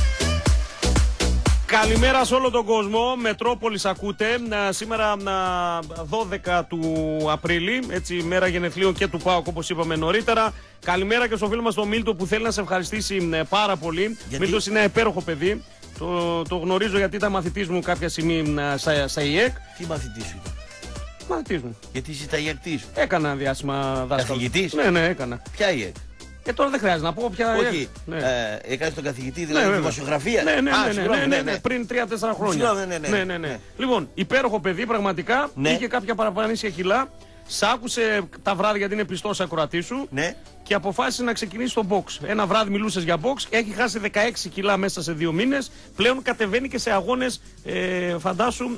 Καλημέρα σε όλο τον κόσμο. Μετρόπολης ακούτε. Σήμερα 12 του Απρίλη, έτσι, μέρα γενεθλίων και του ΠΑΟΚ, όπως είπαμε νωρίτερα. Καλημέρα και στο φίλο μας τον Μίλτο που θέλει να σε ευχαριστήσει πάρα πολύ. Μίλτος είναι ένα υπέροχο παιδί. Το γνωρίζω γιατί ήταν μαθητής μου κάποια στιγμή στα ΙΕΚ. Τι μαθητής σου ήταν? Μαθητής μου. Γιατί είσαι ταγιακτής. Έκανα διάσημα δάσκαλο. Καθηγητής? Ναι, έκανα. Ποια ΙΕΚ? Τώρα δεν χρειάζεται να πω ποια. Όχι. Έκανες τον καθηγητή, δηλαδή δημοσιογραφία. Ναι, πριν 3-4 χρόνια. Ναι. Λοιπόν, υπέροχο παιδί, πραγματικά. Ναι. Είχε κάποια παραπανήσια κιλά. Σ' άκουσε τα βράδια γιατί είναι πιστός ακροατής σου. Ναι. Και αποφάσισε να ξεκινήσει το box. Ένα βράδυ μιλούσες για box. Έχει χάσει 16 κιλά μέσα σε 2 μήνες. Πλέον κατεβαίνει και σε αγώνες, φαντάσου,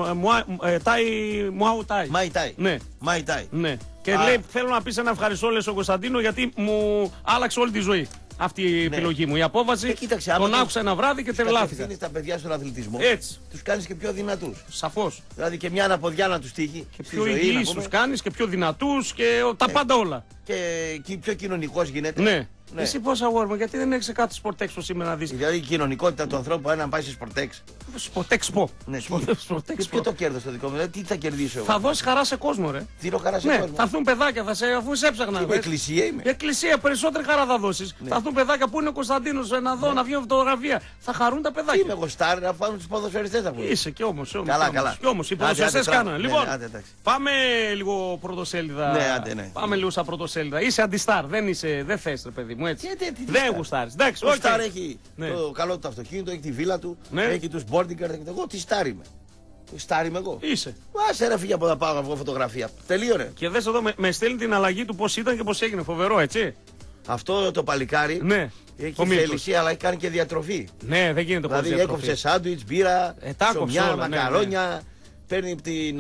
Muay Thai. Ναι. Muay Thai. Ναι. Και λέει, θέλω να πεις ένα ευχαριστώ, λες, ο Κωνσταντίνο, γιατί μου άλλαξε όλη τη ζωή αυτή η επιλογή μου. Η απόφαση. Κοίταξε, τον άκουσα ένα βράδυ και τρελάθηκα. Κατευθύνεις τα παιδιά στον αθλητισμό. Έτσι. Τους κάνεις και πιο δυνατούς. Σαφώς. Δηλαδή και μια αναποδιά να τους τύχει. Και πιο υγιείς τους κάνεις και πιο δυνατούς και τα πάντα όλα. Και πιο κοινωνικός γίνεται. Ναι. Εσύ πώς, αγόρι μου, γιατί δεν έχεις κάτι Sportex σήμερα να δεις? Δηλαδή η κοινωνικότητα του ανθρώπου, έναν πάει σε Sportex. Sportex πω. Ναι, Sportex ποιο το κέρδος το δικό μου, τι θα κερδίσω εγώ? Θα δώσεις χαρά σε κόσμο, ρε. Δίνω χαρά σε Ναι, κόσμο. θα έρθουν παιδάκια, αφού σε έψαχναν. Εκκλησία είμαι. Εκκλησία, περισσότερη χαρά θα δώσεις. Θα έρθουν παιδάκια που είναι ο Κωνσταντίνος να δω, να βγει φωτογραφία. Θα χαρούν τα παιδάκια. Είμαι εγώ στάρ να φάνουν τους ποδοσφαιριστές αφού. Είσαι κι όμως. Καλά. Κι όμως οι ποδοσφαιριστές κάνανε. Λοιπόν, εντάξει. πάμε λίγο πρωτοσέλιδα. Ναι. Πάμε λίγο στα πρωτοσέλιδα. Είσαι αντιστάρ, δεν θες, ρε παιδί μου, έτσι. Δεν γουστάρεις. Ο Στάρ έχει το καλό του αυτοκίνητο, έχει τη βίλα του, έχει τους bodyguard. Εγώ τι Στάρ είμαι? Στάρ είμαι εγώ. Είσαι. Άσε ρε, φύγε από τα πάω να βγω φωτογραφία. Τελείωνε. Και δες εδώ, με στέλνει την αλλαγή του πώς ήταν και πώς έγινε. Φοβερό, έτσι. Αυτό το παλικάρι έχει θέληση, αλλά έχει κάνει και διατροφή. Ναι, δεν γίνεται χωρίς δηλαδή διατροφή. έκοψε σάντουιτς, μπύρα, σομιά, μακαρόνια. Παίρνει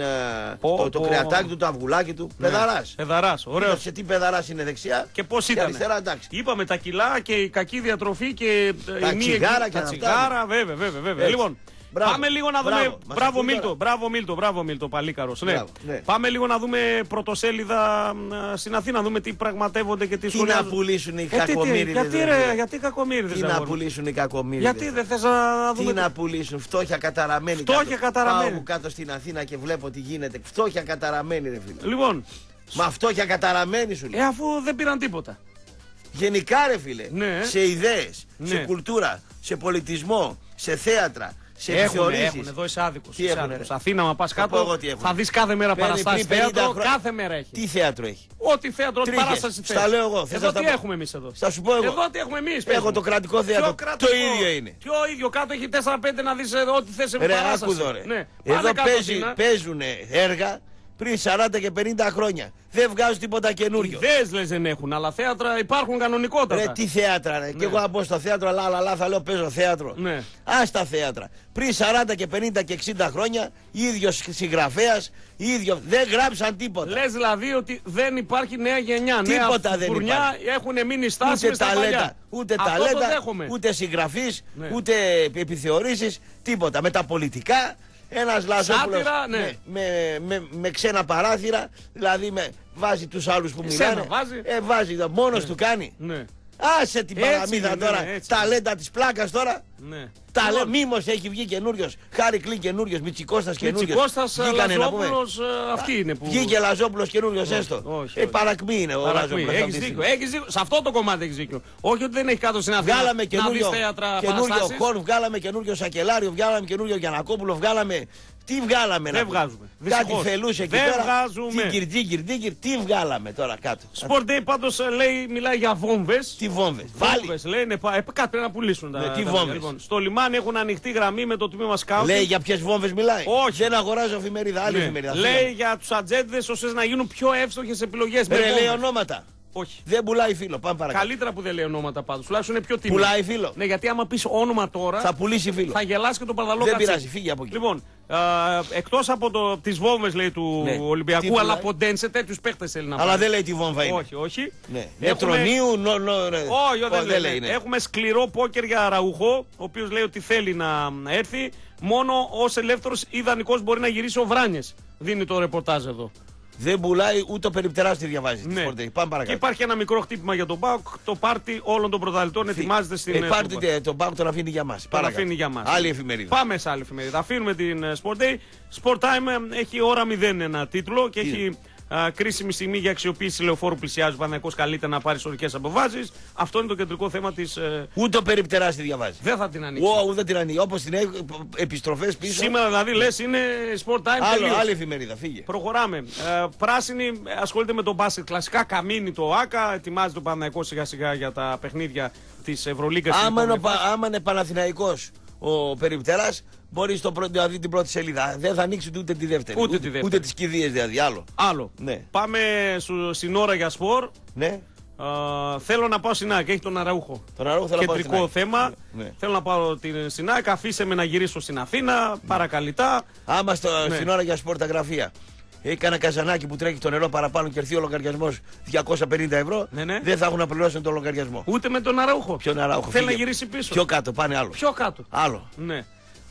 το κρεατάκι του, το αυγουλάκι του. Πεδαράς. Πεδαράς, ωραίος. Σε τι πεδαράς είναι δεξιά και πώς ήταν? Αριστερά, εντάξει. Είπαμε τα κιλά και η κακή διατροφή και τα τσιγάρα και τα τσιγάρα, βέβαια. Λοιπόν, πάμε λίγο να δούμε. Μπράβο Μίλτο, παλίκαρος. Ναι. Πάμε λίγο να δούμε πρωτοσέλιδα στην Αθήνα, να δούμε τι πραγματεύονται και τι σχολιάζουν. Τι να πουλήσουν οι κακομοίριδες. Γιατί κακομοίριδες? Τι να πουλήσουν οι κακομοίριδες. Γιατί δεν θες να δούμε? Τι να πουλήσουν, φτώχεια καταραμένη. Πάω κάτω στην Αθήνα και βλέπω τι γίνεται. Φτώχεια καταραμένη, ρε φίλε. Λοιπόν. Μα φτώχεια καταραμένη σου λέει. Αφού δεν πήραν τίποτα. Γενικά, ρε φίλε. Ναι. Σε ιδέες, σε κουλτούρα, σε πολιτισμό, σε θέατρα. Έχουν εδώ είσαι άδικος. Αθήνα, μα πας κάτω, θα δεις κάθε μέρα παραστάσεις θέατρο, κάθε μέρα έχει. Τι θέατρο έχει? Ό,τι θέατρο, ό,τι παράσταση θες. Στα λέω εγώ. Εδώ τι έχουμε εμείς εδώ? Θα σου πω εγώ. Εδώ τι έχουμε εμείς? Έχω το κρατικό θέατρο. Το ίδιο είναι. Ποιο ίδιο? Κάτω έχει 4-5 να δεις ό,τι θες σε παράσταση. Εδώ παίζουν έργα πριν 40 και 50 χρόνια. Δεν βγάζουν τίποτα καινούριο. Ιδέες λες δεν έχουν, αλλά θέατρα υπάρχουν κανονικότατα. Ρε, τι θέατρα, ρε. Και εγώ να μπω στο θέατρο, αλλά θα λέω παίζω θέατρο. Ναι. Άστα θέατρα. Πριν 40 και 50 και 60 χρόνια, ίδιος συγγραφέας, ίδιο. Δεν γράψαν τίποτα. Λες δηλαδή ότι δεν υπάρχει νέα γενιά. Τίποτα νέα δεν φουρνιά, έχουν μείνει στάσεις ούτε ταλέντα. Ούτε ταλέντα, ούτε συγγραφείς, ούτε επιθεωρήσεις, τίποτα. Με τα πολιτικά. Ένας Λαζόπουλος με ξένα παράθυρα, δηλαδή βάζει τους άλλους που μιλάνε. Βάζει, μόνος του κάνει. Ναι. Άσε την παραμύθα τώρα, ταλέντα της πλάκας τώρα. Ναι. Μίμος έχει βγει καινούριος, Χάρη Κλίν καινούριος, Μητσικώστας καινούριος. Μητσικώστας, Λαζόπουλος, αυτοί είναι που... Βγήκε Λαζόπουλος καινούριος έστω. Παρακμή είναι ο Λαζόπουλος. Έχεις δίκιο, σε αυτό το κομμάτι έχεις δίκιο. Όχι ότι δεν έχει κάτω στην Αθήνα βγάλαμε να δεις θέατρα παραστάσεις. Χόρ, βγάλαμε καινούριο Σακελάριο, βγάλαμε καινούριο Γιαννακόπουλο, βγάλαμε... Τι βγάλαμε? Δεν βγάζουμε. Κάτι φελούσε εκεί πέρα. Βγάζουμε. Τζίγκυρ, τι βγάλαμε τώρα κάτω? Sport Day πάντως μιλάει για βόμβες. Τι βόμβες? Βόμβες λέει, κάτι πρέπει να πουλήσουν. Τι βόμβες? Λοιπόν, στο λιμάνι έχουν ανοιχτή γραμμή με το τμήμα σκάουτ. Λέει για ποιες βόμβες μιλάει? Όχι. Δεν αγοράζω εφημερίδα, άλλη εφημερίδα. Λέει για τους ατζέντες ώστε να γίνουν πιο εύστοχες επιλογές. Λέει ονόματα. Όχι. Δεν πουλάει φίλο. Πάμε παρακάτω. Καλύτερα που δεν λέει ονόματα πάντως. Τουλάχιστον είναι πιο τιμή. Πουλάει φίλο. Ναι, γιατί άμα πεις όνομα τώρα. Θα πουλήσει φίλο. Θα γελάσει και τον Παδαλό Δεν Κατσίκη. πειράζει, φύγει από εκεί. Λοιπόν, εκτός από τις βόμβες λέει του Ναι. Τι Ολυμπιακού, πουλάει? αλλά ποντένσε τέτοιους παίχτες θέλει να Αλλά πάρει. δεν λέει τι βόμβα είναι. Όχι, όχι. Ναι. Έχουμε- Νετρονίου, Όχι, δεν λέει. ναι. Έχουμε σκληρό πόκερ για Αραουχό, ο οποίος λέει ότι θέλει να έρθει. Μόνο ως ελεύθερος ή δανεικός μπορεί να γυρίσει ο Βράνιες. Δίνει το ρεπορτάζ εδώ. Δεν πουλάει ούτε ο περιπτεράς τη διαβάζει. Ναι. Πάμε Και παρακάτω. υπάρχει ένα μικρό χτύπημα για τον ΠΑΟΚ. Το πάρτι όλων των πρωταθλητών ετοιμάζεται στην Τούμπα. Πάρτε τον Πάοκ, τον αφήνει για μας. Τον αφήνει για μας. Άλλη εφημερίδα. Πάμε σε άλλη εφημερίδα. Αφήνουμε την Sport Day. Sport Time έχει ώρα 0 ένα τίτλο και έχει κρίσιμη στιγμή για αξιοποίηση λεωφόρου πλησιάζει. Ο Παναθηναϊκός καλείται να πάρει ιστορικές αποφάσεις. Αυτό είναι το κεντρικό θέμα της. Ούτε ο περιπτεράς τη διαβάζει. Δεν θα την ανοίξω. Ούτε την ανοίγει. Όπως την έχει, επιστροφές πίσω. Σήμερα δηλαδή λες είναι Sport Time. τελείως. Άλλη εφημερίδα, φύγε. Προχωράμε. Πράσινη ασχολείται με τον μπάσκετ. Κλασικά καμίνει το ΆΚΑ. Ετοιμάζει τον Παναθηναϊκό σιγά σιγά για τα παιχνίδια της Ευρωλίγκας. Άμα είναι Παναθηναϊκός ο περιπτεράς, μπορεί να δει την πρώτη σελίδα. Δεν θα ανοίξει ούτε τη δεύτερη. Ούτε τη δεύτερη. Ούτε τις κηδείες δηλαδή. Άλλο. Ναι. Πάμε στην ώρα για σπορ. Ναι. Θέλω να πάω στην ΑΕΚ, έχει τον Αραούχο. Τον Αραούχο θέλω να πάω Κεντρικό στην ΑΕΚ. θέμα. Ναι. Θέλω να πάω στην ΑΕΚ, αφήσε με να γυρίσω στην Αθήνα, παρακαλυτά. Άμα Ναι. στην ώρα για σπορ τα γραφεία έχει κανένα καζανάκι που τρέχει το νερό παραπάνω και έρθει ο λογαριασμός 250 ευρώ, Ναι. δεν θα έχουν να πληρώσουν τον λογαριασμό. Ούτε με τον Αραούχο. Ποιον Αραούχο? Θέλει να Φύγε. γυρίσει πίσω. Πιο κάτω, πάνε άλλο. Πιο κάτω. Άλλο. Ναι.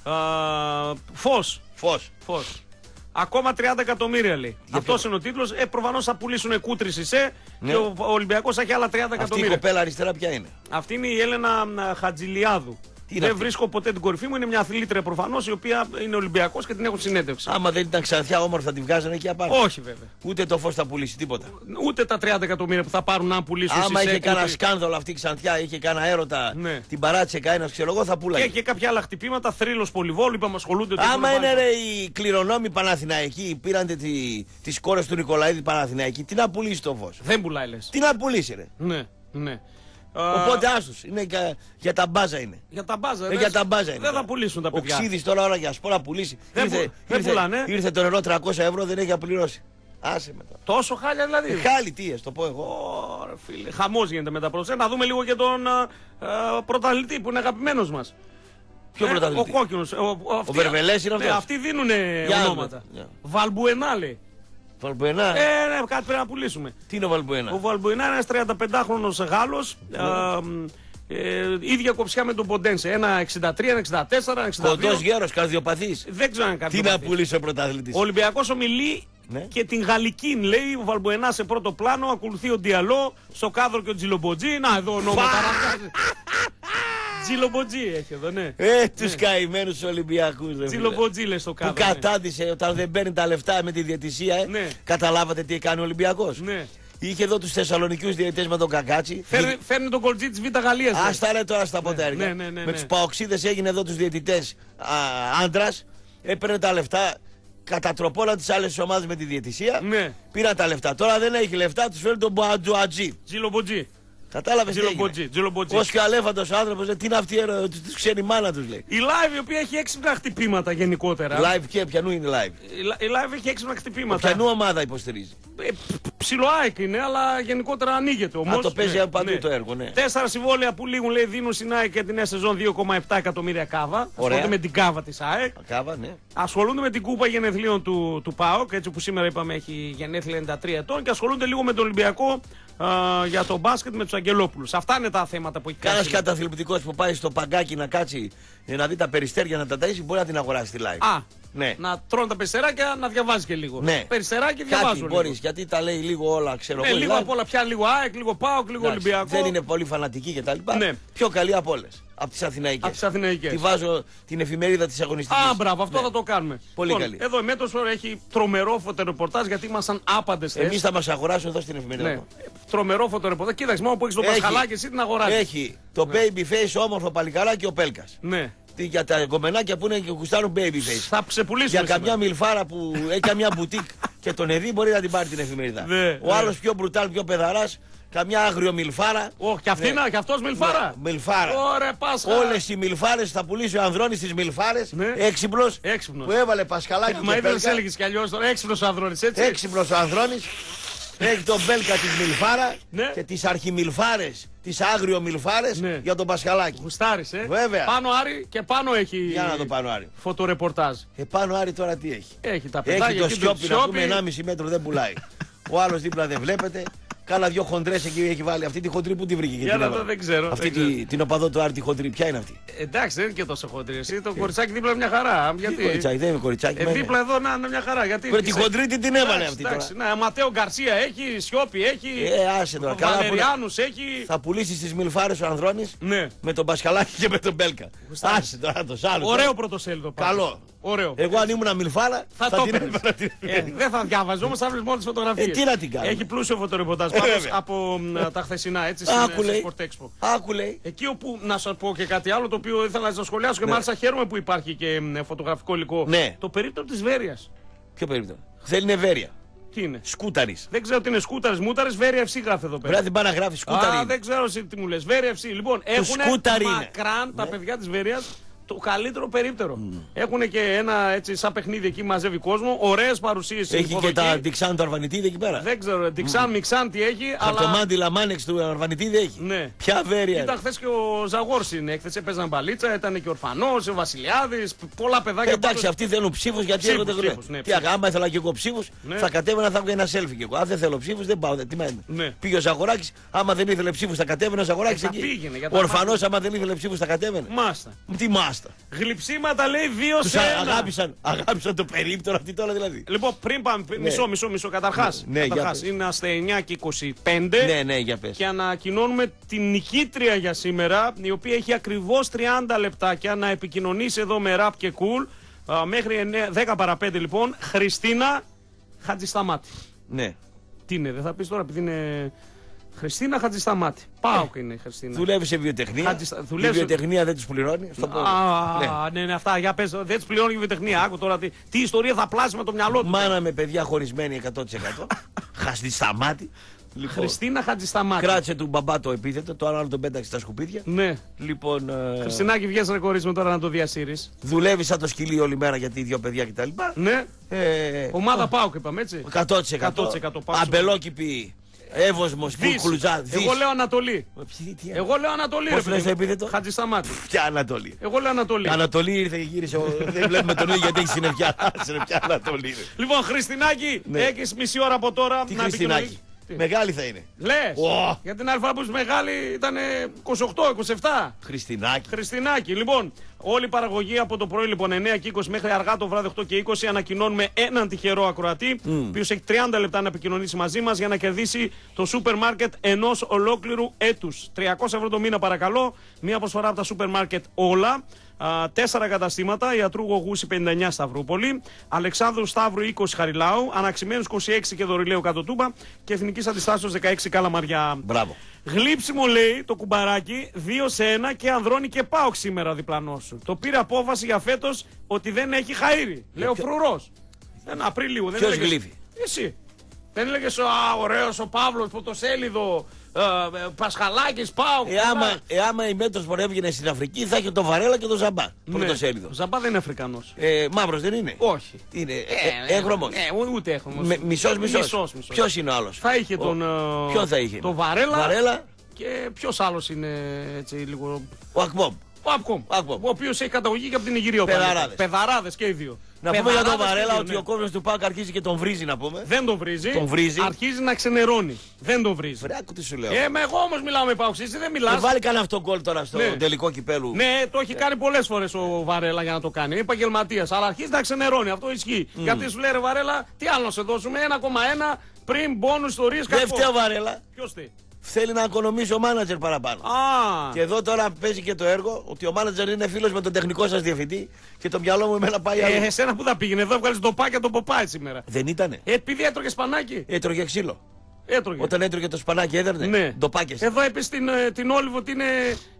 Φως. Φως. Ακόμα 30 εκατομμύρια λέει. Αυτό είναι ο τίτλο. Προφανώς θα πουλήσουν κούτρι σε Ναι. και ο Ολυμπιακός θα έχει άλλα 30 Αυτή η εκατομμύρια. κοπέλα αριστερά ποια είναι? Αυτή είναι η Έλενα Χατζηλιάδου. είναι Δεν αυτή? βρίσκω ποτέ την κορυφή μου. Είναι μια αθλήτρια προφανώς η οποία είναι Ολυμπιακός και την έχουν συνέντευξη. Άμα δεν ήταν Ξανθιά όμορφα θα τη βγάζανε εκεί απάνω. Όχι βέβαια. Ούτε το Φως θα πουλήσει τίποτα. Ούτε τα 30 εκατομμύρια που θα πάρουν να πουλήσουν Άμα στις είχε κούτρι. κανένα σκάνδαλο αυτή η Ξανθιά, είχε κανένα έρωτα, Ναι. την παράτησε κανένα, ξέρω εγώ, θα Και πουλάει. έχει και κάποια άλλα χτυπήματα. Θρύλος Πολυβόλου, είπαμε ασχολούνται. ότι Άμα έχουν είναι βάλει- ρε οι κληρονόμοι Παναθηναϊκοί, πήραν τις κόρες του Νικολαίδη Παναθηναϊκοί, τι να πουλήσει το Φως? Δεν πουλάει λες. Τι να πουλήσει ρε? Ναι, ναι. Οπότε άστος, είναι για τα μπάζα είναι. Για τα μπάζα. Για τα μπάζα είναι. Δεν θα πουλήσουν τα Ο παιδιά. Ξίδης τώρα ώρα για σπόρα πουλήσει. Δεν πουλάνε. Ήρθε το νερό 300 ευρώ, δεν έχει να πληρώσει. Άσε μετά. Τόσο χάλια δηλαδή. Χάλι τι, το πω εγώ. Ωραία, φίλε. Χαμός γίνεται με τα πρωτοσέλα. Να δούμε λίγο και τον πρωταθλητή που είναι αγαπημένος μας. Ποιο πρωταθλητή? Ο κόκκινος. Ο Βερβελές είναι Ναι, αυτός? αυτοί δίνουν Για να ονόματα. δούμε. Βαλμπουενά λέει. Βαλμπουενά. Ναι, κάτι πρέπει να πουλήσουμε. Τι είναι ο Βαλμπουενά? Ο Βαλμπουενά είναι ένας 35χρονος Γάλλος. Ίδια κοψιά με τον Ποντένσε. Ένα 63, ένα 64, ένα 62. Κοντός γέρος, καρδιοπαθής. Δεν ξέρω αν Τι να πουλήσει ο πρωταθλητής? Ο Ολυμπιακός ομιλεί Ναι. και την Γαλλική λέει. Ο Βαλμπουενά σε πρώτο πλάνο. Ακολουθεί ο Ντιαλό. Στο κάδρο και ο Τζιλομποτζή. Να εδώ ονόματα. Τζιλομποτζή έχει εδώ, ναι. Τους καημένους Ολυμπιακούς. ρε φίλε. Τζιλομποτζή λέει στο Που κάδρο. ναι. κατάντησε όταν δεν παίρνει τα λεφτά με τη διαιτησία. Ναι. Καταλάβατε τι έκανε ο Ολυμπιακός? Ναι. Είχε εδώ τους Θεσσαλονικιούς διαιτητές με τον Κακάτσι. Φέρνει τον κολτζή της Β' Γαλλίας. λέει. Ας τα ρε τώρα στα ποτέρια. ναι, ναι, ναι, Με ναι. τους Παοξίδες έγινε εδώ τους διαιτητές άντρας. Έπαιρνε τα λεφτά. Κατατροπώναν τις άλλες ομάδες με τη διαιτησία. Ναι. Πήραν τα λεφτά. Τώρα δεν έχει λεφτά, τους φέρνει τον Μποατζουατζή. Τζιλομποτζή. Κατάλαβες τι Τζιλομποτζή. έγινε? Τζιλομποτζή. Ως και ο αλέφαντος άνθρωπος, τι είναι αυτή, τους ξέρει η μάνα τους λέει. Η live η οποία έχει έξυπνα χτυπήματα γενικότερα. Live και ποιανού είναι live? Η live έχει έξυπνα χτυπήματα. Ποιανού ομάδα υποστηρίζει? Ψιλοάικ είναι, αλλά γενικότερα ανοίγεται όμως. το παίζει από παντού το έργο, ναι. 4 συμβόλαια που λήγουν, λέει, δίνουν στην ΑΕΚ για την νέα σεζόν 2,7 εκατομμύρια κάβα. Ασχολούνται με την κάβα της ΑΕΚ. Κάβα, ναι. Ασχολούνται με την κούπα γενεθλίων του ΠΑΟΚ, έτσι που σήμερα είπαμε έχει γενέθλια 93 ετών. Και ασχολούνται λίγο με τον Ολυμπιακό για το μπάσκετ με τους Αγγελόπουλους. Αυτά είναι τα θέματα που έχει Κανένα κάνει. καταθλιπτικός που πάει στο παγκάκι να κάτσει να δει τα περιστέρια να τα ταΐσει μπορεί να την αγοράσει τη live. Α, Ναι. να τρώνε τα περιστεράκια, να διαβάζει και λίγο. Ναι. Περιστεράκι Κάτι διαβάζω μπορείς, λίγο. γιατί τα λέει λίγο όλα, ξέρω Ναι, εγώ. λίγο live. απ' όλα πια, λίγο ΑΕΚ, λίγο ΠΑΟΚ, λίγο Εντάξει, Ολυμπιακό. δεν είναι πολύ φανατική κτλ. Ναι. Πιο καλή από όλες. Από τις Αθηναϊκές. Από τις Αθηναϊκές. Τη βάζω την εφημερίδα της αγωνιστικής. Α, μπράβο, αυτό Ναι. θα το κάνουμε. Πολύ Λοιπόν, καλή. εδώ η Μέτροσφαιρα έχει τρομερό φωτερεπορτάζ γιατί ήμασταν άπαντες Εμείς θες. θα μας αγοράσουν εδώ στην εφημερίδα. Ναι. μας. Τρομερό φωτερεπορτάζ. Κοίταξε, μόνο που έχει το Έχει. Πασχαλάκι, εσύ την αγοράζει. Έχει το baby face όμορφο παλικαράκι ο Πέλκας. Ναι. Για τα κομμενάκια που είναι και γουστάρουν baby face. Θα ξεπουλήσουμε. Για καμιά μιλφάρα που έχει καμιά μπουτίκ και τον εδεί μπορεί να την πάρει την εφημερίδα. Ναι, Ο άλλος πιο μπρουτάλ, πιο παιδαράς, καμιά άγριο μιλφάρα. Όχι, και αυτή Ναι. είναι, και αυτός μιλφάρα. Ναι, μιλφάρα. Ωραία, Πάσχα. Όλες οι μιλφάρες θα πουλήσει ο Ανδρώνης τις μιλφάρες. Ναι. Έξυπνος. Έξυπνος. Που έβαλε Πασχαλάκι Μα και ήθελε Πέλκα. έλεγε κι αλλιώ τώρα έξυπνο Ανδρώνης, έτσι. Έξυπνος ο Ανδρώνης. Έχει τον Μπέλκα της Μιλφάρα Ναι. και τις αρχιμιλφάρες, τις άγριο μιλφάρες Ναι. για τον Πασχαλάκη. Γουστάρεις, Βέβαια. Πάνω Άρη και πάνω έχει. Για να το πάνω Άρη. Φωτορεπορτάζ. Επάνω Άρη τώρα τι έχει. Έχει τα παιδάκια. Έχει το εκεί, Σιόπι να πούμε 1,5 μέτρο δεν πουλάει. Ο άλλος δίπλα δεν βλέπετε. Κάνα δυο χοντρές εκεί έχει βάλει. Αυτή τη χοντρή που τη βρήκε. και Για την να έβαλε. το δεν ξέρω. Αυτή δεν ξέρω. την οπαδό του Άρη τη χοντρή, ποια είναι αυτή. Εντάξει, δεν είναι και τόσο χοντρή. Εσύ το κοριτσάκι δίπλα μια χαρά. Γιατί. Κοριτσάκι, δεν είναι κοριτσάκι. μα είναι. Δίπλα εδώ να είναι μια χαρά. Γιατί. Βρε, τη χοντρή την έβαλε αυτή τώρα. Εντάξει, ναι, Ματέο Γκαρσία έχει, Σιόπι έχει. Άσε τώρα. Καλά που Βαλεριάνους έχει. θα πουλήσει τις μιλφάρες ο Ανδρώνης Ναι. με τον Πασχαλάκη και με τον Μπέλκα. Άσε τώρα το άλλο. Ωραίο πρωτοσέλιδο. πάντως. Καλό. Ωραίο. Εγώ αν ήμουν μιλφάρα Θα το την έπαιρνες. έβαλα την. Δεν θα διάβαζε όμω, θα βλέπει μόνο τι φωτογραφίε. Τι να την κάνω. Έχει πλούσιο φωτορεπορτάζ πάντως βέβαια. από τα χθεσινά έτσι Άκου στην λέει. Sport Expo. Άκου λέει. Εκεί όπου να σα πω και κάτι άλλο το οποίο ήθελα να σα σχολιάσω και μάλιστα χαίρομαι που υπάρχει και φωτογραφικό υλικό. Ναι. Το περίπτωμα τη Βέρεια. Ποιο περίπτωμα. Θέλει νευέρεια. Τι είναι. Σκούταρης. Δεν ξέρω τι είναι σκούταρε, μούταρε, Βέρεια FC γράφει εδώ πέρα. Πρέπει να πάει να γράφει σκούταρη. Α, δεν ξέρω εσύ τι μου λε. Βέρεια FC. Λοιπόν, έχουν σκούταρι είναι. μακράν τα παιδιά τη Βέρεια το καλύτερο περίπτερο. Έχουν και ένα έτσι σαν παιχνίδι εκεί, μαζεύει κόσμο. Ωραίε παρουσίες. Έχει και τα Ντιξάν του Αρβανιτίδη εκεί πέρα. Δεν ξέρω, Ντιξάν, Μιξάν τι έχει. Αλλά... Χαρτομάντι Λαμάνεξ του Αρβανιτίδη έχει. Ναι. Ποια βέρεια. Ήταν χθε και ο Ζαγόρ στην έκθεση, έπαιζαν μπαλίτσα, ήταν και ο Ορφανός, ο Βασιλιάδης, πολλά παιδάκια. Εντάξει, πάντως- αυτοί θέλουν ψήφου γιατί Ψήφους, έρχονται γρήγορα. ψήφους, ναι, Τι άμα ήθελα και εγώ ψήφου, Ναι. θα κατέβαινα θα βγει ένα selfie και εγώ. Αν δεν θέλω ψήφου, δεν πάω. Τι μένει. Ναι. Πήγε ο Ζαγοράκη, άμα δεν ήθελε ψήφου, θα κατέβαινε ο Ζαγοράκη θα εκεί. πήγαινε, για τα Ο Ορφανό, άμα δεν ήθελε ψήφου, θα κατέβαινε. Μάστα. Τι μάστα. Γλυψίματα λέει 2 Του σε 1. αγάπησαν το περίπτωρο αυτή τώρα δηλαδή. Λοιπόν, πριν πάμε, μισό. Καταρχάς, Ναι, για πες. είμαστε 9 και 25 Ναι, για πες. και ανακοινώνουμε την νικήτρια για σήμερα, η οποία έχει ακριβώς 30 λεπτάκια να επικοινωνήσει εδώ με Rap και Cool μέχρι 10 παρα 5 λοιπόν. Χριστίνα Χατζησταμάτη. Ναι. Τι είναι, δεν θα πεις τώρα επειδή είναι Χριστίνα Χατζησταμάτη. Πάω και είναι η Χριστίνα. Δουλεύει σε βιοτεχνία. Η δουλεύει σε- βιοτεχνία δεν του πληρώνει. Στο πω. Ναι, αυτά. Για πες, δεν τις πληρώνει η βιοτεχνία. Άκου τώρα τι ιστορία θα πλάσει με το μυαλό του. Μάνα με παιδιά χωρισμένη 100%. Χαστή στα μάτι. Λοιπόν, Χριστίνα Χατζησταμάτη. κράτησε του μπαμπά το επίθετο, το άλλο τον πέταξε στα σκουπίδια. Ναι. Λοιπόν, Χριστινάκη, βγες να κορίσουμε τώρα να το διασύρεις. δουλεύει σαν το σκυλί όλη μέρα γιατί οι δύο παιδιά κτλ. Ναι. Ε, Ομάδα ΠΑΟΚ είπαμε έτσι. 100%. Πάω. Αμπελόκηπη, Εύωσμος, Δύση. Κουλουτζά. Εγώ λέω Ανατολή. Εγώ λέω Ανατολή. Πώς ρε παιδί λες το μου. επίθετο? Χατζησταμάτη. Ποια Ανατολή. Εγώ λέω Ανατολή. Ανατολή ήρθε και γύρισε. Δεν βλέπουμε τον ίδιο γιατί έχει συννεφιά. Ποια Ανατολή είναι. Λοιπόν, Χριστινάκη, Ναι. έχεις μισή ώρα από τώρα Τι να Χριστινάκη. επικοινωνείς. Τι? Μεγάλη θα είναι. Λες. Ω. Για την άλλη φορά που είσαι μεγάλη ήταν 28-27. Χριστινάκη. Χριστινάκη, λοιπόν, όλη η παραγωγή από το πρωί λοιπόν 9 και 20 μέχρι αργά το βράδυ 8 και 20 ανακοινώνουμε έναν τυχερό ακροατή, ο οποίος έχει 30 λεπτά να επικοινωνήσει μαζί μας για να κερδίσει το σούπερ μάρκετ ενός ολόκληρου έτους. 300 € το μήνα παρακαλώ, μία προσφορά από τα σούπερ μάρκετ όλα. 4 καταστήματα, Ιατρού Γογούση 59 Σταυρούπολη, Αλεξάνδρου Σταύρου 20 Χαριλάου, Αναξημένους 26 και Δωρηλαίου Κάτω Τούμπα και Εθνικής Αντιστάσεως 16 Καλαμαριά. Μπράβο. Γλύψιμο λέει το κουμπαράκι 2 σε 1 και Ανδρώνη και ΠΑΟΚ σήμερα διπλανό σου. Το πήρε απόφαση για φέτος ότι δεν έχει χαΐρι. Λέει ο Φρουρός. Ένα Απριλίου. Δεν Ποιος έλεγες- γλύφει? Εσύ. Δεν έλεγες ωραίος ο Παύλος πρωτοσέλιδο, Πασχαλάκης, ΠΑΟΚ. Άμα η Μέτρος έβγαινε στην Αφρική θα είχε τον Βαρέλα και τον Ζαμπά. Πρωτοσέλιδο. Ο Ζαμπά δεν είναι Αφρικανός. Μαύρος δεν είναι. Όχι. Τι είναι. Έγχρωμος. Ούτε έχρωμος. Μισός. Ποιος είναι ο άλλος? Θα είχε τον. Ποιον θα είχε? τον Βαρέλα. Βαρέλα. Και ποιος άλλος είναι έτσι λίγο. Ο Ακμπομ. Ο Απκομ. Ακμπομ. Ο οποίος έχει καταγωγή και από την Ιγυρία. Παιδαράδες. Παιδαράδες και οι δύο. Να πούμε για τον Παιδαράδες Βαρέλα και οι ότι δύο, ο κόσμος του ΠΑΟΚ αρχίζει και τον βρίζει να πούμε. δεν τον βρίζει. Τον βρίζει. Αρχίζει να ξενερώνει. Δεν τον βρίζει. Βρε, άκου τι σου λέω. Μα εγώ όμως μιλάω με Πάουξ, εσύ δεν μιλάς. Βάλει κανένα αυτό γκολ τώρα στο Ναι. τελικό κυπέλου. Ναι, το έχει κάνει πολλές φορές ο Βαρέλα για να το κάνει. Είναι επαγγελματίας. Αλλά αρχίζει να ξενερώνει. Αυτό ισχύει. Γιατί σου λέει ρε Βαρέλα, τι άλλο να σε δώσουμε. 1,1 πριν μπόνους ιστορίες Δεν φταίει ο Βαρέλα. Ποιος τι. Θέλει να οικονομήσει ο μάνατζερ παραπάνω. Α, Και εδώ τώρα παίζει και το έργο ότι ο μάνατζερ είναι φίλος με τον τεχνικό σας διευθυντή και το μυαλό μου εμένα πάει άλλο. εσένα που θα πήγαινε εδώ, βγάλεις το πάκια τον Ποπάι σήμερα. Δεν ήτανε. Επειδή έτρωγε σπανάκι. Έτρωγε ξύλο. Έτρωγε. Όταν έτρωγε το σπανάκι έδερνε. Ναι. Το πάκεσαι. Εδώ έπεσε την Όλιβο ότι είναι.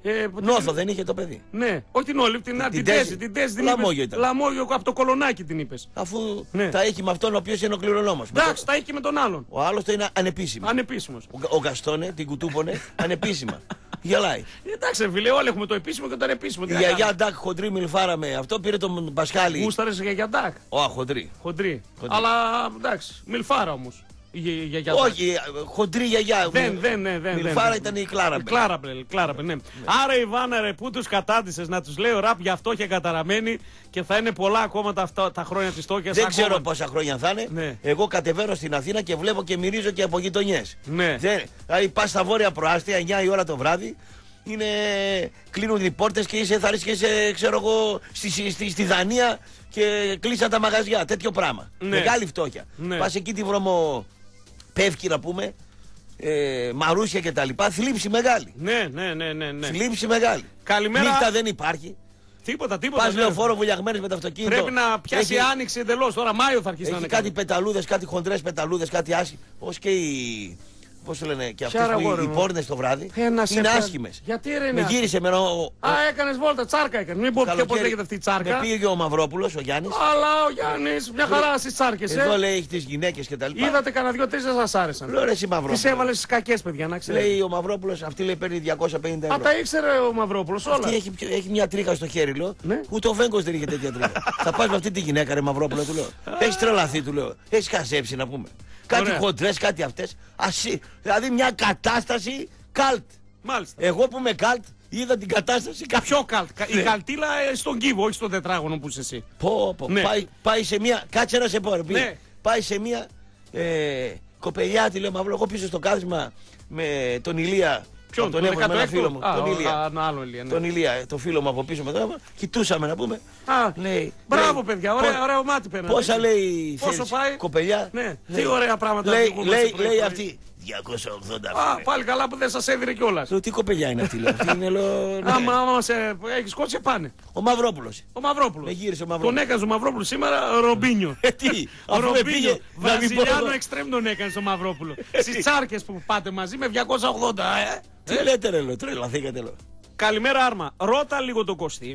Νόθο δεν είχε το παιδί. Ναι, όχι την Όλιβο, την Τέζη. Την Τέζη την Λαμόγιο είπες. ήταν. Λαμόγιο από το κολονάκι την είπε. Αφού Ναι. τα έχει με αυτόν ο οποίος είναι ο κληρονόμος. Εντάξει, τα έχει και με τον άλλον. Ο άλλος το είναι ανεπίσημα. Ανεπίσημο. Ο Γκαστόνε την κουτούπονε ανεπίσημα. Γελάει. Εντάξει, φίλε, όλοι έχουμε το επίσημο και το ανεπίσημο. Η γιαγιά Ντάκ χοντρή μιλφάρα με αυτό πήρε τον Πασχάλη. Γούσταρε για γιαντάκ. Ω, χοντρή. Χοντρή. Αλλά εντάξει, μιλφάρα όμω. Όχι, χοντρή γιαγιά. Δεν. Μιλφάρα ήταν η Κλάραμπελ. Κλάραμπελ, ναι. Άρα Ιβάνα ρε, πού τους κατάντησες να τους λέει ο ραπ για αυτό και καταραμένη και θα είναι πολλά ακόμα τα χρόνια της στόχιας. Δεν ξέρω πόσα χρόνια θα είναι. Ναι. Εγώ κατεβαίνω στην Αθήνα και βλέπω και μυρίζω και από γειτονιές. Ναι. Δηλαδή πας στα βόρεια προάστια 9 η ώρα το βράδυ. Κλείνουν οι πόρτες και θα ρίξεις και είσαι, ξέρω εγώ, στη Δανία και κλείσαν τα μαγαζιά. Τέτοιο πράγμα. Ναι. Μεγάλη φτώχεια. Ναι. Πας εκεί τη βρωμοπεύκη να πούμε, Μαρούσια και τα λοιπά. Θλίψη μεγάλη. Ναι. Θλίψη μεγάλη. Καλημέρα. Νύχτα δεν υπάρχει. Τίποτα. Πας λεωφόρο βουλιαγμένες με το αυτοκίνητο. Πρέπει να πιάσει άνοιξη εντελώς. Τώρα Μάιο θα αρχίσει να είναι. Κάτι πεταλούδες, κάτι χοντρές πεταλούδες, κάτι άσχη. Ως και οι. Πώς το λένε, και αυτές οι πόρνες το βράδυ είναι άσχημες. Γιατί ρε, με γύρισε με έκανες βόλτα, τσάρκα έκανε. Μην πω πώς λέγεται αυτή η τσάρκα. Με πήγε ο Μαυρόπουλος, ο Γιάννης. Αλλά ο Γιάννης, μια χαρά στις τσάρκες. Εδώ λέει έχει τις γυναίκες και τα λοιπά. Είδατε κανένα 2-3 δεν σας άρεσαν. Λέω ρε εσύ Μαυρόπουλος. Τις έβαλες στις κακές παιδιά, να ξέρετε. Λέει ο Μαυρόπουλος, αυτή λέει παίρνει 250 ευρώ. Α, τα ήξερε ο Μαυρόπουλος όλα. Αυτή έχει μια τρίχα στο χέρι, λέω. Ναι. Ούτε ο Βέγκος δεν είχε τέτοια τρίχα. Θα πας με αυτή τη γυναίκα, ρε Μαυρόπουλο, του λέω. Έχει τρελαθεί, του λέω. Έχει χαζέψει να πούμε. Κάτι χοντρές, κάτι αυτές. Δηλαδή μια κατάσταση καλτ. Μάλιστα. Εγώ που είμαι καλτ, είδα την κατάσταση καλτ. Πιο καλτ. Η καλτήλα στον κύβο, όχι στον τετράγωνο που είσαι εσύ. Ναι. Πάει σε μια. Κάτσε να σε πω, ρε. Ναι. Πάει σε μια κοπελιά, τη λέω Μαύρο, εγώ πίσω στο κάθισμα με τον Ηλία. Ποιον, τον έχω με ένα φίλο μου. Τον Ηλία. Ναι. Τον Ηλία, το φίλο μου από πίσω με το. Κοιτούσαμε να πούμε. Λέει, μπράβο παιδιά, ωραίο μάτι παίρνει. Πόσα λέει πόσο πάει, κοπελιά. Ναι, τι ωραία πράγματα. Λέει αυτή. 280. Πάλι καλά που δεν σας έδινε κιόλας. Τι κοπελιά είναι αυτή, λέω. Άμα έχεις κότσε πάνε. Ο Μαυρόπουλος. Με γύρισε ο Μαυρόπουλος. Τον έκανες ο Μαυρόπουλος σήμερα Ρομπίνιο. Τι, ο Ρομπίνιο. Βραζιλιάνο εξτρέμ τον έκανες ο Μαυρόπουλο. Στις τσάρκες που πάτε μαζί με 280. Τι λέτε ρε, λέω, τρελαθήκατε λέω. Καλημέρα Άρμα. Ρώτα λίγο τον Κωστή.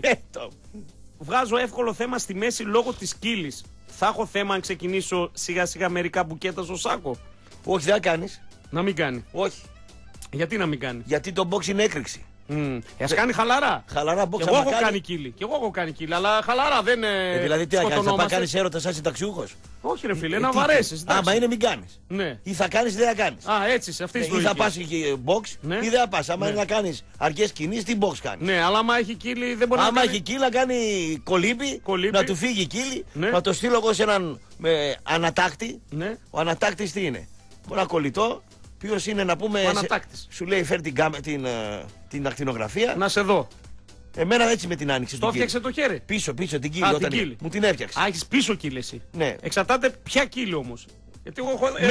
Βγάζω εύκολο θέμα στη μέση λόγω της κύλης. Θα έχω θέμα αν ξεκινήσω σιγά σιγά μερικά μπουκέτα στο σάκο. Όχι, δεν θα κάνεις. Να μην κάνει. Όχι. Γιατί να μην κάνει. Γιατί το box είναι έκρηξη. Ας κάνει χαλαρά. Χαλαρά box. Και εγώ έχω κάνει κύλη. Και εγώ έχω κάνει κύλη. Αλλά χαλαρά δεν είναι. Δηλαδή τι θα κάνεις, θα πάει κάνεις έρωτα σαν συνταξιούχος. Όχι ρε φίλε, να βαρέσεις. Άμα είναι μην κάνεις. Ναι. Ή θα κάνεις ή δεν θα κάνεις. Α, έτσι, σε αυτή τη λογική. Ή θα πας box ή δεν θα πας. Άμα είναι να κάνεις αρκές κινήσεις, τι box κάνεις. Ναι, αλλά άμα έχει κύλη δεν μπορεί να κάνει. Άμα έχει κύλη να κάνει κολύμπι, να του φύγει η κύλη, να το στείλω εγώ σε έναν ανατάκτη. Ο ανατάκτης τι είναι. Ένα κολλητό. Ποιος είναι να πούμε. Σου λέει φέρει την ακτινογραφία. Να σε δω. Εμένα έτσι με την άνοιξε. Το έφτιαξε το χέρι. Πίσω την κύλη. Όταν μου την έφτιαξε. Α, έχεις πίσω κύλη εσύ. Ναι. Εξαρτάται ποια κύλη όμως. Γιατί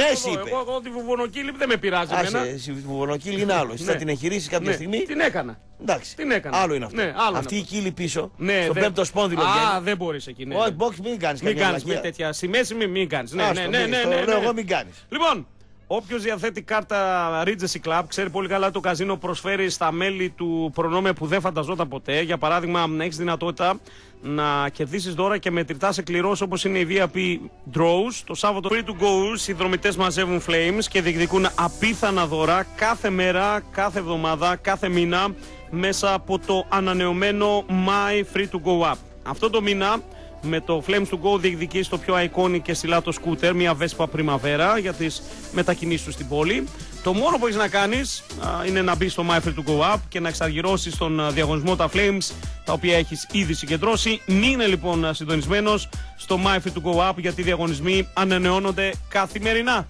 εγώ τη βουβονοκύλη δεν με πειράζει. Η βουβονοκύλη είναι άλλο. Εσύ θα την εγχειρήσεις κάποια στιγμή. Την έκανα. Εντάξει. Την έκανα. Άλλο είναι αυτό. Αυτή η κύλη πίσω. Στο πέμπτο σπόνδυλο. Α, δεν μπορείς εκεί. Όχι, box μην κάνεις. Μην κάνεις με τέτοια. Στη μέση μην κάνεις. Ναι, εγώ μην κάνεις. Λοιπόν. Όποιος διαθέτει κάρτα Regency Club ξέρει πολύ καλά το καζίνο προσφέρει στα μέλη του προνόμια που δεν φανταζόταν ποτέ. Για παράδειγμα, να έχεις δυνατότητα να κερδίσεις δώρα και μετρητά εκκληρώσεις όπως είναι η VIP Draws. Το Σάββατο free to go, οι συνδρομητές μαζεύουν flames και διεκδικούν απίθανα δώρα κάθε μέρα, κάθε εβδομάδα, κάθε μήνα μέσα από το ανανεωμένο My Free to Go App. Αυτό το μήνα με το Flames to Go διεκδικείς το πιο iconic και στυλάτο σκούτερ, μια Vespa Primavera για τις μετακινήσεις του στην πόλη. Το μόνο που έχεις να κάνεις είναι να μπεις στο My Free to Go App και να εξαργυρώσεις τον διαγωνισμό τα Flames τα οποία έχεις ήδη συγκεντρώσει. Μείνε λοιπόν συντονισμένος στο My Free to Go App γιατί οι διαγωνισμοί ανανεώνονται καθημερινά.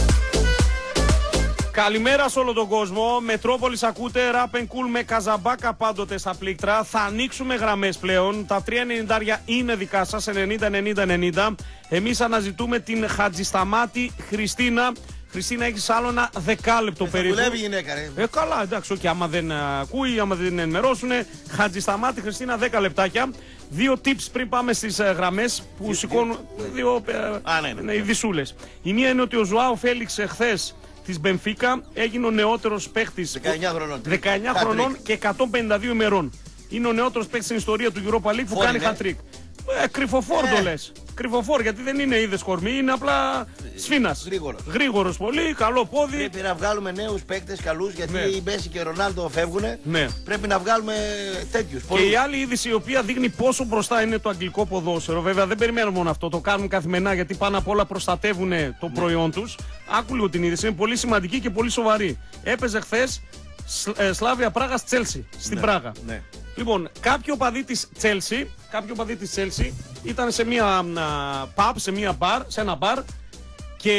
Καλημέρα σε όλο τον κόσμο. Μετρόπολης ακούτε, Rap and Cool με Καζαμπάκα πάντοτε στα πλήκτρα. Θα ανοίξουμε γραμμές πλέον. Τα 3.90 είναι δικά σας, 90-90-90. Εμείς αναζητούμε την Χατζισταμάτη Χριστίνα. Χριστίνα, έχεις άλλο ένα δεκάλεπτο περίπου. Δουλεύει η γυναίκα, ρε. Καλά, εντάξει, και άμα δεν ακούει, άμα δεν ενημερώσουνε. Χατζισταμάτη Χριστίνα, 10 λεπτάκια. Δύο tips πριν πάμε στις γραμμές που σηκώνουν. Δύο ειδισούλες. Η μία είναι ότι ο Ζωάο Φέλιξ εχθές της Μπενφίκα έγινε ο νεότερος παίχτης 19 χρονών και 152 ημερών. Είναι ο νεότερος παίχτης στην ιστορία του Europa League που κάνει hat-trick. Κρυφοφόρτο λες. Κρυφοφόρ, γιατί δεν είναι είδες κορμί, είναι απλά σφήνας. Γρήγορος πολύ, καλό πόδι. Πρέπει να βγάλουμε νέους παίκτες καλούς, γιατί οι Μέση και ο Ρονάλντο φεύγουνε. Ναι. Πρέπει να βγάλουμε τέτοιους. Και η άλλη είδηση η οποία δείχνει πόσο μπροστά είναι το αγγλικό ποδόσφαιρο. Βέβαια δεν περιμένουν μόνο αυτό, το κάνουν καθημερινά, γιατί πάνω απ' όλα προστατεύουν το προϊόν τους. Άκου λίγο την είδηση, είναι πολύ σημαντική και πολύ σοβαρή. Έπαιζε χθες Σλάβια Πράγας Τσέλσι στην Πράγα. Ναι. Λοιπόν, κάποιοι οπαδοί της Τσέλσι ήταν σε μια pub, σε ένα μπαρ και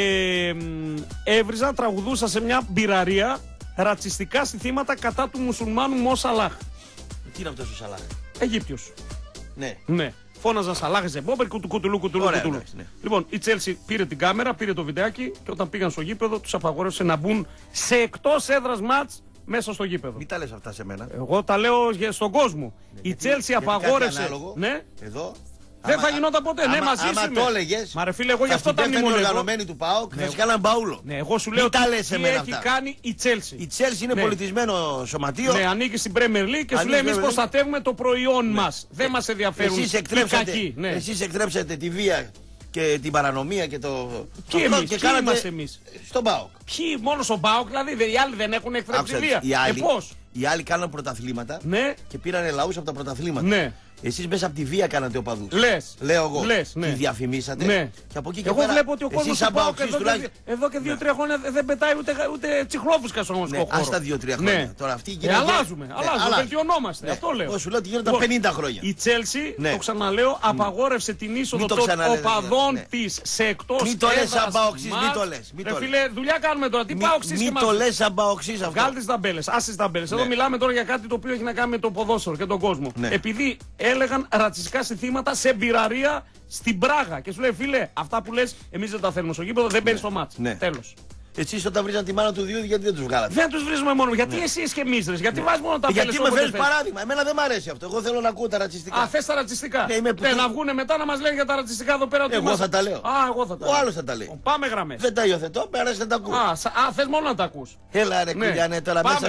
έβριζαν, τραγουδούσαν σε μια μπειραρία ρατσιστικά συνθήματα κατά του μουσουλμάνου Μο Σαλάχ. Τι είναι αυτός ο Σαλάχ? Αιγύπτιος. Ναι. Ναι. Φώναζαν Σαλάχ Ζεμπόμπερ, κουτουλού. Ναι. Λοιπόν, η Τσέλσι πήρε την κάμερα, πήρε το βιντεάκι και όταν πήγαν στο γήπεδο τους απαγόρευσε να μπουν σε εκτός έδρας μάτς μέσα στο γήπεδο. Μην τα λες αυτά σε μένα. Εγώ τα λέω στον κόσμο. Η Τσέλσι απαγόρευσε. Ναι. Εδώ. Δεν θα γινόταν ποτέ. Ναι, μαζί σου. Άμα το έλεγες, μα ρε φίλε, εγώ γι' αυτό τα μνημονεύω. Είναι οργανωμένοι του ΠΑΟΚ, θα σε κάναν μπαούλο. Ναι, εγώ σου λέω τι έχει κάνει η Τσέλσι. Η Τσέλσι είναι πολιτισμένο σωματείο. Ναι, ανήκει στην Premier League και σου λέει εμείς προστατεύουμε το προϊόν μας. Δεν μας ενδιαφέρουν οι κακοί. Εσείς εκτρέψατε τη βία και την παρανομία και το. Ποιοι είμαστε εμείς? Στον ΠΑΟΚ. Ποιοι, μόνο στον ΠΑΟΚ, δηλαδή οι άλλοι δεν έχουν εκτρέψει βία. Πώς? Οι άλλοι κάναν πρωταθλήματα και πήρανε λαούς από τα πρωταθλήματα. Ναι. Εσείς μέσα από τη βία κάνατε οπαδούς. Λες. Λέω εγώ. Ναι. Τη διαφημίσατε. Ναι. Και από εκεί και εγώ πέρα, βλέπω ότι ο κόσμος του ΠΑΟΚ εδώ και 2-3 χρόνια δεν πετάει ούτε τσιχλόφουσκα στον ομοσπονδιακό χώρο. Ας τα 2-3 χρόνια. Τώρα αυτοί αλλάζουμε, βελτιωνόμαστε. Αυτό λέω. Εγώ σου λέω ότι γίνονταν 50 χρόνια. Η Τσέλσι, το ξαναλέω, απαγόρευσε την είσοδο των οπαδών της σε εκτός έδρας. Μην το λες σαν Παοξής, μην το λες. Ρε φίλε, δουλειά κάνουμε τώρα. Τι Παοξής και μας. Μην το λες σαν Παοξής αυτό. Βγάλ' τις ταμπέλες, άσε τις ταμπέλες. Εδώ μιλάμε τώρα για κάτι το οποίο έχει να κάνει με το ποδόσφαιρο και τον κόσμο. Επειδή έλεγαν ρατσιστικά συνθήματα σε μπειραρία στην Πράγα. Και σου λέει, φίλε, αυτά που λες, εμείς δεν τα θέλουμε στο γήπεδο, δεν μπαίνεις στο μάτς. Τέλος. Εσείς όταν βρίζαν τη μάνα του Διούδη, γιατί δεν τους βγάλατε? Δεν τους βρίζουμε μόνο. Γιατί εσείς και εμείς, γιατί βάζεις μόνο τα Γιατί με φέρεις παράδειγμα. Εμένα δεν μ' αρέσει αυτό. Εγώ θέλω να ακούω τα ρατσιστικά. Α, θες τα ρατσιστικά. Να βγούνε μετά να μας λένε για τα ρατσιστικά εδώ πέρα. Εγώ θα τα λέω. Εγώ θα τα λέω. Ο άλλος θα τα λέει. Πάμε γραμμές. Δεν τα υιοθετώ, με αρέσει να τα ακούω. Θες μόνο να τα ακούς. Έλα ρε Κουλιανέ, τώρα μέσα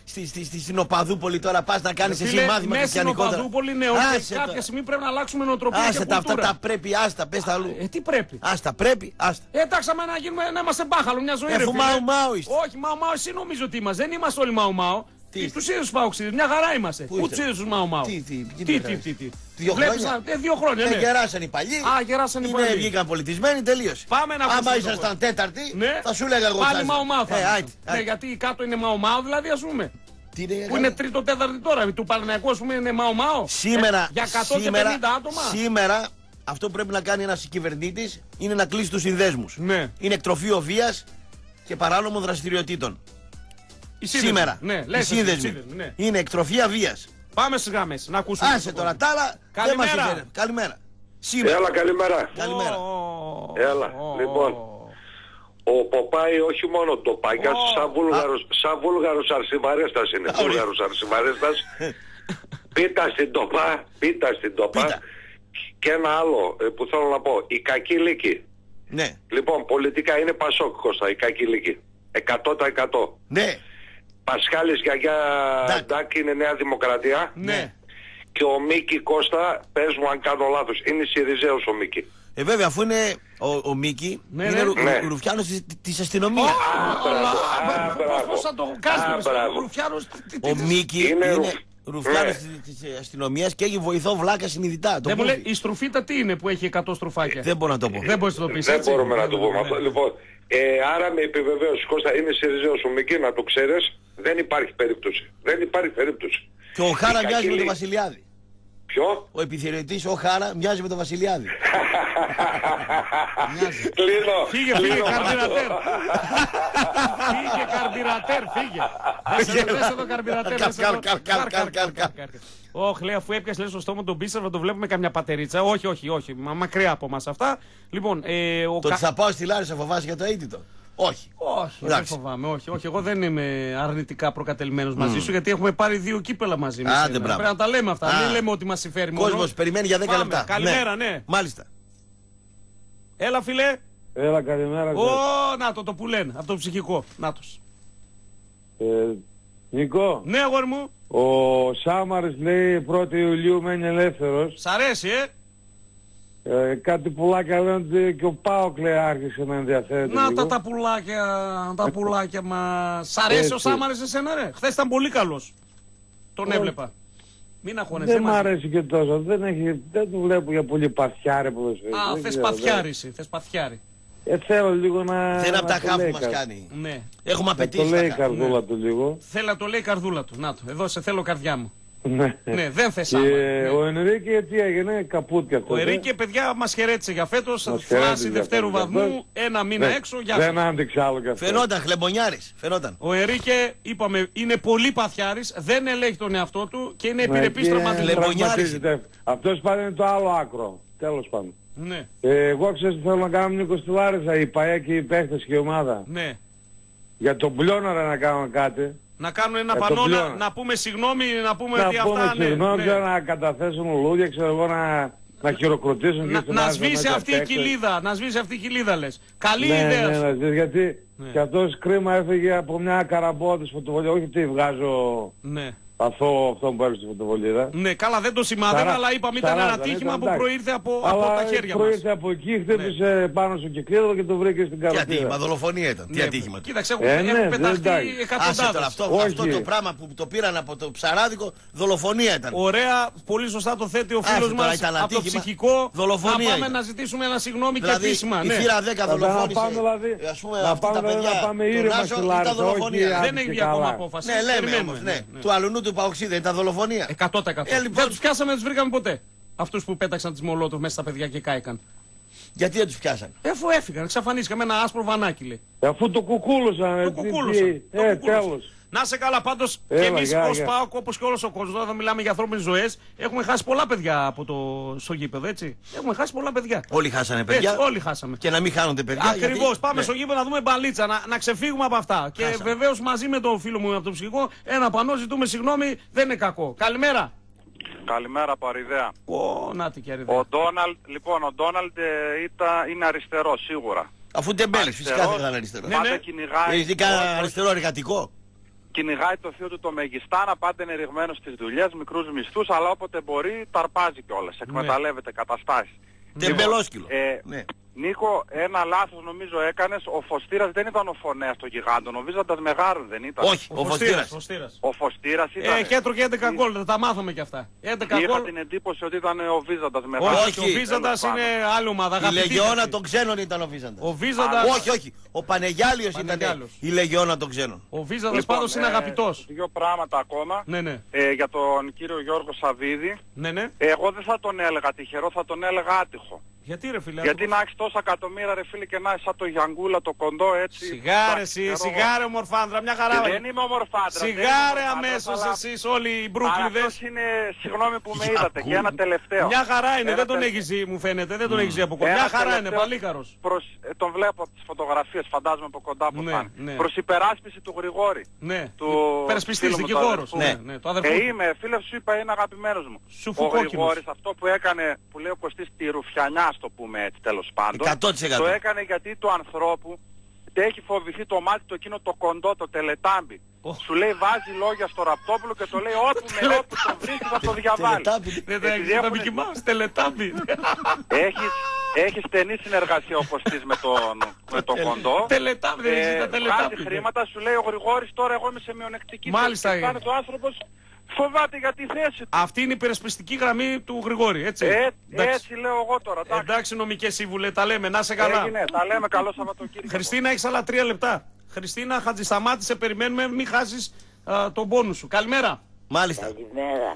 στην Οπαδούπολη τώρα πας να κάνεις εσύ μάθημα χριστιανικό. Στην Οπαδούπολη, ναι, κάποια στιγμή πρέπει να αλλάξουμε νοοτροπία. Άσε τα αυτά τα πρέπει, άστα, πες τα αλλού. Τι πρέπει? Άστα, πρέπει, άστα. Εντάξει, να είμαστε μπάχαλο μια ζωή. Αφού Μάου όχι, Μάου, εσύ νομίζω ότι είμαστε. Δεν είμαστε όλοι Μάου. Τους ίδιους Παοξίδες, μια χαρά είμαστε. Πού τους ίδιους τους Μάου. Τι. 2 χρόνια, ναι. Γεράσαν οι παλιοί. Γεράσαν οι παλιοί. Βγήκαν πολιτισμένοι, τελείωσε. Πάμε να άμα ήσασταν τέταρτη, θα σου λέγα εγώ. Πάλι Μάου. Ναι, γιατί κάτω είναι Μάου, δηλαδή ας πούμε. Που είναι τρίτο, τέταρτη τώρα. Του Παναθηναϊκού, ας πούμε, είναι Μάου. Σήμερα, για 150 άτομα. Σήμερα, αυτό που πρέπει να κάνει ένας κυβερνήτης είναι να κλείσει τους συνδέσμους. Ναι. Είναι εκτροφείο βίας και παράνομων δραστηριοτήτων. Σήμερα. Ναι, οι σύνδεσμοι. Ναι. Είναι εκτροφεία βίας. Πάμε στις γραμμές, να ακούσουμε. Άσε τώρα τα άλλα. Καλημέρα. Καλημέρα. Σήμερα. Έλα, καλημέρα. Καλημέρα. Έλα, λοιπόν. Ο Ποπάη όχι μόνο το πάει, σαν βούλγαρος αρσιμαρέστας είναι. Βούλγαρος αρσιμαρέστας. Πίτα στην τοπά. Και ένα άλλο που θέλω να πω. Η κακή λύκη. Ναι. Λοιπόν, πολιτικά είναι Πασόκ, Κώστα, η κακή λύκη. 100%. Ναι. Πασχάλης Γιαγιά Ντάκ είναι Νέα Δημοκρατία. Ναι. Και ο Μίκη Κώστα, πες μου αν κάνω λάθος, είναι Συριζέος ο Μίκη. Βέβαια, αφού είναι ο Μίκη, είναι ρουφιάνος της αστυνομίας. Πώς θα το κάνεις, ρουφιάνος. Ο Μίκη είναι ρουφιάνος της αστυνομίας και έχει βοηθό βλάκα συνειδητά. Δεν μου λέει, η στρουφίτα τι είναι που έχει 100 στρουφάκια? Δεν μπορώ να το πω. Δεν μπορείς να το πεις. Δεν μπορούμε να το πούμε αυτό. Λοιπόν, άρα με επιβεβαίωση, Κώστα, είναι Συριζέος ο Μίκη, να το ξέρεις, δεν υπάρχει περίπτωση. Δεν υπάρχει περίπτωση. Και ο Χάρα μοιάζει με τον Βασιλιάδη. Ποιο? Ο επιθεωρητής ο Χάρα μοιάζει με τον Βασιλιάδη. Κλείνω. Φύγε καρμπιρατέρ. Φύγε καρμπιρατέρ, φύγε. Μέσα το καρμπιρατέρ. Όχι, λέει, αφού έπιασε στο στόμα τον πίστευα, το βλέπουμε καμιά πατερίτσα. Όχι, μακριά από μας αυτά. Λοιπόν, το ότι θα πάω στη Λάρισα φοβάσαι για το αίτητο? Όχι. Δεν φοβάμαι, όχι. Εγώ δεν είμαι αρνητικά προκατελημένος μαζί σου, γιατί έχουμε πάρει 2 κύπελα μαζί μας. Πρέπει να τα λέμε αυτά. Μην λέμε ότι μας συμφέρει μόνο. Κόσμος περιμένει για 10 λεπτά. Καλημέρα, ναι. Μάλιστα. Έλα, φιλέ. Έλα, καλημέρα. Να το που λένε, από το ψυχικό. Νάτος. Νικό. Ναι, αγόρι μου. Ο Σάμαρης λέει 1η Ιουλίου μένει ελεύθερος. Σ' αρέσει, Κάτι πουλάκια λένε ότι και ο ΠΑΟΚ λέει άρχισε να ενδιαφέρεται Να λίγο. τα πουλάκια μας. Σ' αρέσει ο Σάμαρες εσένα ρε? Χθες ήταν πολύ καλός. Τον έβλεπα. Μην αγχώνεσαι. Δεν μ' αρέσει και τόσο. Δεν το βλέπω για πολύ παθιάρι ποδοσφαίρι. Α, θες παθιάρηση. Θες παθιάρι. Θέλω λίγο να... Δεν είναι από τα το χάφη λέει που μας κάτι. κάνει. Ναι. Έχουμε Να απαιτήσει. το λέει η τα χάφη. καρδούλα του λίγο. Θέλει να το λέει η καρδούλα του. Να το. Εδώ σε θέλω καρδιά μου. Ναι. Ναι, δεν θες Και Σάμαρη. Ναι. ο Ενρίκε τι έγινε, καπούτια αυτό. Ο Ερίκε, παιδιά, μας χαιρέτησε για φέτος. Μας Φλάση χαιρέτησε για δευτέρου φέτος. βαθμού. Ένα μήνα έξω. Γεια Δεν σας. άντεξε άλλο κι αυτό. Φαινόταν χλεμπονιάρης. Φαινόταν. Ο Ερίκε, είπαμε, είναι πολύ παθιάρης. Δεν ελέγχει τον εαυτό του και είναι Ναι, επιρρεπής και τραυματισμός. τραυματίζεται. Αυτός πάλι είναι το άλλο άκρο. Τέλος πάντων. Ναι, Εγώ ξέρω τι θέλω να κάνω Νίκο στη Λάρισα, η ΠΑΕ και οι παίχτες και η ομάδα. ναι. Για τον Πλιόναρα να κάνουμε κάτι. Να κάνουν ένα Για το πανό, πλέον. να πούμε συγγνώμη, να πούμε Να ότι πούμε αυτά, ναι, συγγνώμη, ναι. να καταθέσουν λουλούδια, ξέρω εγώ, να χειροκροτήσουν και στην Να Άρσενα σβήσει μέσα αυτή η παίκτες. κοιλίδα, να σβήσει αυτή η κοιλίδα λες. Καλή Ναι, ιδέα ναι, σου. να σβήσει, γιατί Ναι. και αυτός κρίμα έφυγε από μια καραμπότης φωτοβολία, όχι τι βγάζω Ναι. αυτό που έπαιξε στη φωτοβολίδα. Ναι, καλά δεν το σημάδευα, αλλά είπαμε ήταν ένα τύχημα που προήρθε από τα χέρια μας. προήρθε από εκεί, χτύπησε πάνω στο κυκλίδο και το βρήκε στην Τι καραμπότης. ατύχημα, δολοφονία ήταν. Τι Ναι, ατύχημα. κοίταξε, Ναι, έχουν δεν πεταχτεί εντάξει. Άσε τώρα, εκατοντάδες. αυτό Όχι. το πράγμα που το πήραν από το ψαράδικο, δολοφονία ήταν. Ωραία, πολύ σωστά το θέτει ο φίλος τώρα, μας ήταν από το ατύχημα. ψυχικό. Δολοφονία Να πάμε ήταν. να ζητήσουμε ένα συγγνώμη και Δηλαδή επίσημα. η Ναι. θύρα 10 Να δολοφόνησε. πάμε δηλαδή, Ας πούμε να αυτή τα πάμε, παιδιά. να πάμε τον ήρεμα Άσο στη ήταν Λάρισα, δολοφονία. όχι, Δεν έχει βγει ακόμα καλά. απόφαση. Ναι, λέμε Περιμένουμε, όμως, ναι. ναι. Του αλουνού του Παοξή δεν ήταν δολοφονία. 100%. Λοιπόν. Δεν τους πιάσαμε, δεν τους βρήκαμε ποτέ. Αυτούς που πέταξαν τις μολότοφ μέσα στα παιδιά και κάηκαν. Γιατί δεν τους πιάσαν. Αφού έφυγαν, εξαφανίστηκαν με ένα άσπρο βανάκι λέει. Αφού το κουκούλωσαν. Το κουκούλωσαν. Τέλος. Να σε καλά, πάντως και Έλα, εμείς γεια, ως γεια. ΠΑΟΚ, όπως και όλος ο κόσμος, εδώ μιλάμε για ανθρώπινες ζωές, έχουμε χάσει πολλά παιδιά από στο γήπεδο, έτσι. Έχουμε χάσει πολλά παιδιά. Όλοι χάσανε παιδιά. Έτσι, όλοι χάσαμε. Και να μην χάνονται παιδιά. Ακριβώς, γιατί- πάμε ναι. στο γήπεδο να δούμε μπαλίτσα, να ξεφύγουμε από αυτά. Και βεβαίως μαζί με τον φίλο μου από το ψυχικό, ένα πανό ζητούμε συγγνώμη, δεν είναι κακό. Καλημέρα. Καλημέρα από Αριδαία. Ω, να τι και αριδέα. Ο Ντόναλντ είναι αριστερό σίγουρα. Αφού τεμπέλης, φυσικά Αριστερός. θα ήταν αριστερό. Ναι, Πάντα ναι. κυνηγάει, Ειδικά αριστερό εργατικό. κυνηγάει το θείο του το Μεγιστάνα, πάντα είναι ρηγμένος στις δουλειές, μικρούς μισθούς, αλλά όποτε μπορεί ταρπάζει κιόλας, εκμεταλλεύεται καταστάσεις. Τεμπελόσκυλο. Ναι. Νίκο, ένα λάθος νομίζω έκανες. Ο Φωστήρας δεν ήταν ο φωνέας των γιγάντων. Ο Βίζαντας Μεγάρων δεν ήταν. Όχι, ο Φωστήρας. Ο Φωστήρας ήταν. Και έτρωγε 11 γκολ, τα μάθαμε κι αυτά. 11 Είχα γκολ. την εντύπωση ότι ήταν ο Βίζαντας Μεγάρων. Όχι, ο Βίζαντας είναι άλλη ομάδα. Η αγαπητή Λεγιώνα αυτή. των Ξένων ήταν ο Βίζαντας. Ο Βίζαντας. Όχι. Ο Πανεγιάλιος ήταν Πανεγιάλιος. η Λεγιώνα των Ξένων. Ο Βίζαντας πάντως είναι αγαπητός. Δύο πράγματα ακόμα. Ναι, ναι. Για τον κύριο Γιώργο Σαββίδη. Ναι. Εγώ δεν θα τον έλεγα τυχερό, θα τον έλεγα άτυχο. Γιατί ρε φίλε. Γιατί να έχεις τόσα εκατομμύρια ρε φίλε και να είσαι σαν το Γιανγκούλα το κοντό έτσι. Σιγάρε Εντάξει, εσύ, ξέρω εγώ. σιγάρε ομορφάντρα, μια χαρά. Δεν είμαι ομορφάντρα. Σιγάρε αμέσως εσείς όλοι οι μπρούκλιδες. Αυτός είναι, συγγνώμη που με είδατε, και ένα τελευταίο. Μια χαρά είναι, Ένα δεν τον τελε- έχεις δει μου φαίνεται, δεν τον έχεις δει από κοντά. Ένα Μια χαρά είναι, τελευταίο παλίκαρος. Τον βλέπω από τις φωτογραφίες, φαντάζομαι από κοντά που Ναι, θα είναι. ναι. Προς υπεράσπιση του Γρηγόρη. Ναι, Του περασπιστής, φίλου μου, του δικηγόρος. αδερφού. Ναι, το αδερφό του. Είμαι, φίλε σου είπα, είναι αγαπημένος μου. Σου Ο φουκόκκινος. Γρηγόρης αυτό που έκανε, που λέει ο Κωστής, τη ρουφιανιά, ας το πούμε έτσι τέλος πάντων. 100%. Το έκανε γιατί του ανθρώπου έχει φοβηθεί το μάτι του εκείνο το κοντό, το τελετάμπι. Σου λέει βάζει λόγια στο Ραπτόπουλο και το λέει όπου το βρίσκει θα το διαβάλει. Δεν τα έχεις Επειδή τα έχουν- Mickey Mouse, τελετάμπι. Έχει στενή συνεργασία ο Κωστής με τον κοντό. Τελετάμπι, δεν έχεις τα Βγάζει τελετάμπι. χρήματα, σου λέει ο Γρηγόρης τώρα εγώ είμαι σε μειονεκτική Μάλιστα, θέση. Και φτάνει το άνθρωπος φοβάται για τη θέση του. Αυτή είναι η υπερασπιστική γραμμή του Γρηγόρη, έτσι. Έτσι λέω εγώ τώρα. Εντάξει νομικέ σύμβουλε, τα λέμε, να σε καλά. Έγινε, τα λέμε, καλό Σαββατοκύριακο. Χριστίνα, έχεις άλλα 3 λεπτά. Χριστίνα, Χατζησταμάτη, περιμένουμε, μην χάσεις τον πόνου σου. Καλημέρα. Μάλιστα. Καλημέρα.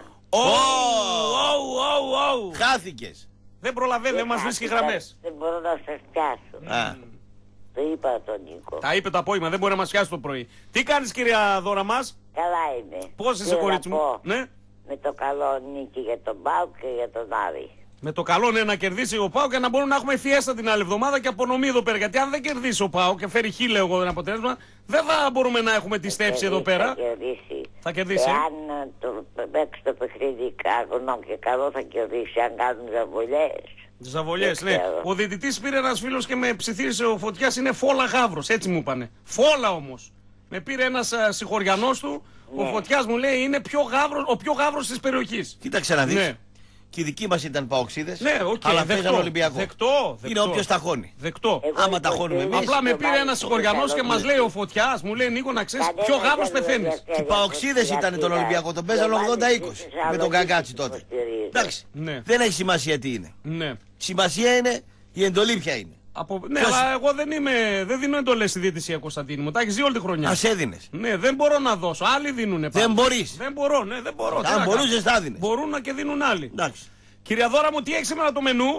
Χάθηκες. Δεν προλαβαίνει, δεν μας βρίσκει γραμμές. Δεν μπορώ να σας πιάσω. Α. Το είπα τον Νίκο. Τα είπε το απόγευμα, δεν μπορεί να μας πιάσει το πρωί. Τι κάνεις κυρία Δώρα μας, Καλά είμαι. πώς είσαι Θέλω κορίτσι να μου. πω Ναι. Με το καλό νίκη για τον Πάοκ και για τον Άρη. Με το καλό είναι να κερδίσει ο Πάο και να μπορούμε να έχουμε φιέστα την άλλη εβδομάδα και απονομή εδώ πέρα. Γιατί αν δεν κερδίσει ο Πάο και φέρει χίλια εγώ ένα αποτέλεσμα, δεν θα μπορούμε να έχουμε τη στέψη εδώ πέρα. Θα κερδίσει. Θα κερδίσει. Εάν το παίξει το παιχνίδι αγωνό και καλό θα κερδίσει αν κάνουν ζαβολιές. Ζαβολιές, Δεν ναι. ξέρω. Ο διαιτητής πήρε ένας φίλος και με ψιθύρισε ο Φωτιάς, είναι Φόλα Γαύρος, έτσι μου είπανε. Φόλα όμως. Με πήρε ένας συγχωριανός του, ο Ναι. Φωτιάς μου λέει είναι ο πιο γαύρος της περιοχής. Κοίταξε να δεις. Ναι. Και οι δικοί μας ήταν παοξίδες. Ναι, αλλά παίζαν Ολυμπιακό. Δεκτό. Είναι όποιος ταχώνει. Δεκτό. Άμα ταχώνουμε εμείς. Απλά με πήρε ένας συγχωριανός και μας λέει ο Φωτιάς, μου λέει Νίκο να ξέρεις ποιο γάβρος πεθαίνεις. Και οι παοξίδες ήταν τον Ολυμπιακό, τον παίζαν 80-20 με τον Καγκάτσι τότε. Εντάξει, δεν έχει σημασία τι είναι. Σημασία είναι η εντολή ποια είναι. Ναι, αλλά εγώ δεν δίνω εντολές στη διαιτησία, Κωνσταντίνη μου. Τα έχεις δει όλη τη χρονιά. Ας έδινες. Ναι, δεν μπορώ να δώσω. Άλλοι δίνουνε. Δεν μπορείς. Δεν μπορώ, ναι, δεν μπορώ. Αν μπορούσες θα έδινες. Μπορούν και δίνουν άλλοι. Εντάξει. Κυρία Δώρα μου, τι έχει σήμερα το μενού?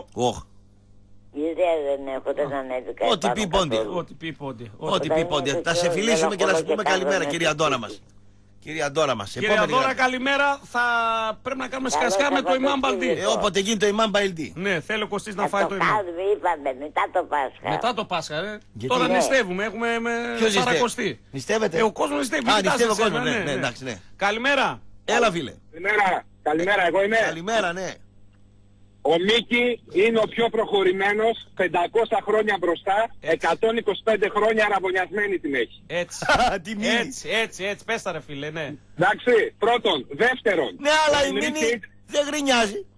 Δεν έχω, δεν ανέβηκα. Ό,τι πει πόντι. Ό,τι πει πόντι. Θα σε φιλήσουμε και να σου πούμε καλημέρα, κυρία Αντώνα μας. Κυρία Δώρα μας. Κυρία Δώρα, καλημέρα. Θα πρέπει να κάνουμε σκασκά με το Ιμάν Μπαλντί. Όποτε γίνει το Ιμάν Μπαλντί. Ναι, θέλω ο Κωστής να φάει το Ιμάν. Είπαμε μετά το Πάσχα. Μετά το Πάσχα, Τώρα νηστεύουμε, έχουμε Σαρακοστή. Νηστεύετε? Ο κόσμος νηστεύει. Α, νηστεύει ο κόσμος, ναι, εντάξει, ναι. Καλημέρα. Έλα, φίλε. Καλημέρα, εγώ είμαι. Καλημέρα, ναι. Ο Μίκη είναι ο πιο προχωρημένος, 500 χρόνια μπροστά, 125 χρόνια αραβωνιασμένη την έχει. Έτσι, πες τα ρε φίλε, ναι. Εντάξει, πρώτον. Δεύτερον. Ναι, αλλά η Μίνη δεν γκρινιάζει.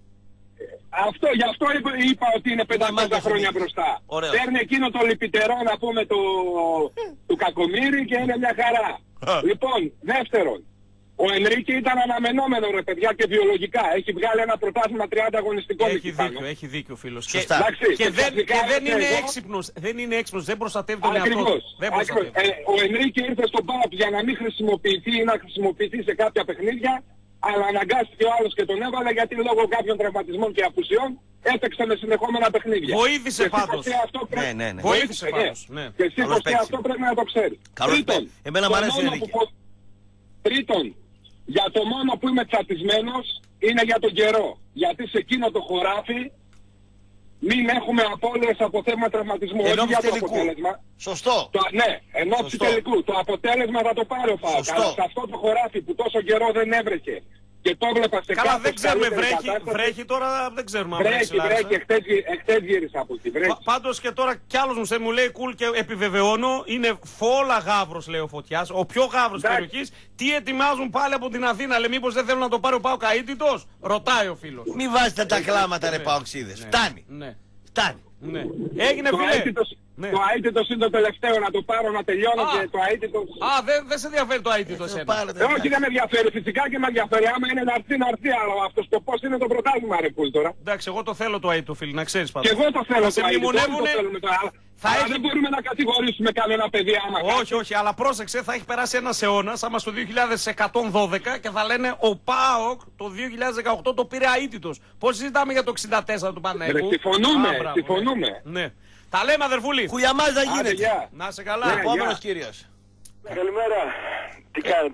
Γι' αυτό είπα ότι είναι 500 χρόνια μπροστά. Παίρνει εκείνο το λυπητερό να πούμε του Κακομοίρη και είναι μια χαρά. Λοιπόν, δεύτερον. Ο Ενρίκη ήταν αναμενόμενο ρε παιδιά και βιολογικά. Έχει βγάλει ένα πρωτάθλημα 30 αγωνιστικό. Έχει δίκιο φίλος. Και δεν είναι έξυπνος. Δεν είναι έξυπνος, δεν προστατεύει τον εαυτό του. Ο Ενρίκη ήρθε στον ΠΑΟΚ για να μην χρησιμοποιηθεί ή να χρησιμοποιηθεί σε κάποια παιχνίδια, αλλά αναγκάστηκε ο άλλος και τον έβαλε γιατί λόγω κάποιων τραυματισμών και απουσιών έπαιξε με συνεχόμενα παιχνίδια. Βοήθησε πάντως. Βοήθησε πάντως. Και εσύ και αυτό πρέπει να το ξέρει. Εμένα μου αρέσει η Ενρίκη. Τρίτον, για το μόνο που είμαι τσατισμένος είναι για τον καιρό. Γιατί σε εκείνο το χωράφι μην έχουμε απώλειες από θέμα τραυματισμού. Όχι για το αποτέλεσμα. Σωστό. Ναι, ενόψει τελικού. Το αποτέλεσμα θα το πάρει ο ΠΑΟΚ. Αλλά σε αυτό το χωράφι που τόσο καιρό δεν έβρεχε και το έβλεπα σε καλά, δεν ξέρουμε, βρέχει τώρα, δεν ξέρουμε αν βρέχει. Εχθές γύρισα από εκεί, βρέχει. Πάντως και τώρα κι άλλος μου λέει κουλ και επιβεβαιώνω, είναι φόλα γάβρος λέει ο Φωτιάς, ο πιο γάβρος της περιοχής. Τι ετοιμάζουν πάλι από την Αθήνα, λέει μήπως δεν θέλουν να το πάρει ο ΠΑΟΚ αίτητος, ρωτάει ο φίλος. Μη βάζετε τα κλάματα ρε ΠΑΟΚσίδες, φτάνει. Φτάνει. Έγινε φίλε. Το αίτητος είναι το τελευταίο, να το πάρω να τελειώνω και το αίτητος... δεν σε ενδιαφέρει το αίτητος εσένα. Όχι, δεν με ενδιαφέρει, φυσικά και με ενδιαφέρει. Άμα είναι να έρθει, αλλά αυτός το πώς είναι το πρωτάθλημα ρε πουλ τώρα. Εντάξει, εγώ το θέλω το αίτητο φίλε, να ξέρεις πάντως. Και εγώ το θέλω το αίτητο, αλλά δεν μπορούμε να κατηγορήσουμε κανένα παιδί άμα όχι, αλλά πρόσεξε, θα έχει περάσει ένας αιώνας, άμα στο 2112 και θα λένε ο ΠΑΟΚ το 2018 το πήρε αίτητος. Πώς συζητάμε για το 64 του Παναικού. Συμφωνούμε. Ναι. Τα λέμε αδερφούλη. Χουλιαμάζα γίνεται. Να είσαι καλά. Επόμενος κύριος. Καλημέρα. Τι κάνετε?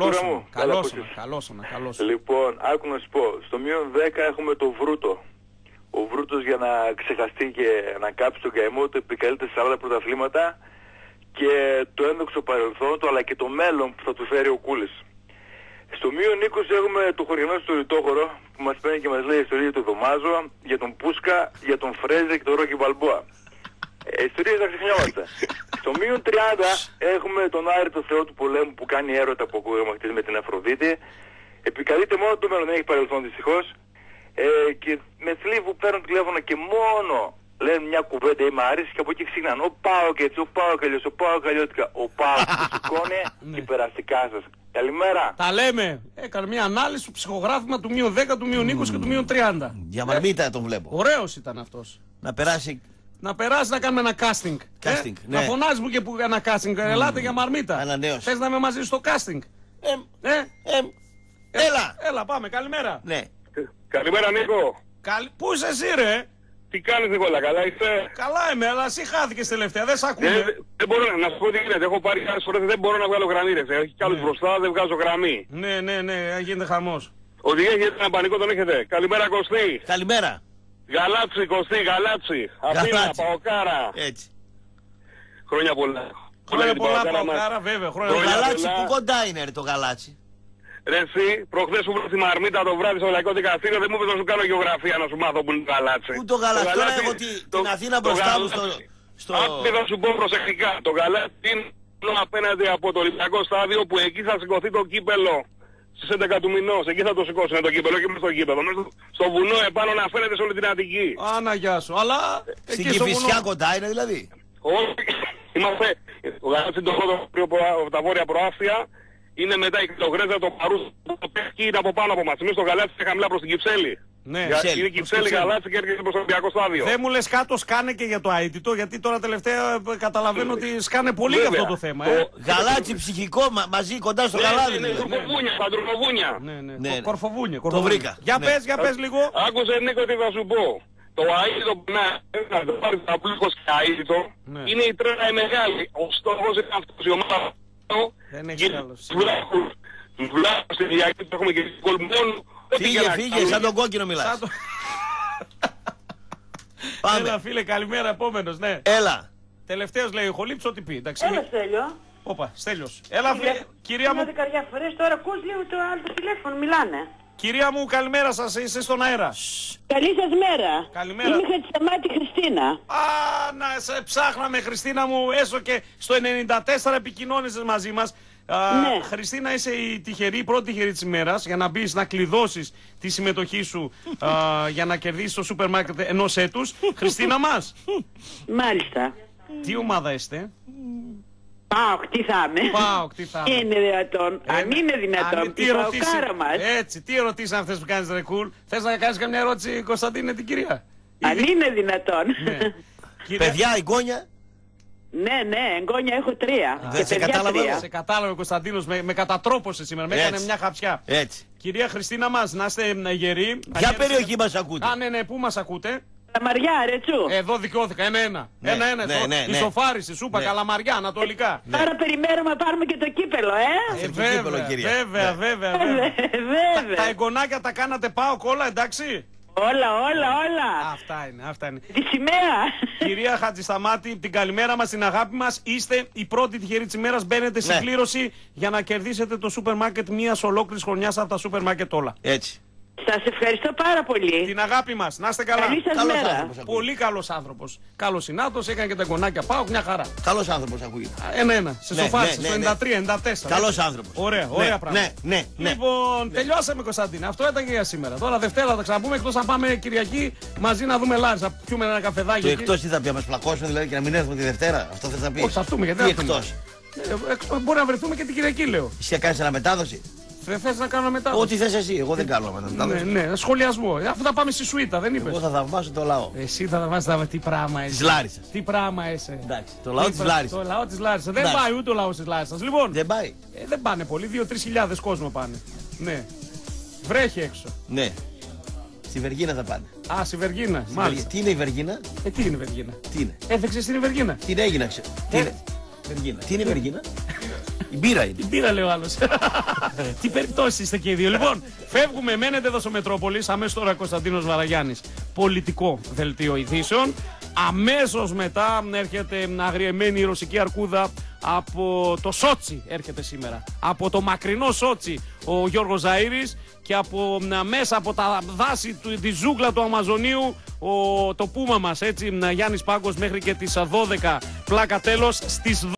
Καλώς. Λοιπόν, άκου να σου πω. Στο μείον 10 έχουμε το Βρούτο. Ο Βρούτος για να ξεχαστεί και να κάψει τον καημό του επικαλείται 40 πρωταθλήματα και το ένδοξο παρελθόν του αλλά και το μέλλον που θα του φέρει ο Κούλης. Στο μείον 20 έχουμε το χωριανό στο Ρητόχωρο που μας παίρνει και μας λέει ιστορία του Δωμάζο, για τον Πούσκα, για τον Φρέζε και τον Ρόκι Μπαλμπόα. Ιστορίες να ξεχνιόμαστε. Στο μείον 30 έχουμε τον Άρη το Θεό του πολέμου που κάνει έρωτα που ακούγαμε με την Αφροδίτη. Επικαλείται μόνο το μέλλον, δεν έχει παρελθόν δυστυχώς. Και με θλίβου παίρνουν τηλέφωνο και μόνο λένε μια κουβέντα είμαι Άρης και από εκεί ξύχναν ο ΠΑΟΚ έτσι, ο ΠΑΟΚ αλλιώς, ο ΠΑΟΚ αλλιώτικα. Ο ΠΑΟΚ που σηκώνει και περαστικά σας. Καλημέρα. Τα λέμε. Έκανε μια ανάλυση του ψυχογράφημα του μείον 10, του μείον 20 και του μείον 30. Για μαρμίτα τον βλέπω. Ωραίος ήταν αυτός. Να περάσει. Να κάνουμε ένα casting. Ναι. Να φωνάζει μου και που ένα casting. Ελάτε για μαρμίτα. Ανανέωση. Θες να είμαι μαζί στο casting. Έλα πάμε, καλημέρα. Ναι. Καλημέρα Νίκο. Πού είσαι εσύ ρε? Τι κάνεις Νικόλα, καλά είσαι? Καλά είμαι, αλλά εσύ χάθηκες τελευταία, δεν σ' ακούνε. Δεν μπορώ να σου πω τι γίνεται, έχω πάρει άλλες φορές, δεν μπορώ να βγάλω γραμμή ρε. Έχει κι άλλους μπροστά, δεν βγάζω γραμμή. Ναι, γίνεται χαμός. Ότι γίνεται ένα πανικό τον έχετε. Καλημέρα Κωστή. Καλημέρα. Γαλάτσι Κωστή, Γαλάτσι. Αθήνα, Παοκάρα. Έτσι. Χρόνια πολλά. Χρόνια πολλά Παοκάρα βέβαια. Το Γαλάτσι που κοντά είναι ρε το Γαλάτσι? Ρε εσύ, προχθές που βρω στη Μαρμίτα το βράδυ στο Λαϊκό Δικαστήριο δεν μου είπες να σου κάνω γεωγραφία να σου μάθω που είναι το Γαλάτσι. Πού το Γαλάτσι, τώρα έχω την Αθήνα μπροστά μου στο... Άκου θα σου πω προσεκτικά, το Γαλάτσι είναι απέναντι από το Ολυμπιακό στάδιο που εκεί θα σηκωθεί το κύπελο στις 11 του μηνός. Εκεί θα το σηκώσουν το κύπελο και μες στο κύπελο. Στο βουνό επάνω να φαίνεται σε όλη την Αττική. Άνα, γεια σου. Αλλά στην Κηφισιά κοντά είναι δηλαδή. Όχι. Είμαστε. Ο Γαλάτσι το πρώτο από τα βόρεια προάστια. Είναι μετά η Κλογρέζα, το Παρούς, το Πέχκι είναι από πάνω από μας. Εμείς στο Γαλάτσι είναι χαμηλά προς την Κυψέλη. Ναι, είναι Κυψέλη, Γαλάτσι και έρχεται προς το Ολυμπιακό στάδιο. Δεν μου λες κάτω σκάνε και για το αίτητο, γιατί τώρα τελευταία καταλαβαίνω ότι σκάνε πολύ για αυτό το θέμα. Γαλάτσι ψυχικό μαζί κοντά στο Γαλάδι. Ναι, Κορφοβούνια, τα Κορφοβούνια. Ναι, Κορφοβούνια. Το βρήκα. Για πες λίγο. Άκουσε Νίκο τι θα σου πω. Το αίτητο που να το πάρει τα πλούχος και αίτητο είναι η τρέλα η μεγάλη. Ο στόχος είναι αυτός, η ομάδα. Δεν έχει άλλος. Τουλάχιστον στη διακριτή που έχουμε και στην Κολμόν. Φύγε, σαν τον κόκκινο μιλάς. Πάμε. Έλα φίλε, καλημέρα, επόμενος, ναι. Έλα. Τελευταίος λέει ο Χολίπς, ό,τι πει, εντάξει. Έλα Στέλιο. Όπα, Στέλιος. Έλα φίλε, κυρία μου. Φορές τώρα ακούς λίγο το άλλο το τηλέφωνο, μιλάνε. Κυρία μου, καλημέρα σας, είστε στον αέρα. Καλή σας μέρα. Καλημέρα. Είμαι Χατζησαμάτη Χριστίνα. Α, να σε ψάχναμε Χριστίνα μου, έστω και στο 94 επικοινώνησες μαζί μας. Ναι. Χριστίνα, είσαι η τυχερή, η πρώτη τυχερή της ημέρας για να μπεις, να κλειδώσεις τη συμμετοχή σου για να κερδίσεις το σούπερ μάρκετ ενός έτους. Χριστίνα μας. Μάλιστα. Τι ομάδα είστε? ΠΑΟΚ, τι θα είμαι. ΠΑΟΚ, τι θα είμαι. Είναι δυνατόν. Αν είναι δυνατόν. Τι ερωτήσεις, έτσι, τι ερωτήσεις είναι αυτές που κάνεις ρε κουλ. Θες να κάνεις καμιά ερώτηση Κωνσταντίνε την κυρία? Αν είναι δυνατόν. Ναι. Παιδιά, εγγόνια. Ναι, εγγόνια έχω 3. Δεν σε κατάλαβα. Σε κατάλαβε ο Κωνσταντίνος, με κατατρόπωσε σήμερα, με έκανε μια χαψιά. Έτσι. Κυρία Χριστίνα μας, να είστε γεροί. Ποια περιοχή μας ακούτε? Α, ναι, πού μας ακούτε? Καλαμαριά, Ρετσού. Εδώ δικαιώθηκα, ένα-ένα. Ένα-ένα, ισοφάριση, σούπα, Καλαμαριά, ανατολικά. Τώρα περιμένουμε να πάρουμε και το κύπελο, Βέβαια. Τα εγγονάκια τα κάνατε ΠΑΟΚ όλα, εντάξει? Όλα. Αυτά είναι. Τη σημαία. Κυρία Χατζησταμάτη, την καλημέρα μας, την αγάπη μας. Είστε η πρώτη τυχερή της ημέρας. Μπαίνετε στην κλήρωση για να κερδίσετε το σούπερ μάρκετ μιας ολόκληρης χρονιάς από τα σούπερ μάρκετ όλα. Έτσι. Σας ευχαριστώ πάρα πολύ. Την αγάπη μας. Να είστε καλά. Καλή σας μέρα. Πολύ καλός άνθρωπος. Καλός συνάδελφος, έκανε και τα γονάκια. Πάω μια χαρά. Καλός άνθρωπος ακούγεται. Ένα-ένα. Σε σοφάρισε στο 93-94. Καλός άνθρωπος. Ωραία πράγματα. Ναι. Λοιπόν, τελειώσαμε Κωνσταντίνα. Αυτό ήταν και για σήμερα. Τώρα Δευτέρα θα τα ξαναπούμε, εκτός να πάμε Κυριακή μαζί να δούμε live. Θα πιούμε ένα καφεδάκι. Το εκτός τι θα πει, να μας πλακώσουμε δηλαδή και να μην έρθουμε τη Δευτέρα. Αυτό θες να πει? Όχι, θα έρθουμε γιατί. Εκτός. Μπορεί να βρεθούμε και την Κυριακή, λέω. Εσύ κάνεις αναμετάδοση? Δεν θες να κάνω μετάδοση? Ό,τι θες εσύ, εγώ δεν κάνω μετάδοση. Ναι, σχολιασμό. Αφού θα πάμε στη σουίτα, δεν είπες? Εγώ θα θαυμάσω το λαό. Εσύ θα θαυμάσεις τι πράγμα είσαι. Της Λάρισσας. Τι πράγμα είσαι. Εντάξει, το λαό της Λάρισσας. Το λαό της Λάρισσας. Δεν πάει ούτε ο λαός της Λάρισσας. Λοιπόν, δεν πάει. Δεν πάνε πολύ, 2-3 χιλιάδες κόσμο πάνε. Ναι. Βρέχει έξω. Ναι. Στη Βεργίνα θα πάνε. Α, στη Βεργίνα. Μάλιστα. Τι είναι η Βεργίνα? Τι είναι η Βεργίνα? Τι είναι? Έφεξε στην Βεργίνα. Τι έγινε, ξέρω. Τι είναι? Βεργίνα. Τι είναι η Βεργίνα? Η μπύρα είναι. Η μπύρα λέει ο άλλος. Τι περιπτώσεις είστε και οι δύο. Λοιπόν, φεύγουμε, μένετε εδώ στο Μετρόπολης. Αμέσως τώρα Κωνσταντίνος Βαραγιάννης. Πολιτικό δελτίο ειδήσεων. Αμέσως μετά έρχεται αγριεμένη η ρωσική αρκούδα από το Σότσι. Έρχεται σήμερα. Από το μακρινό Σότσι ο Γιώργος Ζαΐρης. Και μέσα από τα δάση τη ζούγκλα του Αμαζονίου το πούμα μας, έτσι, Γιάννης Πάγκος μέχρι και τις 12 πλάκα τέλος στις